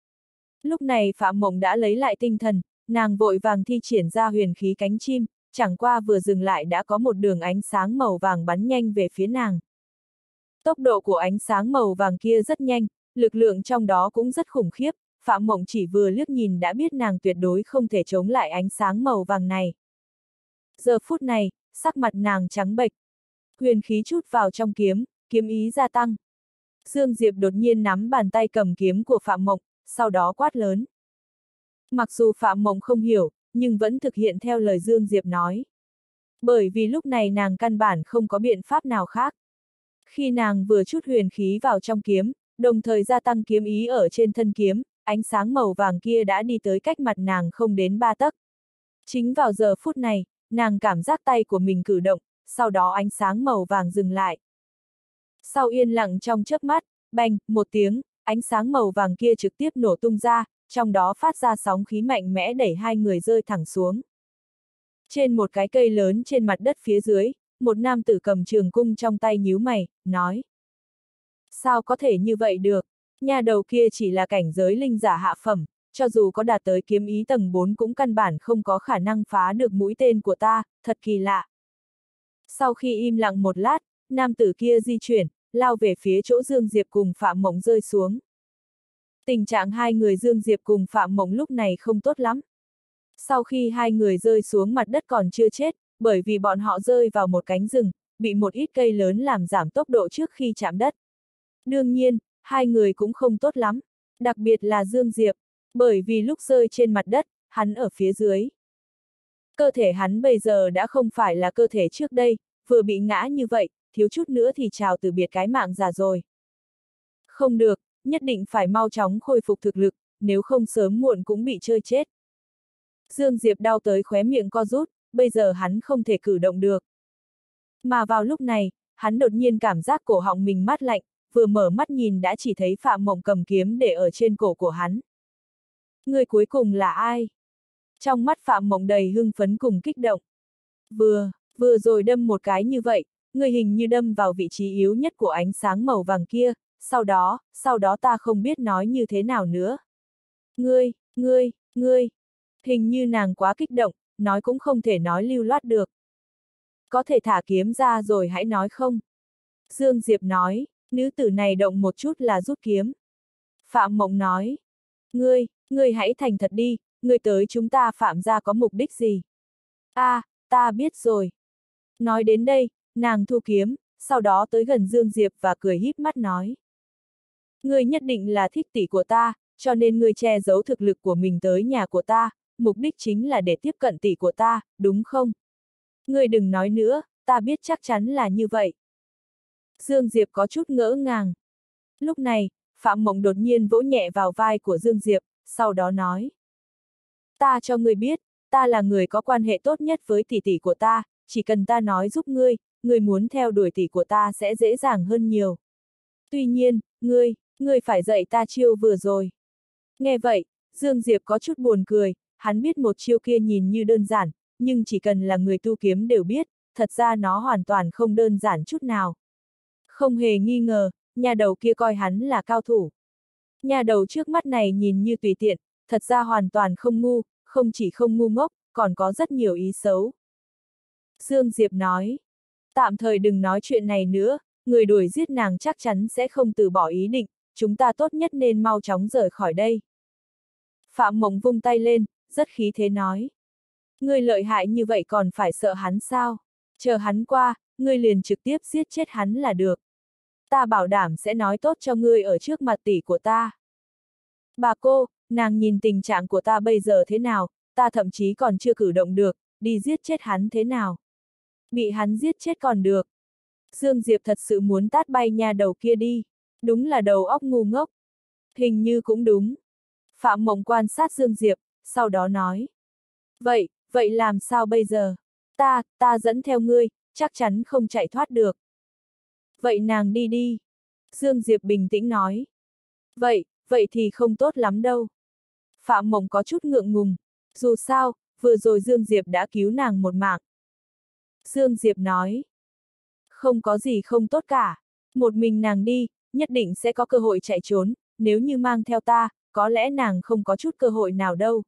Lúc này Phạm Mộng đã lấy lại tinh thần, nàng vội vàng thi triển ra huyền khí cánh chim, chẳng qua vừa dừng lại đã có một đường ánh sáng màu vàng bắn nhanh về phía nàng. Tốc độ của ánh sáng màu vàng kia rất nhanh, lực lượng trong đó cũng rất khủng khiếp, Phạm Mộng chỉ vừa liếc nhìn đã biết nàng tuyệt đối không thể chống lại ánh sáng màu vàng này. Giờ phút này, sắc mặt nàng trắng bệch. Huyền khí chút vào trong kiếm, kiếm ý gia tăng. Dương Diệp đột nhiên nắm bàn tay cầm kiếm của Phạm Mộng, sau đó quát lớn. Mặc dù Phạm Mộng không hiểu, nhưng vẫn thực hiện theo lời Dương Diệp nói. Bởi vì lúc này nàng căn bản không có biện pháp nào khác. Khi nàng vừa chút huyền khí vào trong kiếm, đồng thời gia tăng kiếm ý ở trên thân kiếm, ánh sáng màu vàng kia đã đi tới cách mặt nàng không đến 3 tấc. Chính vào giờ phút này, nàng cảm giác tay của mình cử động, sau đó ánh sáng màu vàng dừng lại. Sau yên lặng trong chớp mắt, bành, một tiếng, ánh sáng màu vàng kia trực tiếp nổ tung ra, trong đó phát ra sóng khí mạnh mẽ đẩy hai người rơi thẳng xuống. Trên một cái cây lớn trên mặt đất phía dưới, một nam tử cầm trường cung trong tay nhíu mày, nói. Sao có thể như vậy được? Nha đầu kia chỉ là cảnh giới linh giả hạ phẩm, cho dù có đạt tới kiếm ý tầng 4 cũng căn bản không có khả năng phá được mũi tên của ta, thật kỳ lạ. Sau khi im lặng một lát, nam tử kia di chuyển, lao về phía chỗ Dương Diệp cùng Phạm Mộng rơi xuống. Tình trạng hai người Dương Diệp cùng Phạm Mộng lúc này không tốt lắm. Sau khi hai người rơi xuống mặt đất còn chưa chết, bởi vì bọn họ rơi vào một cánh rừng, bị một ít cây lớn làm giảm tốc độ trước khi chạm đất. Đương nhiên, hai người cũng không tốt lắm, đặc biệt là Dương Diệp, bởi vì lúc rơi trên mặt đất, hắn ở phía dưới. Cơ thể hắn bây giờ đã không phải là cơ thể trước đây, vừa bị ngã như vậy, thiếu chút nữa thì chào từ biệt cái mạng già rồi. Không được, nhất định phải mau chóng khôi phục thực lực, nếu không sớm muộn cũng bị chơi chết. Dương Diệp đau tới khóe miệng co rút, bây giờ hắn không thể cử động được. Mà vào lúc này, hắn đột nhiên cảm giác cổ họng mình mát lạnh, vừa mở mắt nhìn đã chỉ thấy Phạm Mộng cầm kiếm để ở trên cổ của hắn. Người cuối cùng là ai? Trong mắt Phạm Mộng đầy hưng phấn cùng kích động. Vừa rồi đâm một cái như vậy, người hình như đâm vào vị trí yếu nhất của ánh sáng màu vàng kia, sau đó ta không biết nói như thế nào nữa. Ngươi, hình như nàng quá kích động, nói cũng không thể nói lưu loát được. Có thể thả kiếm ra rồi hãy nói không? Dương Diệp nói, nữ tử này động một chút là rút kiếm. Phạm Mộng nói, ngươi hãy thành thật đi, ngươi tới chúng ta Phạm gia có mục đích gì? Ta biết rồi. Nói đến đây, nàng thu kiếm, sau đó tới gần Dương Diệp và cười híp mắt nói. Ngươi nhất định là thích tỷ của ta, cho nên ngươi che giấu thực lực của mình tới nhà của ta, mục đích chính là để tiếp cận tỷ của ta, đúng không? Ngươi đừng nói nữa, ta biết chắc chắn là như vậy. Dương Diệp có chút ngỡ ngàng. Lúc này, Phạm Mộng đột nhiên vỗ nhẹ vào vai của Dương Diệp, sau đó nói. Ta cho ngươi biết, ta là người có quan hệ tốt nhất với tỷ tỷ của ta, chỉ cần ta nói giúp ngươi, ngươi muốn theo đuổi tỷ của ta sẽ dễ dàng hơn nhiều. Tuy nhiên, ngươi phải dạy ta chiêu vừa rồi. Nghe vậy, Dương Diệp có chút buồn cười, hắn biết một chiêu kia nhìn như đơn giản, nhưng chỉ cần là người tu kiếm đều biết, thật ra nó hoàn toàn không đơn giản chút nào. Không hề nghi ngờ, nhà đầu kia coi hắn là cao thủ. Nhà đầu trước mắt này nhìn như tùy tiện, thật ra hoàn toàn không ngu, không chỉ không ngu ngốc, còn có rất nhiều ý xấu. Dương Diệp nói, tạm thời đừng nói chuyện này nữa, người đuổi giết nàng chắc chắn sẽ không từ bỏ ý định, chúng ta tốt nhất nên mau chóng rời khỏi đây. Phạm Mộng vung tay lên, rất khí thế nói. Ngươi lợi hại như vậy còn phải sợ hắn sao? Chờ hắn qua, ngươi liền trực tiếp giết chết hắn là được. Ta bảo đảm sẽ nói tốt cho ngươi ở trước mặt tỷ của ta. Bà cô, nàng nhìn tình trạng của ta bây giờ thế nào, ta thậm chí còn chưa cử động được, đi giết chết hắn thế nào? Bị hắn giết chết còn được. Dương Diệp thật sự muốn tát bay nhà đầu kia đi. Đúng là đầu óc ngu ngốc. Hình như cũng đúng. Phạm Mộng quan sát Dương Diệp, sau đó nói. Vậy làm sao bây giờ? Ta dẫn theo ngươi, chắc chắn không chạy thoát được. Vậy nàng đi đi. Dương Diệp bình tĩnh nói. Vậy thì không tốt lắm đâu. Phạm Mộng có chút ngượng ngùng. Dù sao, vừa rồi Dương Diệp đã cứu nàng một mạng. Dương Diệp nói. Không có gì không tốt cả. Một mình nàng đi, nhất định sẽ có cơ hội chạy trốn, nếu như mang theo ta, có lẽ nàng không có chút cơ hội nào đâu.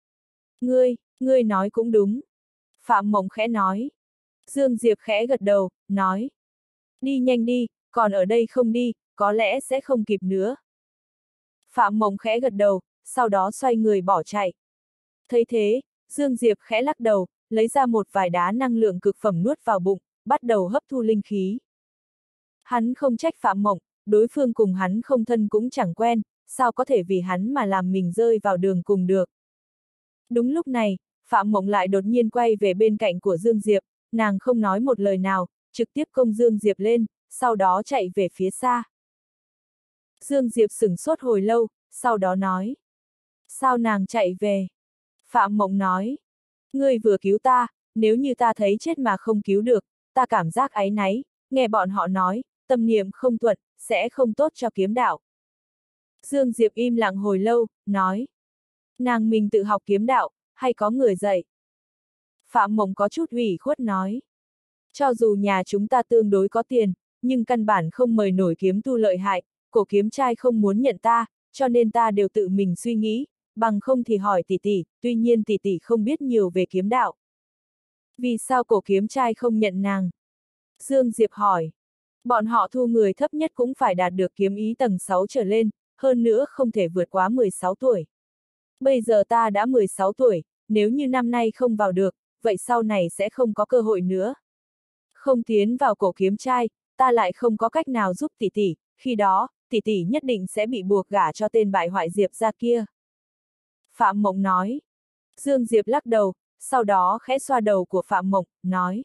Ngươi nói cũng đúng. Phạm Mộng khẽ nói. Dương Diệp khẽ gật đầu, nói. Đi nhanh đi, còn ở đây không đi, có lẽ sẽ không kịp nữa. Phạm Mộng khẽ gật đầu, sau đó xoay người bỏ chạy. Thấy thế, Dương Diệp khẽ lắc đầu, lấy ra một vài đá năng lượng cực phẩm nuốt vào bụng, bắt đầu hấp thu linh khí. Hắn không trách Phạm Mộng, đối phương cùng hắn không thân cũng chẳng quen, sao có thể vì hắn mà làm mình rơi vào đường cùng được. Đúng lúc này, Phạm Mộng lại đột nhiên quay về bên cạnh của Dương Diệp, nàng không nói một lời nào, trực tiếp công Dương Diệp lên, sau đó chạy về phía xa. Dương Diệp sửng sốt hồi lâu, sau đó nói. Sao nàng chạy về? Phạm Mộng nói. Ngươi vừa cứu ta, nếu như ta thấy chết mà không cứu được, ta cảm giác áy náy, nghe bọn họ nói, tâm niệm không thuận, sẽ không tốt cho kiếm đạo. Dương Diệp im lặng hồi lâu, nói. Nàng mình tự học kiếm đạo, hay có người dạy? Phạm Mộng có chút ủy khuất nói. Cho dù nhà chúng ta tương đối có tiền, nhưng căn bản không mời nổi kiếm tu lợi hại, cổ kiếm trai không muốn nhận ta, cho nên ta đều tự mình suy nghĩ, bằng không thì hỏi tỷ tỷ, tuy nhiên tỷ tỷ không biết nhiều về kiếm đạo. Vì sao cổ kiếm trai không nhận nàng? Dương Diệp hỏi. Bọn họ thu người thấp nhất cũng phải đạt được kiếm ý tầng 6 trở lên, hơn nữa không thể vượt quá 16 tuổi. Bây giờ ta đã 16 tuổi, nếu như năm nay không vào được, vậy sau này sẽ không có cơ hội nữa. Không tiến vào cổ kiếm trai, ta lại không có cách nào giúp tỷ tỷ, khi đó, tỷ tỷ nhất định sẽ bị buộc gả cho tên bại hoại Diệp gia kia. Phạm Mộng nói. Dương Diệp lắc đầu, sau đó khẽ xoa đầu của Phạm Mộng, nói.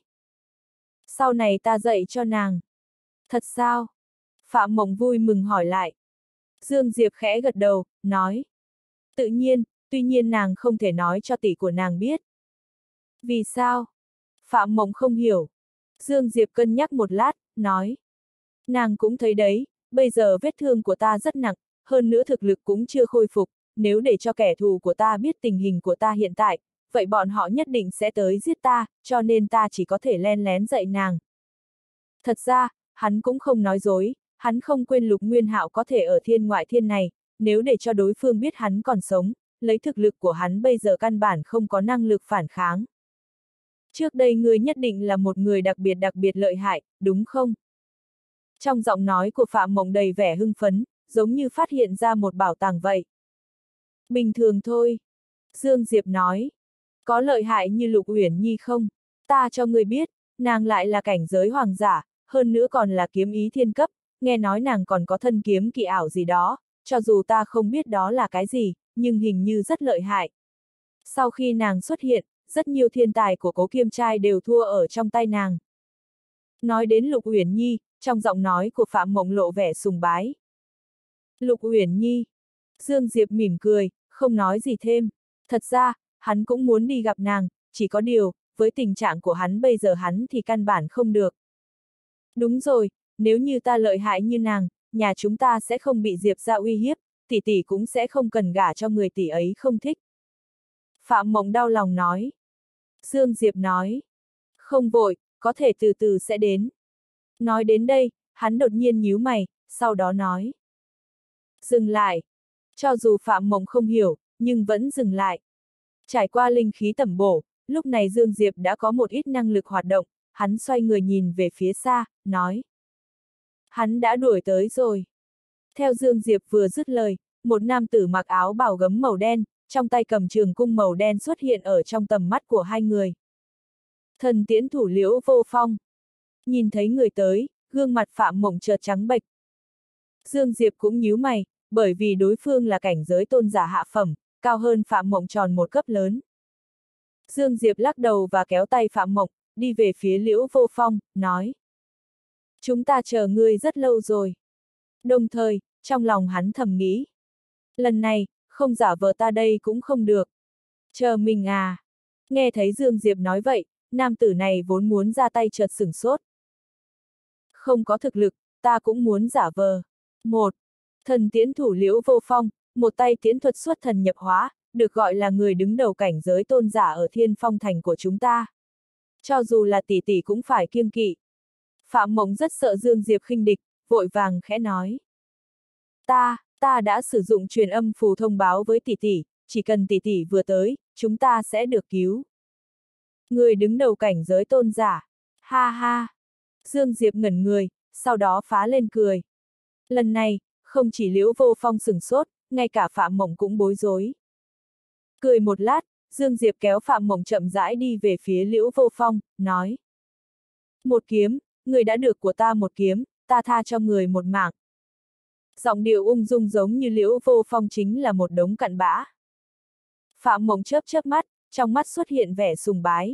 Sau này ta dạy cho nàng. Thật sao? Phạm Mộng vui mừng hỏi lại. Dương Diệp khẽ gật đầu, nói. Tự nhiên, tuy nhiên nàng không thể nói cho tỷ của nàng biết. Vì sao? Phạm Mộng không hiểu. Dương Diệp cân nhắc một lát, nói. Nàng cũng thấy đấy, bây giờ vết thương của ta rất nặng, hơn nữa thực lực cũng chưa khôi phục, nếu để cho kẻ thù của ta biết tình hình của ta hiện tại, vậy bọn họ nhất định sẽ tới giết ta, cho nên ta chỉ có thể len lén dạy nàng. Thật ra, hắn cũng không nói dối, hắn không quên Lục Nguyên Hạo có thể ở thiên ngoại thiên này, nếu để cho đối phương biết hắn còn sống, lấy thực lực của hắn bây giờ căn bản không có năng lực phản kháng. Trước đây ngươi nhất định là một người đặc biệt lợi hại, đúng không? Trong giọng nói của Phạm Mộng đầy vẻ hưng phấn, giống như phát hiện ra một bảo tàng vậy. Bình thường thôi. Dương Diệp nói. Có lợi hại như Lục Uyển Nhi không? Ta cho ngươi biết, nàng lại là cảnh giới hoàng giả, hơn nữa còn là kiếm ý thiên cấp, nghe nói nàng còn có thân kiếm kỳ ảo gì đó, cho dù ta không biết đó là cái gì, nhưng hình như rất lợi hại. Sau khi nàng xuất hiện, rất nhiều thiên tài của Cố Kiếm Trai đều thua ở trong tay nàng. Nói đến Lục Uyển Nhi, trong giọng nói của Phạm Mộng lộ vẻ sùng bái. Lục Uyển Nhi. Dương Diệp mỉm cười, không nói gì thêm. Thật ra, hắn cũng muốn đi gặp nàng, chỉ có điều, với tình trạng của hắn bây giờ hắn thì căn bản không được. Đúng rồi, nếu như ta lợi hại như nàng, nhà chúng ta sẽ không bị Diệp gia uy hiếp, tỷ tỷ cũng sẽ không cần gả cho người tỷ ấy không thích. Phạm Mộng đau lòng nói. Dương Diệp nói. Không vội, có thể từ từ sẽ đến. Nói đến đây, hắn đột nhiên nhíu mày, sau đó nói. Dừng lại. Cho dù Phạm Mộng không hiểu, nhưng vẫn dừng lại. Trải qua linh khí tẩm bổ, lúc này Dương Diệp đã có một ít năng lực hoạt động, hắn xoay người nhìn về phía xa, nói. Hắn đã đuổi tới rồi. Theo Dương Diệp vừa dứt lời, một nam tử mặc áo bào gấm màu đen, trong tay cầm trường cung màu đen xuất hiện ở trong tầm mắt của hai người. Thần tiễn thủ Liễu Vô Phong. Nhìn thấy người tới, gương mặt Phạm Mộng chợt trắng bệch. Dương Diệp cũng nhíu mày, bởi vì đối phương là cảnh giới tôn giả hạ phẩm, cao hơn Phạm Mộng tròn một cấp lớn. Dương Diệp lắc đầu và kéo tay Phạm Mộng, đi về phía Liễu Vô Phong, nói. Chúng ta chờ ngươi rất lâu rồi. Đồng thời, trong lòng hắn thầm nghĩ. Lần này, không giả vờ ta đây cũng không được. Chờ mình à. Nghe thấy Dương Diệp nói vậy, nam tử này vốn muốn ra tay chợt sửng sốt. Không có thực lực, ta cũng muốn giả vờ. 1. Thần tiễn thủ Liễu Vô Phong, một tay tiễn thuật xuất thần nhập hóa, được gọi là người đứng đầu cảnh giới tôn giả ở Thiên Phong Thành của chúng ta. Cho dù là tỷ tỷ cũng phải kiêng kỵ. Phạm Mộng rất sợ Dương Diệp khinh địch, vội vàng khẽ nói. Ta đã sử dụng truyền âm phù thông báo với tỷ tỷ, chỉ cần tỷ tỷ vừa tới, chúng ta sẽ được cứu. Người đứng đầu cảnh giới tôn giả. Ha ha. Dương Diệp ngẩn người, sau đó phá lên cười. Lần này, không chỉ Liễu Vô Phong sửng sốt, ngay cả Phạm Mộng cũng bối rối. Cười một lát, Dương Diệp kéo Phạm Mộng chậm rãi đi về phía Liễu Vô Phong, nói. Một kiếm, người đã được của ta một kiếm, ta tha cho người một mạng. Giọng điệu ung dung giống như Liễu Vô Phong chính là một đống cặn bã. Phạm Mộng chớp chớp mắt, trong mắt xuất hiện vẻ sùng bái.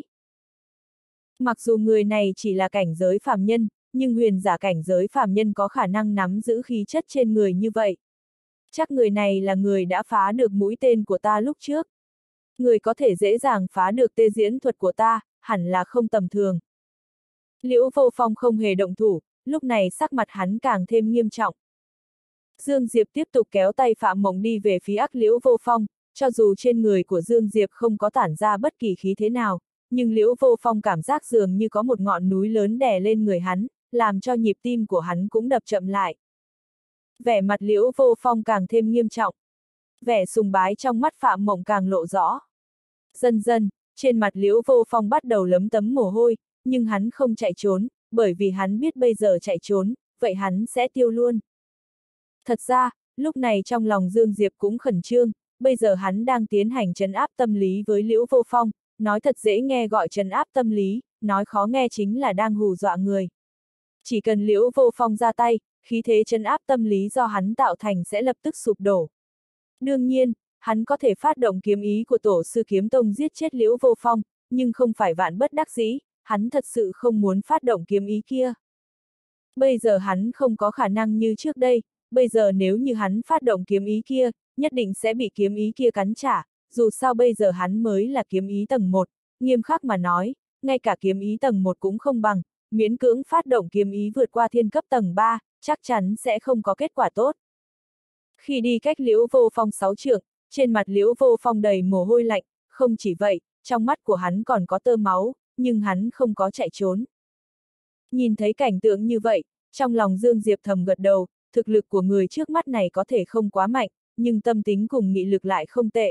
Mặc dù người này chỉ là cảnh giới phàm nhân, nhưng huyền giả cảnh giới phàm nhân có khả năng nắm giữ khí chất trên người như vậy. Chắc người này là người đã phá được mũi tên của ta lúc trước. Người có thể dễ dàng phá được tê diễn thuật của ta, hẳn là không tầm thường. Liễu Vô Phong không hề động thủ, lúc này sắc mặt hắn càng thêm nghiêm trọng. Dương Diệp tiếp tục kéo tay Phạm Mộng đi về phía Liễu Vô Phong, cho dù trên người của Dương Diệp không có tản ra bất kỳ khí thế nào, nhưng Liễu Vô Phong cảm giác dường như có một ngọn núi lớn đè lên người hắn, làm cho nhịp tim của hắn cũng đập chậm lại. Vẻ mặt Liễu Vô Phong càng thêm nghiêm trọng. Vẻ sùng bái trong mắt Phạm Mộng càng lộ rõ. Dần dần, trên mặt Liễu Vô Phong bắt đầu lấm tấm mồ hôi, nhưng hắn không chạy trốn, bởi vì hắn biết bây giờ chạy trốn, vậy hắn sẽ tiêu luôn. Thật ra, lúc này trong lòng Dương Diệp cũng khẩn trương, bây giờ hắn đang tiến hành trấn áp tâm lý với Liễu Vô Phong, nói thật dễ nghe gọi trấn áp tâm lý, nói khó nghe chính là đang hù dọa người. Chỉ cần Liễu Vô Phong ra tay, khí thế trấn áp tâm lý do hắn tạo thành sẽ lập tức sụp đổ. Đương nhiên, hắn có thể phát động kiếm ý của tổ sư kiếm tông giết chết Liễu Vô Phong, nhưng không phải vạn bất đắc dĩ, hắn thật sự không muốn phát động kiếm ý kia. Bây giờ hắn không có khả năng như trước đây, bây giờ nếu như hắn phát động kiếm ý kia, nhất định sẽ bị kiếm ý kia cắn trả, dù sao bây giờ hắn mới là kiếm ý tầng 1, nghiêm khắc mà nói, ngay cả kiếm ý tầng 1 cũng không bằng, miễn cưỡng phát động kiếm ý vượt qua thiên cấp tầng 3, chắc chắn sẽ không có kết quả tốt. Khi đi cách Liễu Vô Phong 6 trượng, trên mặt Liễu Vô Phong đầy mồ hôi lạnh, không chỉ vậy, trong mắt của hắn còn có tơ máu, nhưng hắn không có chạy trốn. Nhìn thấy cảnh tượng như vậy, trong lòng Dương Diệp thầm gật đầu, thực lực của người trước mắt này có thể không quá mạnh, nhưng tâm tính cùng nghị lực lại không tệ.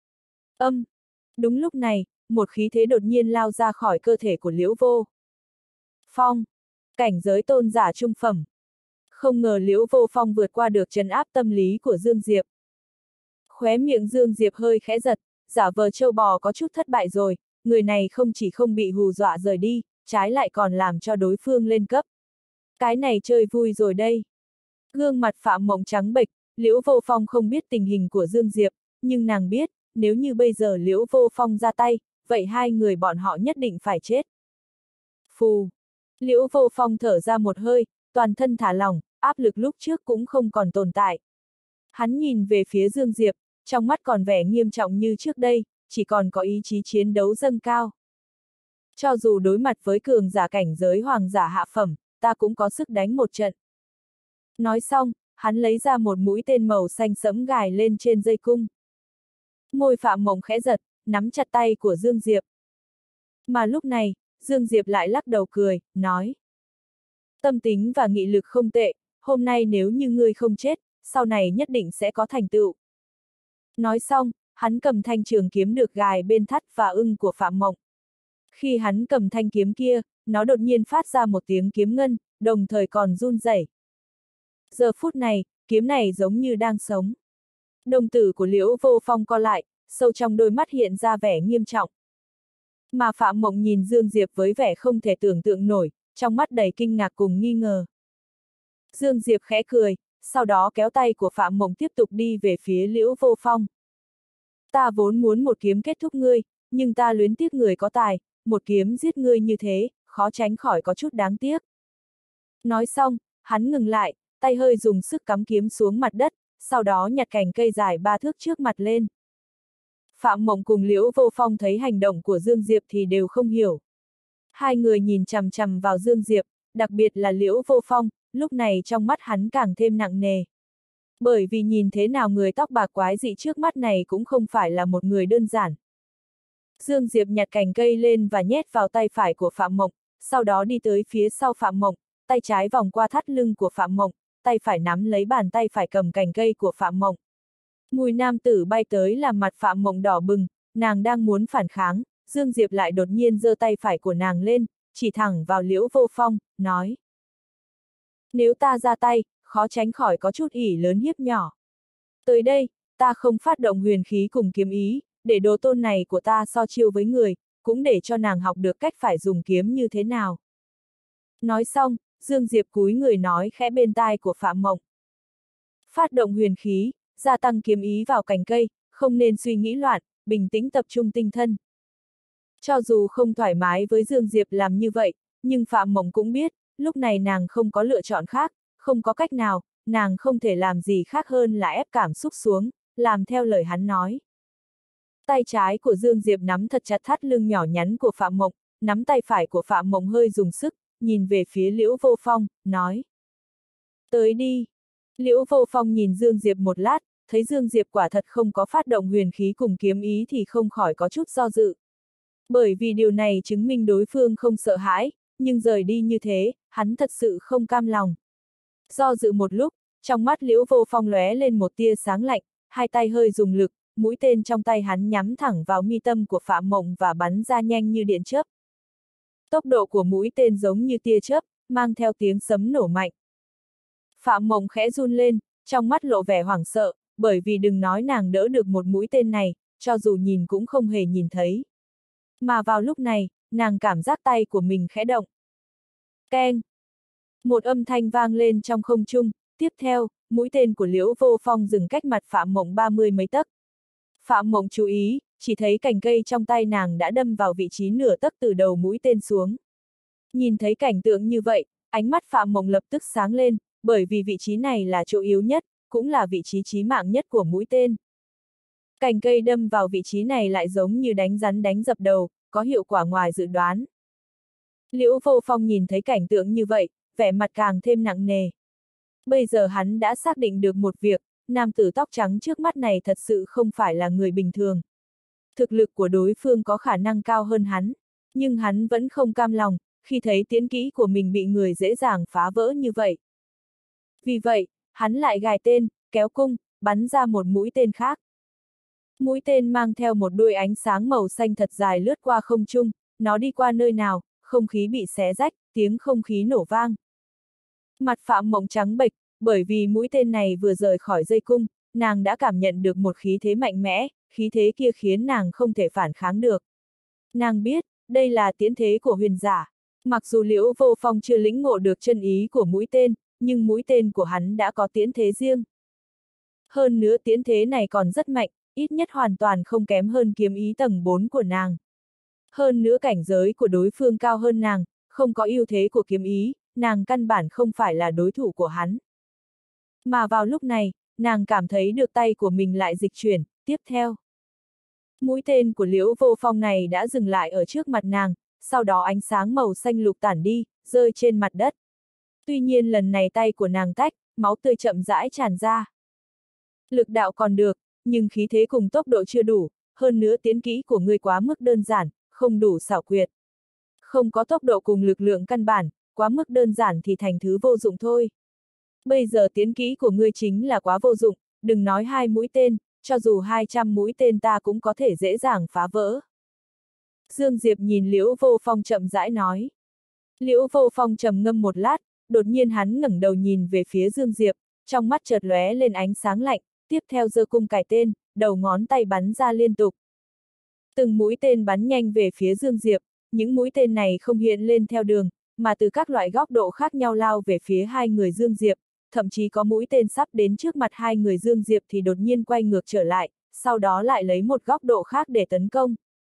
Đúng lúc này, một khí thế đột nhiên lao ra khỏi cơ thể của Liễu Vô Phong, cảnh giới tôn giả trung phẩm. Không ngờ Liễu Vô Phong vượt qua được trấn áp tâm lý của Dương Diệp. Khóe miệng Dương Diệp hơi khẽ giật, giả vờ trâu bò có chút thất bại rồi, người này không chỉ không bị hù dọa rời đi, trái lại còn làm cho đối phương lên cấp. Cái này chơi vui rồi đây. Gương mặt Phạm Mộng trắng bệch, Liễu Vô Phong không biết tình hình của Dương Diệp, nhưng nàng biết, nếu như bây giờ Liễu Vô Phong ra tay, vậy hai người bọn họ nhất định phải chết. Phù! Liễu Vô Phong thở ra một hơi, toàn thân thả lỏng, áp lực lúc trước cũng không còn tồn tại. Hắn nhìn về phía Dương Diệp, trong mắt còn vẻ nghiêm trọng như trước đây, chỉ còn có ý chí chiến đấu dâng cao. Cho dù đối mặt với cường giả cảnh giới hoàng giả hạ phẩm, ta cũng có sức đánh một trận. Nói xong, hắn lấy ra một mũi tên màu xanh sẫm gài lên trên dây cung. Môi Phạm Mộng khẽ giật, nắm chặt tay của Dương Diệp. Mà lúc này, Dương Diệp lại lắc đầu cười, nói. Tâm tính và nghị lực không tệ, hôm nay nếu như ngươi không chết, sau này nhất định sẽ có thành tựu. Nói xong, hắn cầm thanh trường kiếm được gài bên thắt và ưng của Phạm Mộng. Khi hắn cầm thanh kiếm kia, nó đột nhiên phát ra một tiếng kiếm ngân, đồng thời còn run rẩy. Giờ phút này, kiếm này giống như đang sống. Đồng tử của Liễu Vô Phong co lại, sâu trong đôi mắt hiện ra vẻ nghiêm trọng. Mà Phạm Mộng nhìn Dương Diệp với vẻ không thể tưởng tượng nổi, trong mắt đầy kinh ngạc cùng nghi ngờ. Dương Diệp khẽ cười, sau đó kéo tay của Phạm Mộng tiếp tục đi về phía Liễu Vô Phong. Ta vốn muốn một kiếm kết thúc ngươi, nhưng ta luyến tiếc người có tài, một kiếm giết ngươi như thế, khó tránh khỏi có chút đáng tiếc. Nói xong, hắn ngừng lại, tay hơi dùng sức cắm kiếm xuống mặt đất, sau đó nhặt cành cây dài 3 thước trước mặt lên. Phạm Mộng cùng Liễu Vô Phong thấy hành động của Dương Diệp thì đều không hiểu. Hai người nhìn chằm chằm vào Dương Diệp, đặc biệt là Liễu Vô Phong, lúc này trong mắt hắn càng thêm nặng nề. Bởi vì nhìn thế nào người tóc bạc quái dị trước mắt này cũng không phải là một người đơn giản. Dương Diệp nhặt cành cây lên và nhét vào tay phải của Phạm Mộng, sau đó đi tới phía sau Phạm Mộng, tay trái vòng qua thắt lưng của Phạm Mộng, tay phải nắm lấy bàn tay phải cầm cành cây của Phạm Mộng. Mùi nam tử bay tới làm mặt Phạm Mộng đỏ bừng, nàng đang muốn phản kháng, Dương Diệp lại đột nhiên giơ tay phải của nàng lên, chỉ thẳng vào Liễu Vô Phong, nói. Nếu ta ra tay, khó tránh khỏi có chút ỷ lớn hiếp nhỏ. Tới đây, ta không phát động huyền khí cùng kiếm ý, để đồ tôn này của ta so chiêu với người, cũng để cho nàng học được cách phải dùng kiếm như thế nào. Nói xong, Dương Diệp cúi người nói khẽ bên tai của Phạm Mộng. Phát động huyền khí, gia tăng kiếm ý vào cành cây, không nên suy nghĩ loạn, bình tĩnh tập trung tinh thần. Cho dù không thoải mái với Dương Diệp làm như vậy, nhưng Phạm Mộng cũng biết, lúc này nàng không có lựa chọn khác, không có cách nào, nàng không thể làm gì khác hơn là ép cảm xúc xuống, làm theo lời hắn nói. Tay trái của Dương Diệp nắm thật chặt thắt lưng nhỏ nhắn của Phạm Mộng, nắm tay phải của Phạm Mộng hơi dùng sức, nhìn về phía Liễu Vô Phong, nói. Tới đi. Liễu Vô Phong nhìn Dương Diệp một lát, thấy Dương Diệp quả thật không có phát động huyền khí cùng kiếm ý thì không khỏi có chút do dự. Bởi vì điều này chứng minh đối phương không sợ hãi, nhưng rời đi như thế, hắn thật sự không cam lòng. Do dự một lúc, trong mắt Liễu Vô Phong lóe lên một tia sáng lạnh, hai tay hơi dùng lực, mũi tên trong tay hắn nhắm thẳng vào mi tâm của Phạm Mộng và bắn ra nhanh như điện chớp. Tốc độ của mũi tên giống như tia chớp, mang theo tiếng sấm nổ mạnh. Phạm Mộng khẽ run lên, trong mắt lộ vẻ hoảng sợ, bởi vì đừng nói nàng đỡ được một mũi tên này, cho dù nhìn cũng không hề nhìn thấy. Mà vào lúc này, nàng cảm giác tay của mình khẽ động. Keng! Một âm thanh vang lên trong không trung, tiếp theo, mũi tên của Liễu Vô Phong dừng cách mặt Phạm Mộng 30 mấy tấc. Phạm Mộng chú ý, chỉ thấy cành cây trong tay nàng đã đâm vào vị trí nửa tấc từ đầu mũi tên xuống. Nhìn thấy cảnh tượng như vậy, ánh mắt Phạm Mộng lập tức sáng lên, bởi vì vị trí này là chỗ yếu nhất, cũng là vị trí chí mạng nhất của mũi tên. Cành cây đâm vào vị trí này lại giống như đánh rắn đánh dập đầu, có hiệu quả ngoài dự đoán. Liễu Vô Phong nhìn thấy cảnh tượng như vậy, vẻ mặt càng thêm nặng nề. Bây giờ hắn đã xác định được một việc, nam tử tóc trắng trước mắt này thật sự không phải là người bình thường. Thực lực của đối phương có khả năng cao hơn hắn, nhưng hắn vẫn không cam lòng, khi thấy tiến kỹ của mình bị người dễ dàng phá vỡ như vậy. Vì vậy, hắn lại gài tên, kéo cung, bắn ra một mũi tên khác. Mũi tên mang theo một đuôi ánh sáng màu xanh thật dài lướt qua không trung, nó đi qua nơi nào, không khí bị xé rách, tiếng không khí nổ vang. Mặt Phạm Mộng trắng bệch, bởi vì mũi tên này vừa rời khỏi dây cung, nàng đã cảm nhận được một khí thế mạnh mẽ, khí thế kia khiến nàng không thể phản kháng được. Nàng biết, đây là tiến thế của huyền giả. Mặc dù Liễu Vô Phong chưa lĩnh ngộ được chân ý của mũi tên, nhưng mũi tên của hắn đã có tiến thế riêng. Hơn nữa tiến thế này còn rất mạnh, ít nhất hoàn toàn không kém hơn kiếm ý tầng 4 của nàng. Hơn nữa cảnh giới của đối phương cao hơn nàng, không có ưu thế của kiếm ý, nàng căn bản không phải là đối thủ của hắn. Mà vào lúc này, nàng cảm thấy được tay của mình lại dịch chuyển, tiếp theo. Mũi tên của Liễu Vô Phong này đã dừng lại ở trước mặt nàng, sau đó ánh sáng màu xanh lục tản đi, rơi trên mặt đất. Tuy nhiên lần này tay của nàng tách, máu tươi chậm rãi tràn ra. Lực đạo còn được, nhưng khí thế cùng tốc độ chưa đủ, hơn nữa tiến kỹ của ngươi quá mức đơn giản, không đủ xảo quyệt. Không có tốc độ cùng lực lượng căn bản, quá mức đơn giản thì thành thứ vô dụng thôi. Bây giờ tiến kỹ của ngươi chính là quá vô dụng, đừng nói 2 mũi tên, cho dù 200 mũi tên ta cũng có thể dễ dàng phá vỡ. Dương Diệp nhìn Liễu Vô Phong chậm rãi nói. Liễu Vô Phong trầm ngâm một lát, đột nhiên hắn ngẩng đầu nhìn về phía Dương Diệp, trong mắt chợt lóe lên ánh sáng lạnh, tiếp theo giơ cung cài tên, đầu ngón tay bắn ra liên tục. Từng mũi tên bắn nhanh về phía Dương Diệp, những mũi tên này không hiện lên theo đường, mà từ các loại góc độ khác nhau lao về phía hai người Dương Diệp, thậm chí có mũi tên sắp đến trước mặt hai người Dương Diệp thì đột nhiên quay ngược trở lại, sau đó lại lấy một góc độ khác để tấn công.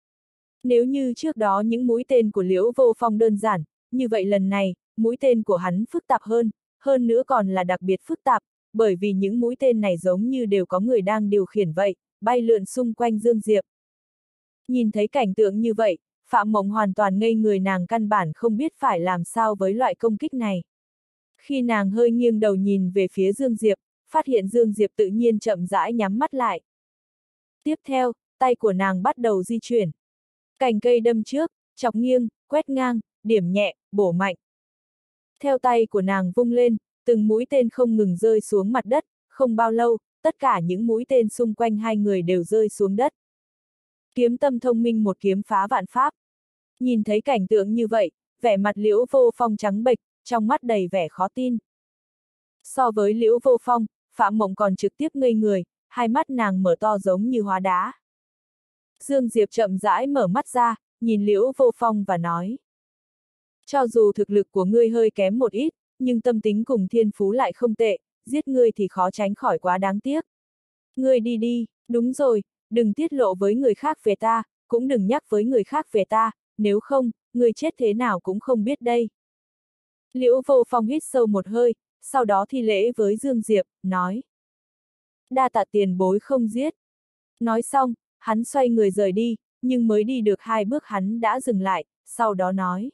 Nếu như trước đó những mũi tên của Liễu Vô Phong đơn giản, như vậy lần này, mũi tên của hắn phức tạp hơn nữa còn là đặc biệt phức tạp, bởi vì những mũi tên này giống như đều có người đang điều khiển vậy, bay lượn xung quanh Dương Diệp. Nhìn thấy cảnh tượng như vậy, Phạm Mộng hoàn toàn ngây người, nàng căn bản không biết phải làm sao với loại công kích này. Khi nàng hơi nghiêng đầu nhìn về phía Dương Diệp, phát hiện Dương Diệp tự nhiên chậm rãi nhắm mắt lại. Tiếp theo, tay của nàng bắt đầu di chuyển. Cành cây đâm trước, chọc nghiêng, quét ngang, điểm nhẹ, bổ mạnh. Theo tay của nàng vung lên, từng mũi tên không ngừng rơi xuống mặt đất, không bao lâu, tất cả những mũi tên xung quanh hai người đều rơi xuống đất. Kiếm tâm thông minh một kiếm phá vạn pháp. Nhìn thấy cảnh tượng như vậy, vẻ mặt Liễu Vô Phong trắng bệch, trong mắt đầy vẻ khó tin. So với Liễu Vô Phong, Phạm Mộng còn trực tiếp ngây người, hai mắt nàng mở to giống như hóa đá. Dương Diệp chậm rãi mở mắt ra, nhìn Liễu Vô Phong và nói. Cho dù thực lực của ngươi hơi kém một ít, nhưng tâm tính cùng thiên phú lại không tệ, giết ngươi thì khó tránh khỏi quá đáng tiếc. Ngươi đi đi, đúng rồi, đừng tiết lộ với người khác về ta, cũng đừng nhắc với người khác về ta, nếu không, ngươi chết thế nào cũng không biết đây. Liễu Vô Phong hít sâu một hơi, sau đó thi lễ với Dương Diệp, nói. Đa tạ tiền bối không giết. Nói xong, hắn xoay người rời đi, nhưng mới đi được 2 bước hắn đã dừng lại, sau đó nói.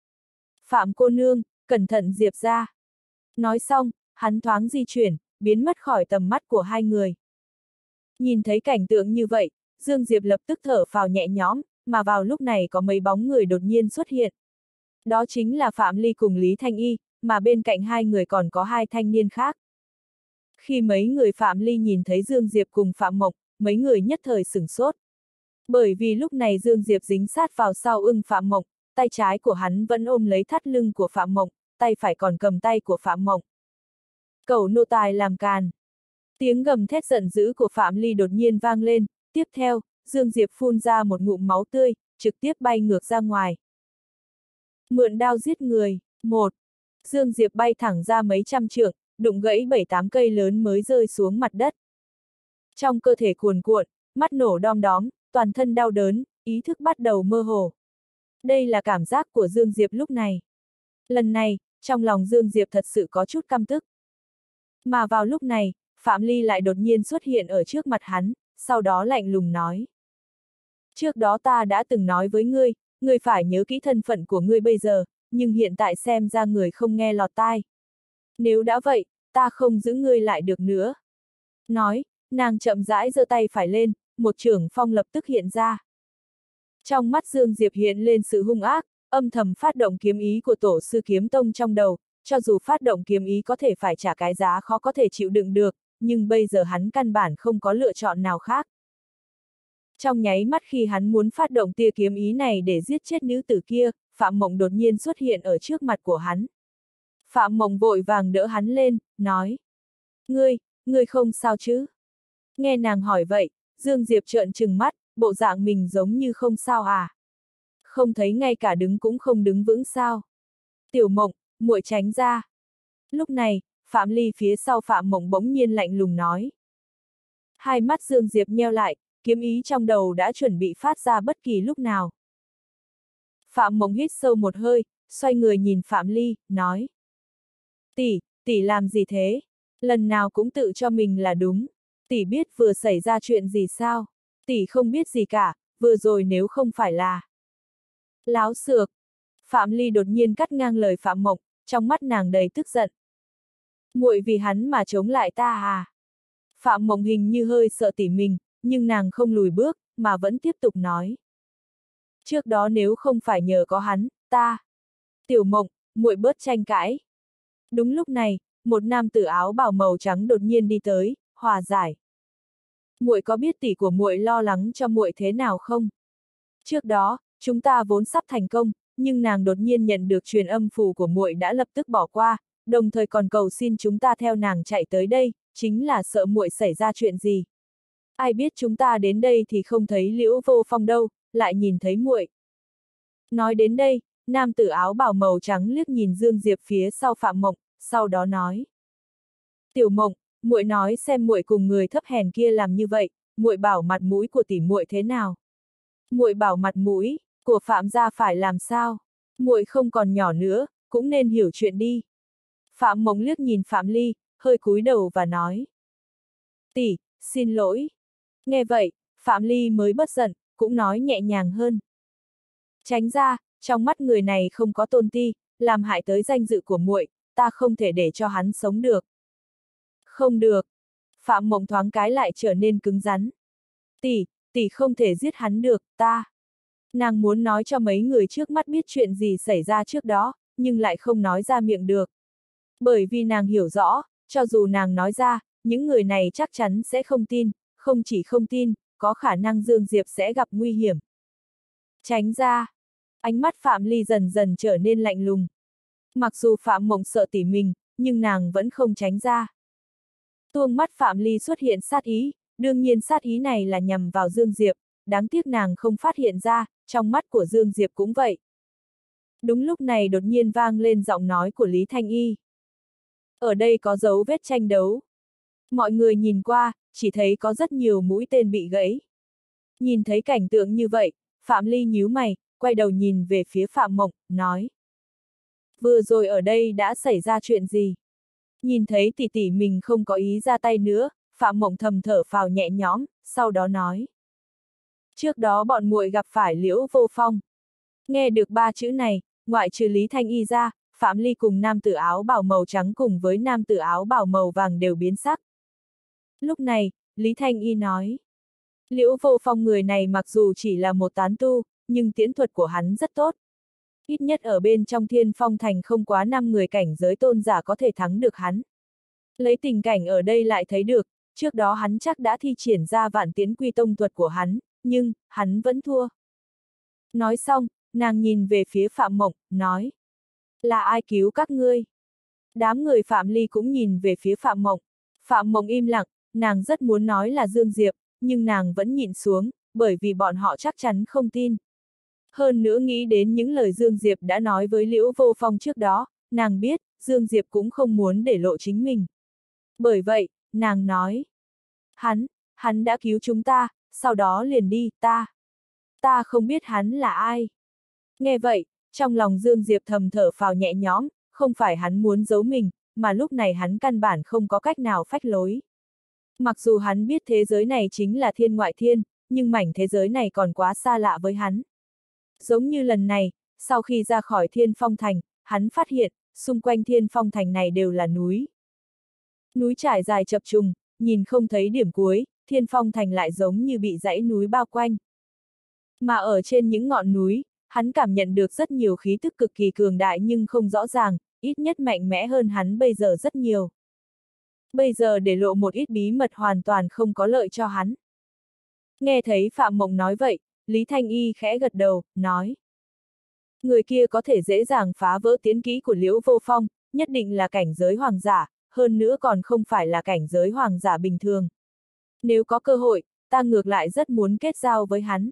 Phạm cô nương, cẩn thận Diệp ra. Nói xong, hắn thoáng di chuyển, biến mất khỏi tầm mắt của hai người. Nhìn thấy cảnh tượng như vậy, Dương Diệp lập tức thở phào nhẹ nhõm, mà vào lúc này có mấy bóng người đột nhiên xuất hiện. Đó chính là Phạm Ly cùng Lý Thanh Y, mà bên cạnh hai người còn có 2 thanh niên khác. Khi mấy người Phạm Ly nhìn thấy Dương Diệp cùng Phạm Mộng, mấy người nhất thời sửng sốt. Bởi vì lúc này Dương Diệp dính sát vào sau ưng Phạm Mộng, tay trái của hắn vẫn ôm lấy thắt lưng của Phạm Mộng, tay phải còn cầm tay của Phạm Mộng. Cẩu nô tài làm càn. Tiếng gầm thét giận dữ của Phạm Ly đột nhiên vang lên, tiếp theo, Dương Diệp phun ra một ngụm máu tươi, trực tiếp bay ngược ra ngoài. Mượn đao giết người, 1. Dương Diệp bay thẳng ra mấy trăm trượng, đụng gãy 7-8 cây lớn mới rơi xuống mặt đất. Trong cơ thể cuồn cuộn, mắt nổ đom đóm, toàn thân đau đớn, ý thức bắt đầu mơ hồ. Đây là cảm giác của Dương Diệp lúc này. Lần này, trong lòng Dương Diệp thật sự có chút căm tức. Mà vào lúc này, Phạm Ly lại đột nhiên xuất hiện ở trước mặt hắn, sau đó lạnh lùng nói. Trước đó ta đã từng nói với ngươi, ngươi phải nhớ kỹ thân phận của ngươi bây giờ, nhưng hiện tại xem ra người không nghe lọt tai. Nếu đã vậy, ta không giữ ngươi lại được nữa. Nói, nàng chậm rãi giơ tay phải lên, một chưởng phong lập tức hiện ra. Trong mắt Dương Diệp hiện lên sự hung ác, âm thầm phát động kiếm ý của tổ sư kiếm tông trong đầu, cho dù phát động kiếm ý có thể phải trả cái giá khó có thể chịu đựng được, nhưng bây giờ hắn căn bản không có lựa chọn nào khác. Trong nháy mắt khi hắn muốn phát động tia kiếm ý này để giết chết nữ tử kia, Phạm Mộng đột nhiên xuất hiện ở trước mặt của hắn. Phạm Mộng vội vàng đỡ hắn lên, nói. Ngươi không sao chứ? Nghe nàng hỏi vậy, Dương Diệp trợn trừng mắt, bộ dạng mình giống như không sao à? Không thấy ngay cả đứng cũng không đứng vững sao? Tiểu Mộng, muội tránh ra. Lúc này, Phạm Ly phía sau Phạm Mộng bỗng nhiên lạnh lùng nói. Hai mắt Dương Diệp nheo lại, kiếm ý trong đầu đã chuẩn bị phát ra bất kỳ lúc nào. Phạm Mộng hít sâu một hơi, xoay người nhìn Phạm Ly, nói. Tỷ làm gì thế? Lần nào cũng tự cho mình là đúng. Tỷ biết vừa xảy ra chuyện gì sao? Tỷ không biết gì cả, vừa rồi nếu không phải là... Láo xược. Phạm Ly đột nhiên cắt ngang lời Phạm Mộng, trong mắt nàng đầy tức giận. Muội vì hắn mà chống lại ta à? Phạm Mộng hình như hơi sợ tỷ mình, nhưng nàng không lùi bước, mà vẫn tiếp tục nói. Trước đó nếu không phải nhờ có hắn, ta... Tiểu Mộng, muội bớt tranh cãi. Đúng lúc này, một nam tử áo bào màu trắng đột nhiên đi tới, hòa giải. Muội có biết tỷ của muội lo lắng cho muội thế nào không? Trước đó, chúng ta vốn sắp thành công, nhưng nàng đột nhiên nhận được truyền âm phù của muội đã lập tức bỏ qua, đồng thời còn cầu xin chúng ta theo nàng chạy tới đây, chính là sợ muội xảy ra chuyện gì. Ai biết chúng ta đến đây thì không thấy Liễu Vô Phong đâu, lại nhìn thấy muội. Nói đến đây, nam tử áo bào màu trắng liếc nhìn Dương Diệp phía sau Phạm Mộng, sau đó nói. Tiểu Mộng, muội nói xem muội cùng người thấp hèn kia làm như vậy, muội bảo mặt mũi của tỷ muội thế nào? Muội bảo mặt mũi của Phạm gia phải làm sao? Muội không còn nhỏ nữa, cũng nên hiểu chuyện đi. Phạm Mộng liếc nhìn Phạm Ly, hơi cúi đầu và nói. Tỷ, xin lỗi. Nghe vậy, Phạm Ly mới bớt giận, cũng nói nhẹ nhàng hơn. Tránh ra, trong mắt người này không có tôn ti, làm hại tới danh dự của muội, ta không thể để cho hắn sống được. Không được. Phạm Mộng thoáng cái lại trở nên cứng rắn. Tỷ không thể giết hắn được, ta. Nàng muốn nói cho mấy người trước mắt biết chuyện gì xảy ra trước đó, nhưng lại không nói ra miệng được. Bởi vì nàng hiểu rõ, cho dù nàng nói ra, những người này chắc chắn sẽ không tin, không chỉ không tin, có khả năng Dương Diệp sẽ gặp nguy hiểm. Tránh ra. Ánh mắt Phạm Ly dần dần trở nên lạnh lùng. Mặc dù Phạm Mộng sợ tỷ mình, nhưng nàng vẫn không tránh ra. Tuông mắt Phạm Ly xuất hiện sát ý, đương nhiên sát ý này là nhằm vào Dương Diệp, đáng tiếc nàng không phát hiện ra, trong mắt của Dương Diệp cũng vậy. Đúng lúc này đột nhiên vang lên giọng nói của Lý Thanh Y. Ở đây có dấu vết tranh đấu. Mọi người nhìn qua, chỉ thấy có rất nhiều mũi tên bị gãy. Nhìn thấy cảnh tượng như vậy, Phạm Ly nhíu mày, quay đầu nhìn về phía Phạm Mộng, nói. Vừa rồi ở đây đã xảy ra chuyện gì? Nhìn thấy tỷ tỷ mình không có ý ra tay nữa, Phạm Mộng thầm thở phào nhẹ nhõm, sau đó nói. Trước đó bọn muội gặp phải Liễu Vô Phong. Nghe được ba chữ này, ngoại trừ Lý Thanh Y ra, Phạm Ly cùng nam tử áo bào màu trắng cùng với nam tử áo bào màu vàng đều biến sắc. Lúc này, Lý Thanh Y nói. Liễu Vô Phong người này mặc dù chỉ là một tán tu, nhưng tiễn thuật của hắn rất tốt. Ít nhất ở bên trong Thiên Phong Thành không quá 5 người cảnh giới tôn giả có thể thắng được hắn. Lấy tình cảnh ở đây lại thấy được, trước đó hắn chắc đã thi triển ra Vạn Tiễn Quy Tông thuật của hắn, nhưng, hắn vẫn thua. Nói xong, nàng nhìn về phía Phạm Mộng, nói. Là ai cứu các ngươi? Đám người Phạm Ly cũng nhìn về phía Phạm Mộng. Phạm Mộng im lặng, nàng rất muốn nói là Dương Diệp, nhưng nàng vẫn nhịn xuống, bởi vì bọn họ chắc chắn không tin. Hơn nữa nghĩ đến những lời Dương Diệp đã nói với Liễu Vô Phong trước đó, nàng biết, Dương Diệp cũng không muốn để lộ chính mình. Bởi vậy, nàng nói, hắn đã cứu chúng ta, sau đó liền đi, ta không biết hắn là ai. Nghe vậy, trong lòng Dương Diệp thầm thở phào nhẹ nhõm, không phải hắn muốn giấu mình, mà lúc này hắn căn bản không có cách nào phách lối. Mặc dù hắn biết thế giới này chính là thiên ngoại thiên, nhưng mảnh thế giới này còn quá xa lạ với hắn. Giống như lần này, sau khi ra khỏi Thiên Phong Thành, hắn phát hiện, xung quanh Thiên Phong Thành này đều là núi. Núi trải dài chập trùng, nhìn không thấy điểm cuối, Thiên Phong Thành lại giống như bị dãy núi bao quanh. Mà ở trên những ngọn núi, hắn cảm nhận được rất nhiều khí tức cực kỳ cường đại nhưng không rõ ràng, ít nhất mạnh mẽ hơn hắn bây giờ rất nhiều. Bây giờ để lộ một ít bí mật hoàn toàn không có lợi cho hắn. Nghe thấy Phạm Mộng nói vậy, Lý Thanh Y khẽ gật đầu, nói. Người kia có thể dễ dàng phá vỡ tiến kỹ của Liễu Vô Phong, nhất định là cảnh giới hoàng giả, hơn nữa còn không phải là cảnh giới hoàng giả bình thường. Nếu có cơ hội, ta ngược lại rất muốn kết giao với hắn.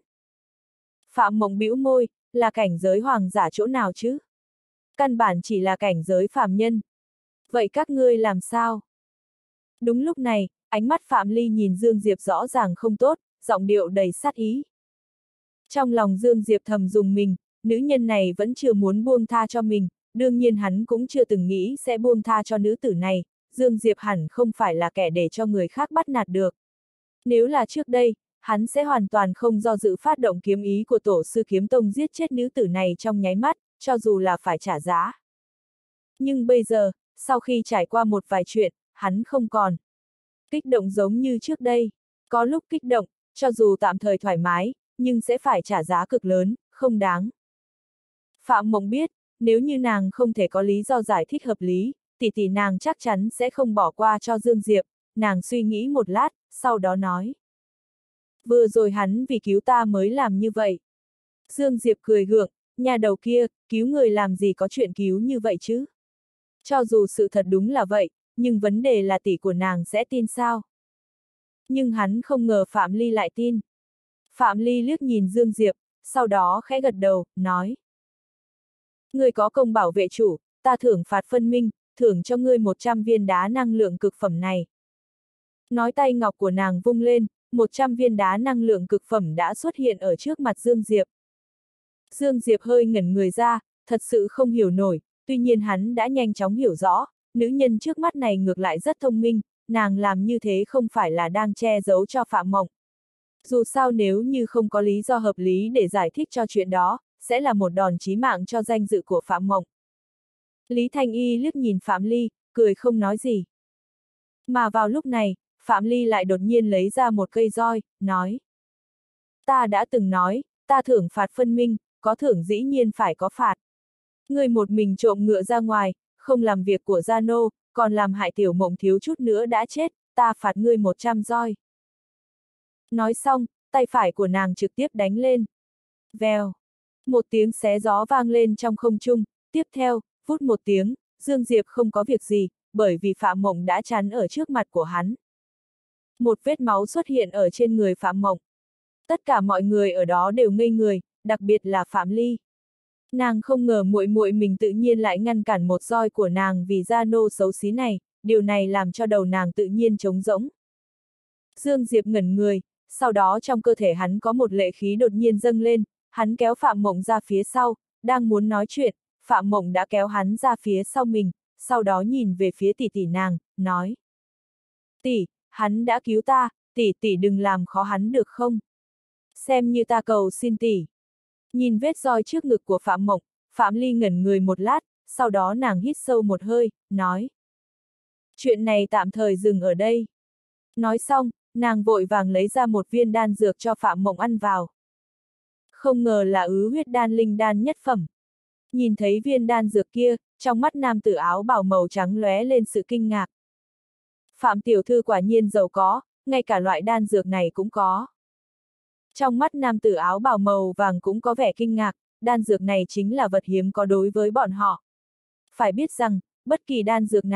Phạm Mộng bĩu môi, là cảnh giới hoàng giả chỗ nào chứ? Căn bản chỉ là cảnh giới phàm nhân. Vậy các ngươi làm sao? Đúng lúc này, ánh mắt Phạm Ly nhìn Dương Diệp rõ ràng không tốt, giọng điệu đầy sát ý. Trong lòng Dương Diệp thầm dùng mình, nữ nhân này vẫn chưa muốn buông tha cho mình, đương nhiên hắn cũng chưa từng nghĩ sẽ buông tha cho nữ tử này, Dương Diệp hẳn không phải là kẻ để cho người khác bắt nạt được. Nếu là trước đây, hắn sẽ hoàn toàn không do dự phát động kiếm ý của tổ sư kiếm tông giết chết nữ tử này trong nháy mắt, cho dù là phải trả giá. Nhưng bây giờ, sau khi trải qua một vài chuyện, hắn không còn kích động giống như trước đây. Có lúc kích động, cho dù tạm thời thoải mái, nhưng sẽ phải trả giá cực lớn, không đáng. Phạm Mộng biết, nếu như nàng không thể có lý do giải thích hợp lý, tỷ nàng chắc chắn sẽ không bỏ qua cho Dương Diệp, nàng suy nghĩ một lát, sau đó nói. Vừa rồi hắn vì cứu ta mới làm như vậy. Dương Diệp cười gượng, nhà đầu kia, cứu người làm gì có chuyện cứu như vậy chứ? Cho dù sự thật đúng là vậy, nhưng vấn đề là tỷ của nàng sẽ tin sao? Nhưng hắn không ngờ Phạm Ly lại tin. Phạm Ly liếc nhìn Dương Diệp, sau đó khẽ gật đầu, nói. Ngươi có công bảo vệ chủ, ta thưởng phạt phân minh, thưởng cho ngươi 100 viên đá năng lượng cực phẩm này. Nói tay ngọc của nàng vung lên, 100 viên đá năng lượng cực phẩm đã xuất hiện ở trước mặt Dương Diệp. Dương Diệp hơi ngẩn người ra, thật sự không hiểu nổi, tuy nhiên hắn đã nhanh chóng hiểu rõ, nữ nhân trước mắt này ngược lại rất thông minh, nàng làm như thế không phải là đang che giấu cho Phạm Mộng. Dù sao nếu như không có lý do hợp lý để giải thích cho chuyện đó, sẽ là một đòn chí mạng cho danh dự của Phạm Mộng. Lý Thanh Y liếc nhìn Phạm Ly, cười không nói gì. Mà vào lúc này, Phạm Ly lại đột nhiên lấy ra một cây roi, nói. Ta đã từng nói, ta thưởng phạt phân minh, có thưởng dĩ nhiên phải có phạt. Ngươi một mình trộm ngựa ra ngoài, không làm việc của gia nô, còn làm hại tiểu Mộng thiếu chút nữa đã chết, ta phạt ngươi 100 roi. Nói xong, tay phải của nàng trực tiếp đánh lên. Vèo. Một tiếng xé gió vang lên trong không trung, tiếp theo, vút một tiếng, Dương Diệp không có việc gì, bởi vì Phạm Mộng đã chắn ở trước mặt của hắn. Một vết máu xuất hiện ở trên người Phạm Mộng. Tất cả mọi người ở đó đều ngây người, đặc biệt là Phạm Ly. Nàng không ngờ muội muội mình tự nhiên lại ngăn cản một roi của nàng vì gia nô xấu xí này, điều này làm cho đầu nàng tự nhiên trống rỗng. Dương Diệp ngẩn người, sau đó trong cơ thể hắn có một lệ khí đột nhiên dâng lên, hắn kéo Phạm Mộng ra phía sau, đang muốn nói chuyện, Phạm Mộng đã kéo hắn ra phía sau mình, sau đó nhìn về phía tỷ nàng, nói. Tỷ, hắn đã cứu ta, tỷ đừng làm khó hắn được không? Xem như ta cầu xin tỷ. Nhìn vết roi trước ngực của Phạm Mộng, Phạm Ly ngẩn người một lát, sau đó nàng hít sâu một hơi, nói. Chuyện này tạm thời dừng ở đây. Nói xong, nàng vội vàng lấy ra một viên đan dược cho Phạm Mộng ăn vào. Không ngờ là ứ huyết đan linh đan nhất phẩm. Nhìn thấy viên đan dược kia, trong mắt nam tử áo bào màu trắng lóe lên sự kinh ngạc. Phạm tiểu thư quả nhiên giàu có, ngay cả loại đan dược này cũng có. Trong mắt nam tử áo bào màu vàng cũng có vẻ kinh ngạc, đan dược này chính là vật hiếm có đối với bọn họ. Phải biết rằng, bất kỳ đan dược nào,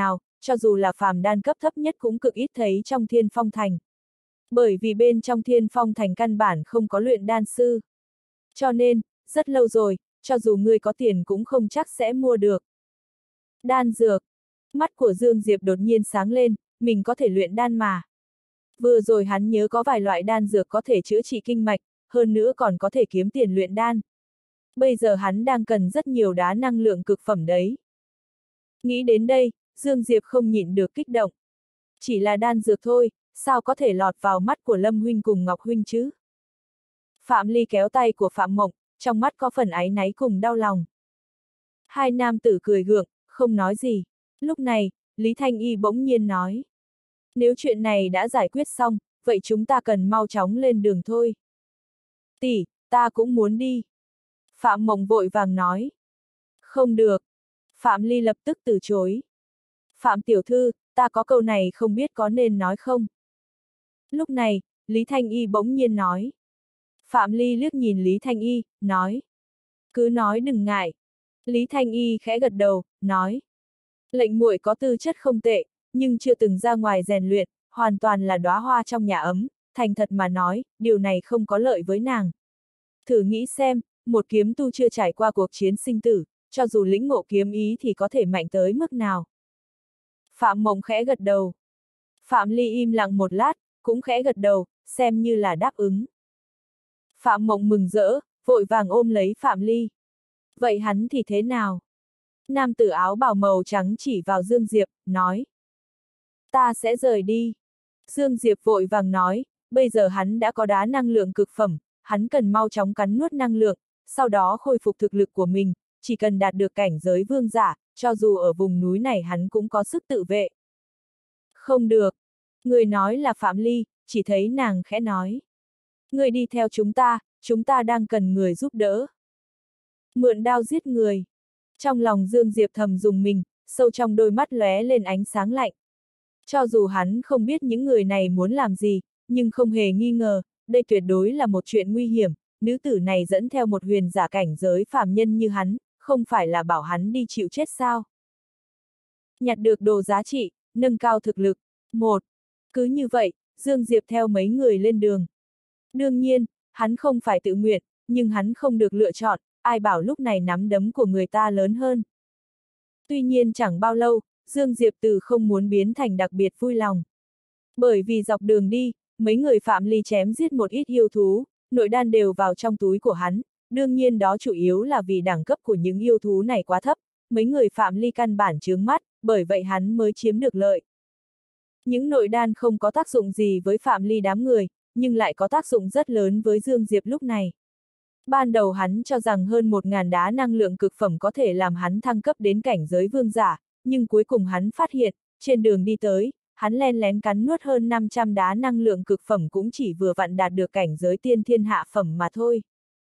cho dù là phàm đan cấp thấp nhất cũng cực ít thấy trong Thiên Phong Thành. Bởi vì bên trong Thiên Phong Thành căn bản không có luyện đan sư. Cho nên, rất lâu rồi, cho dù ngươi có tiền cũng không chắc sẽ mua được. Đan dược. Mắt của Dương Diệp đột nhiên sáng lên, mình có thể luyện đan mà. Vừa rồi hắn nhớ có vài loại đan dược có thể chữa trị kinh mạch, hơn nữa còn có thể kiếm tiền luyện đan. Bây giờ hắn đang cần rất nhiều đá năng lượng cực phẩm đấy. Nghĩ đến đây, Dương Diệp không nhịn được kích động. Chỉ là đan dược thôi, sao có thể lọt vào mắt của Lâm huynh cùng Ngọc huynh chứ? Phạm Ly kéo tay của Phạm Mộng, trong mắt có phần áy náy cùng đau lòng. Hai nam tử cười gượng, không nói gì. Lúc này, Lý Thanh Y bỗng nhiên nói. Nếu chuyện này đã giải quyết xong, vậy chúng ta cần mau chóng lên đường thôi. Tỷ, ta cũng muốn đi. Phạm Mộng vội vàng nói. Không được. Phạm Ly lập tức từ chối. Phạm tiểu thư, ta có câu này không biết có nên nói không? Lúc này, Lý Thanh Y bỗng nhiên nói. Phạm Ly liếc nhìn Lý Thanh Y, nói. Cứ nói đừng ngại. Lý Thanh Y khẽ gật đầu, nói. Lệnh muội có tư chất không tệ, nhưng chưa từng ra ngoài rèn luyện, hoàn toàn là đóa hoa trong nhà ấm, thành thật mà nói, điều này không có lợi với nàng. Thử nghĩ xem, một kiếm tu chưa trải qua cuộc chiến sinh tử, cho dù lĩnh ngộ kiếm ý thì có thể mạnh tới mức nào. Phạm Mộng khẽ gật đầu. Phạm Ly im lặng một lát, cũng khẽ gật đầu, xem như là đáp ứng. Phạm Mộng mừng rỡ, vội vàng ôm lấy Phạm Ly. Vậy hắn thì thế nào? Nam tử áo bào màu trắng chỉ vào Dương Diệp, nói. Ta sẽ rời đi. Dương Diệp vội vàng nói, bây giờ hắn đã có đá năng lượng cực phẩm, hắn cần mau chóng cắn nuốt năng lượng, sau đó khôi phục thực lực của mình, chỉ cần đạt được cảnh giới vương giả, cho dù ở vùng núi này hắn cũng có sức tự vệ. Không được. Người nói là Phạm Ly, chỉ thấy nàng khẽ nói. Người đi theo chúng ta đang cần người giúp đỡ. Mượn đao giết người. Trong lòng Dương Diệp thầm dùng mình, sâu trong đôi mắt lóe lên ánh sáng lạnh. Cho dù hắn không biết những người này muốn làm gì, nhưng không hề nghi ngờ, đây tuyệt đối là một chuyện nguy hiểm, nữ tử này dẫn theo một huyền giả cảnh giới phàm nhân như hắn, không phải là bảo hắn đi chịu chết sao? Nhặt được đồ giá trị, nâng cao thực lực. 1. Cứ như vậy, Dương Diệp theo mấy người lên đường. Đương nhiên, hắn không phải tự nguyện, nhưng hắn không được lựa chọn, ai bảo lúc này nắm đấm của người ta lớn hơn. Tuy nhiên chẳng bao lâu, Dương Diệp từ không muốn biến thành đặc biệt vui lòng. Bởi vì dọc đường đi, mấy người Phạm Ly chém giết một ít yêu thú, nội đan đều vào trong túi của hắn, đương nhiên đó chủ yếu là vì đẳng cấp của những yêu thú này quá thấp, mấy người Phạm Ly căn bản chướng mắt, bởi vậy hắn mới chiếm được lợi. Những nội đan không có tác dụng gì với Phạm Ly đám người, nhưng lại có tác dụng rất lớn với Dương Diệp lúc này. Ban đầu hắn cho rằng hơn 1000 đá năng lượng cực phẩm có thể làm hắn thăng cấp đến cảnh giới vương giả, nhưng cuối cùng hắn phát hiện, trên đường đi tới, hắn len lén cắn nuốt hơn 500 đá năng lượng cực phẩm cũng chỉ vừa vặn đạt được cảnh giới tiên thiên hạ phẩm mà thôi.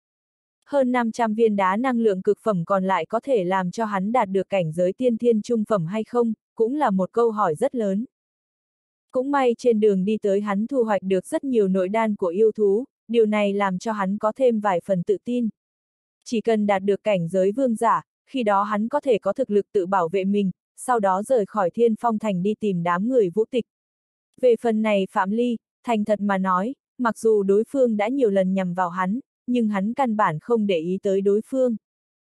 Hơn 500 viên đá năng lượng cực phẩm còn lại có thể làm cho hắn đạt được cảnh giới tiên thiên trung phẩm hay không, cũng là một câu hỏi rất lớn. Cũng may trên đường đi tới hắn thu hoạch được rất nhiều nội đan của yêu thú, điều này làm cho hắn có thêm vài phần tự tin. Chỉ cần đạt được cảnh giới vương giả, khi đó hắn có thể có thực lực tự bảo vệ mình, sau đó rời khỏi Thiên Phong Thành đi tìm đám người Vũ Tịch. Về phần này Phạm Ly, thành thật mà nói, mặc dù đối phương đã nhiều lần nhằm vào hắn, nhưng hắn căn bản không để ý tới đối phương.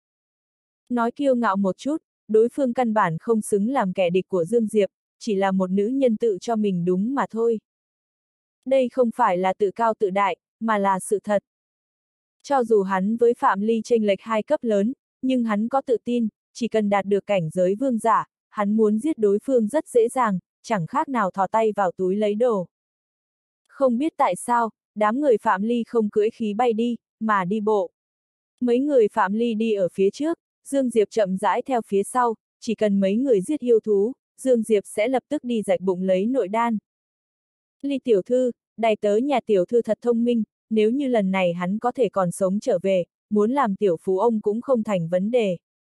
Nói kiêu ngạo một chút, đối phương căn bản không xứng làm kẻ địch của Dương Diệp, chỉ là một nữ nhân tự cho mình đúng mà thôi. Đây không phải là tự cao tự đại, mà là sự thật. Cho dù hắn với Phạm Ly chênh lệch 2 cấp lớn, nhưng hắn có tự tin, chỉ cần đạt được cảnh giới vương giả, hắn muốn giết đối phương rất dễ dàng, chẳng khác nào thò tay vào túi lấy đồ. Không biết tại sao, đám người Phạm Ly không cưỡi khí bay đi, mà đi bộ. Mấy người Phạm Ly đi ở phía trước, Dương Diệp chậm rãi theo phía sau, chỉ cần mấy người giết yêu thú, Dương Diệp sẽ lập tức đi rạch bụng lấy nội đan. Ly tiểu thư, đày tớ nhà tiểu thư thật thông minh, nếu như lần này hắn có thể còn sống trở về, muốn làm tiểu phú ông cũng không thành vấn đề.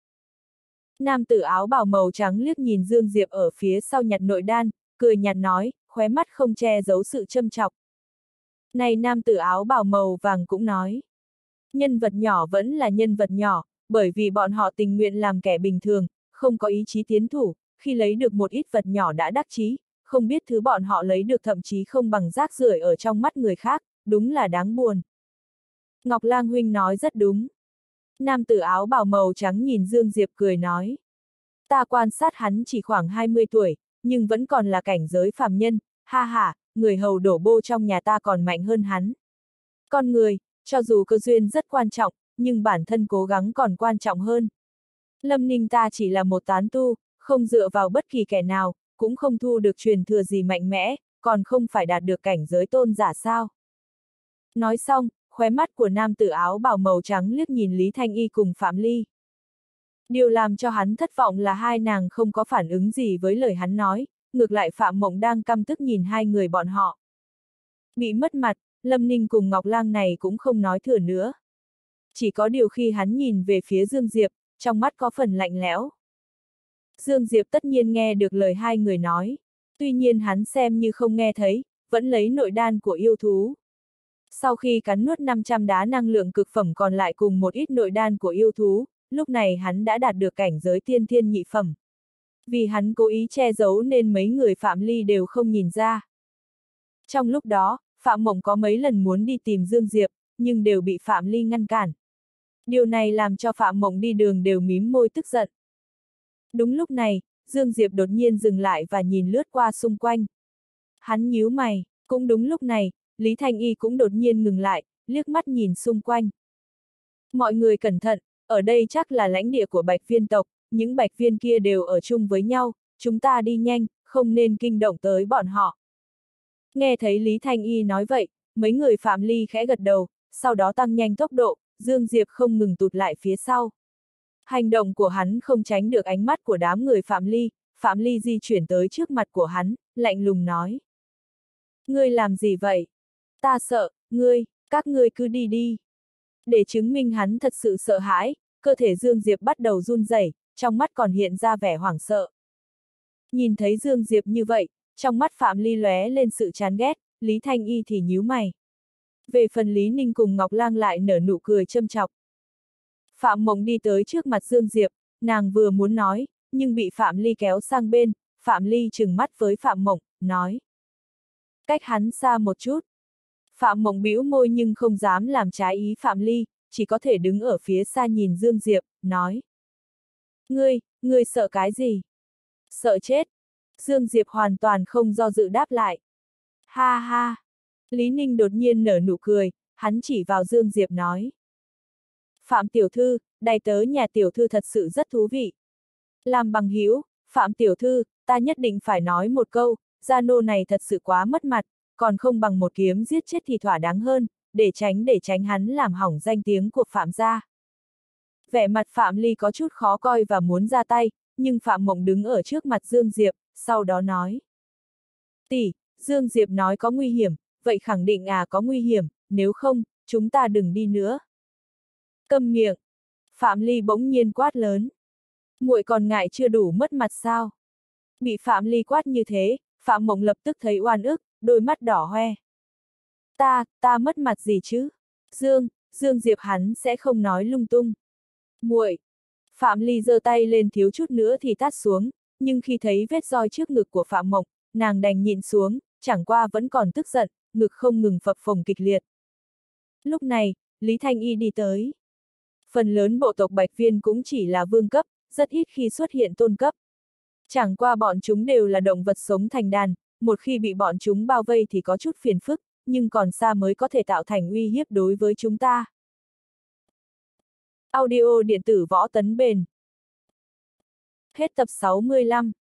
Nam tử áo bào màu trắng liếc nhìn Dương Diệp ở phía sau nhặt nội đan, cười nhạt nói, khóe mắt không che giấu sự châm chọc. Này nam tử áo bào màu vàng cũng nói. Nhân vật nhỏ vẫn là nhân vật nhỏ, bởi vì bọn họ tình nguyện làm kẻ bình thường, không có ý chí tiến thủ, khi lấy được một ít vật nhỏ đã đắc chí, không biết thứ bọn họ lấy được thậm chí không bằng rác rưởi ở trong mắt người khác, đúng là đáng buồn. Ngọc Lang huynh nói rất đúng. Nam tử áo bào màu trắng nhìn Dương Diệp cười nói. Ta quan sát hắn chỉ khoảng 20 tuổi, nhưng vẫn còn là cảnh giới phàm nhân, ha ha, người hầu đổ bô trong nhà ta còn mạnh hơn hắn. Con người, cho dù cơ duyên rất quan trọng, nhưng bản thân cố gắng còn quan trọng hơn. Lâm Ninh ta chỉ là một tán tu, không dựa vào bất kỳ kẻ nào, cũng không thu được truyền thừa gì mạnh mẽ, còn không phải đạt được cảnh giới tôn giả sao. Nói xong, khóe mắt của nam tử áo bào màu trắng liếc nhìn Lý Thanh Y cùng Phạm Ly. Điều làm cho hắn thất vọng là hai nàng không có phản ứng gì với lời hắn nói, ngược lại Phạm Mộng đang căm tức nhìn hai người bọn họ. Bị mất mặt, Lâm Ninh cùng Ngọc Lang này cũng không nói thừa nữa. Chỉ có điều khi hắn nhìn về phía Dương Diệp, trong mắt có phần lạnh lẽo. Dương Diệp tất nhiên nghe được lời hai người nói, tuy nhiên hắn xem như không nghe thấy, vẫn lấy nội đan của yêu thú. Sau khi cắn nuốt 500 đá năng lượng cực phẩm còn lại cùng một ít nội đan của yêu thú, lúc này hắn đã đạt được cảnh giới tiên thiên nhị phẩm. Vì hắn cố ý che giấu nên mấy người Phạm Ly đều không nhìn ra. Trong lúc đó, Phạm Mộng có mấy lần muốn đi tìm Dương Diệp, nhưng đều bị Phạm Ly ngăn cản. Điều này làm cho Phạm Mộng đi đường đều mím môi tức giận. Đúng lúc này, Dương Diệp đột nhiên dừng lại và nhìn lướt qua xung quanh. Hắn nhíu mày, cũng đúng lúc này, Lý Thanh Y cũng đột nhiên ngừng lại, liếc mắt nhìn xung quanh. Mọi người cẩn thận, ở đây chắc là lãnh địa của Bạch Viên tộc, những Bạch Viên kia đều ở chung với nhau, chúng ta đi nhanh, không nên kinh động tới bọn họ. Nghe thấy Lý Thanh Y nói vậy, mấy người Phạm Ly khẽ gật đầu, sau đó tăng nhanh tốc độ, Dương Diệp không ngừng tụt lại phía sau. Hành động của hắn không tránh được ánh mắt của đám người Phạm Ly di chuyển tới trước mặt của hắn, lạnh lùng nói. Ngươi làm gì vậy? Ta sợ, các ngươi cứ đi đi. Để chứng minh hắn thật sự sợ hãi, cơ thể Dương Diệp bắt đầu run rẩy, trong mắt còn hiện ra vẻ hoảng sợ. Nhìn thấy Dương Diệp như vậy, trong mắt Phạm Ly lóe lên sự chán ghét, Lý Thanh Y thì nhíu mày. Về phần Lý Ninh cùng Ngọc Lang lại nở nụ cười châm chọc. Phạm Mộng đi tới trước mặt Dương Diệp, nàng vừa muốn nói, nhưng bị Phạm Ly kéo sang bên, Phạm Ly trừng mắt với Phạm Mộng, nói. Cách hắn xa một chút. Phạm Mộng bĩu môi nhưng không dám làm trái ý Phạm Ly, chỉ có thể đứng ở phía xa nhìn Dương Diệp, nói. Ngươi sợ cái gì? Sợ chết. Dương Diệp hoàn toàn không do dự đáp lại. Ha ha. Lý Ninh đột nhiên nở nụ cười, hắn chỉ vào Dương Diệp nói. Phạm tiểu thư, đày tớ nhà tiểu thư thật sự rất thú vị. Làm bằng hữu, Phạm tiểu thư, ta nhất định phải nói một câu, gia nô này thật sự quá mất mặt, còn không bằng một kiếm giết chết thì thỏa đáng hơn, để tránh hắn làm hỏng danh tiếng của Phạm gia. Vẻ mặt Phạm Ly có chút khó coi và muốn ra tay, nhưng Phạm Mộng đứng ở trước mặt Dương Diệp, sau đó nói. Tỷ, Dương Diệp nói có nguy hiểm, vậy khẳng định có nguy hiểm, nếu không, chúng ta đừng đi nữa. Câm miệng. Phạm Ly bỗng nhiên quát lớn. Muội còn ngại chưa đủ mất mặt sao? Bị Phạm Ly quát như thế, Phạm Mộng lập tức thấy oan ức, đôi mắt đỏ hoe. Ta mất mặt gì chứ? Dương Diệp hắn sẽ không nói lung tung. Muội. Phạm Ly giơ tay lên thiếu chút nữa thì tát xuống, nhưng khi thấy vết roi trước ngực của Phạm Mộng, nàng đành nhịn xuống, chẳng qua vẫn còn tức giận, ngực không ngừng phập phồng kịch liệt. Lúc này, Lý Thanh Y đi tới. Phần lớn bộ tộc Bạch Viên cũng chỉ là vương cấp, rất ít khi xuất hiện tôn cấp. Chẳng qua bọn chúng đều là động vật sống thành đàn, một khi bị bọn chúng bao vây thì có chút phiền phức, nhưng còn xa mới có thể tạo thành uy hiếp đối với chúng ta. Audio điện tử Võ Tấn Bền. Hết tập 65.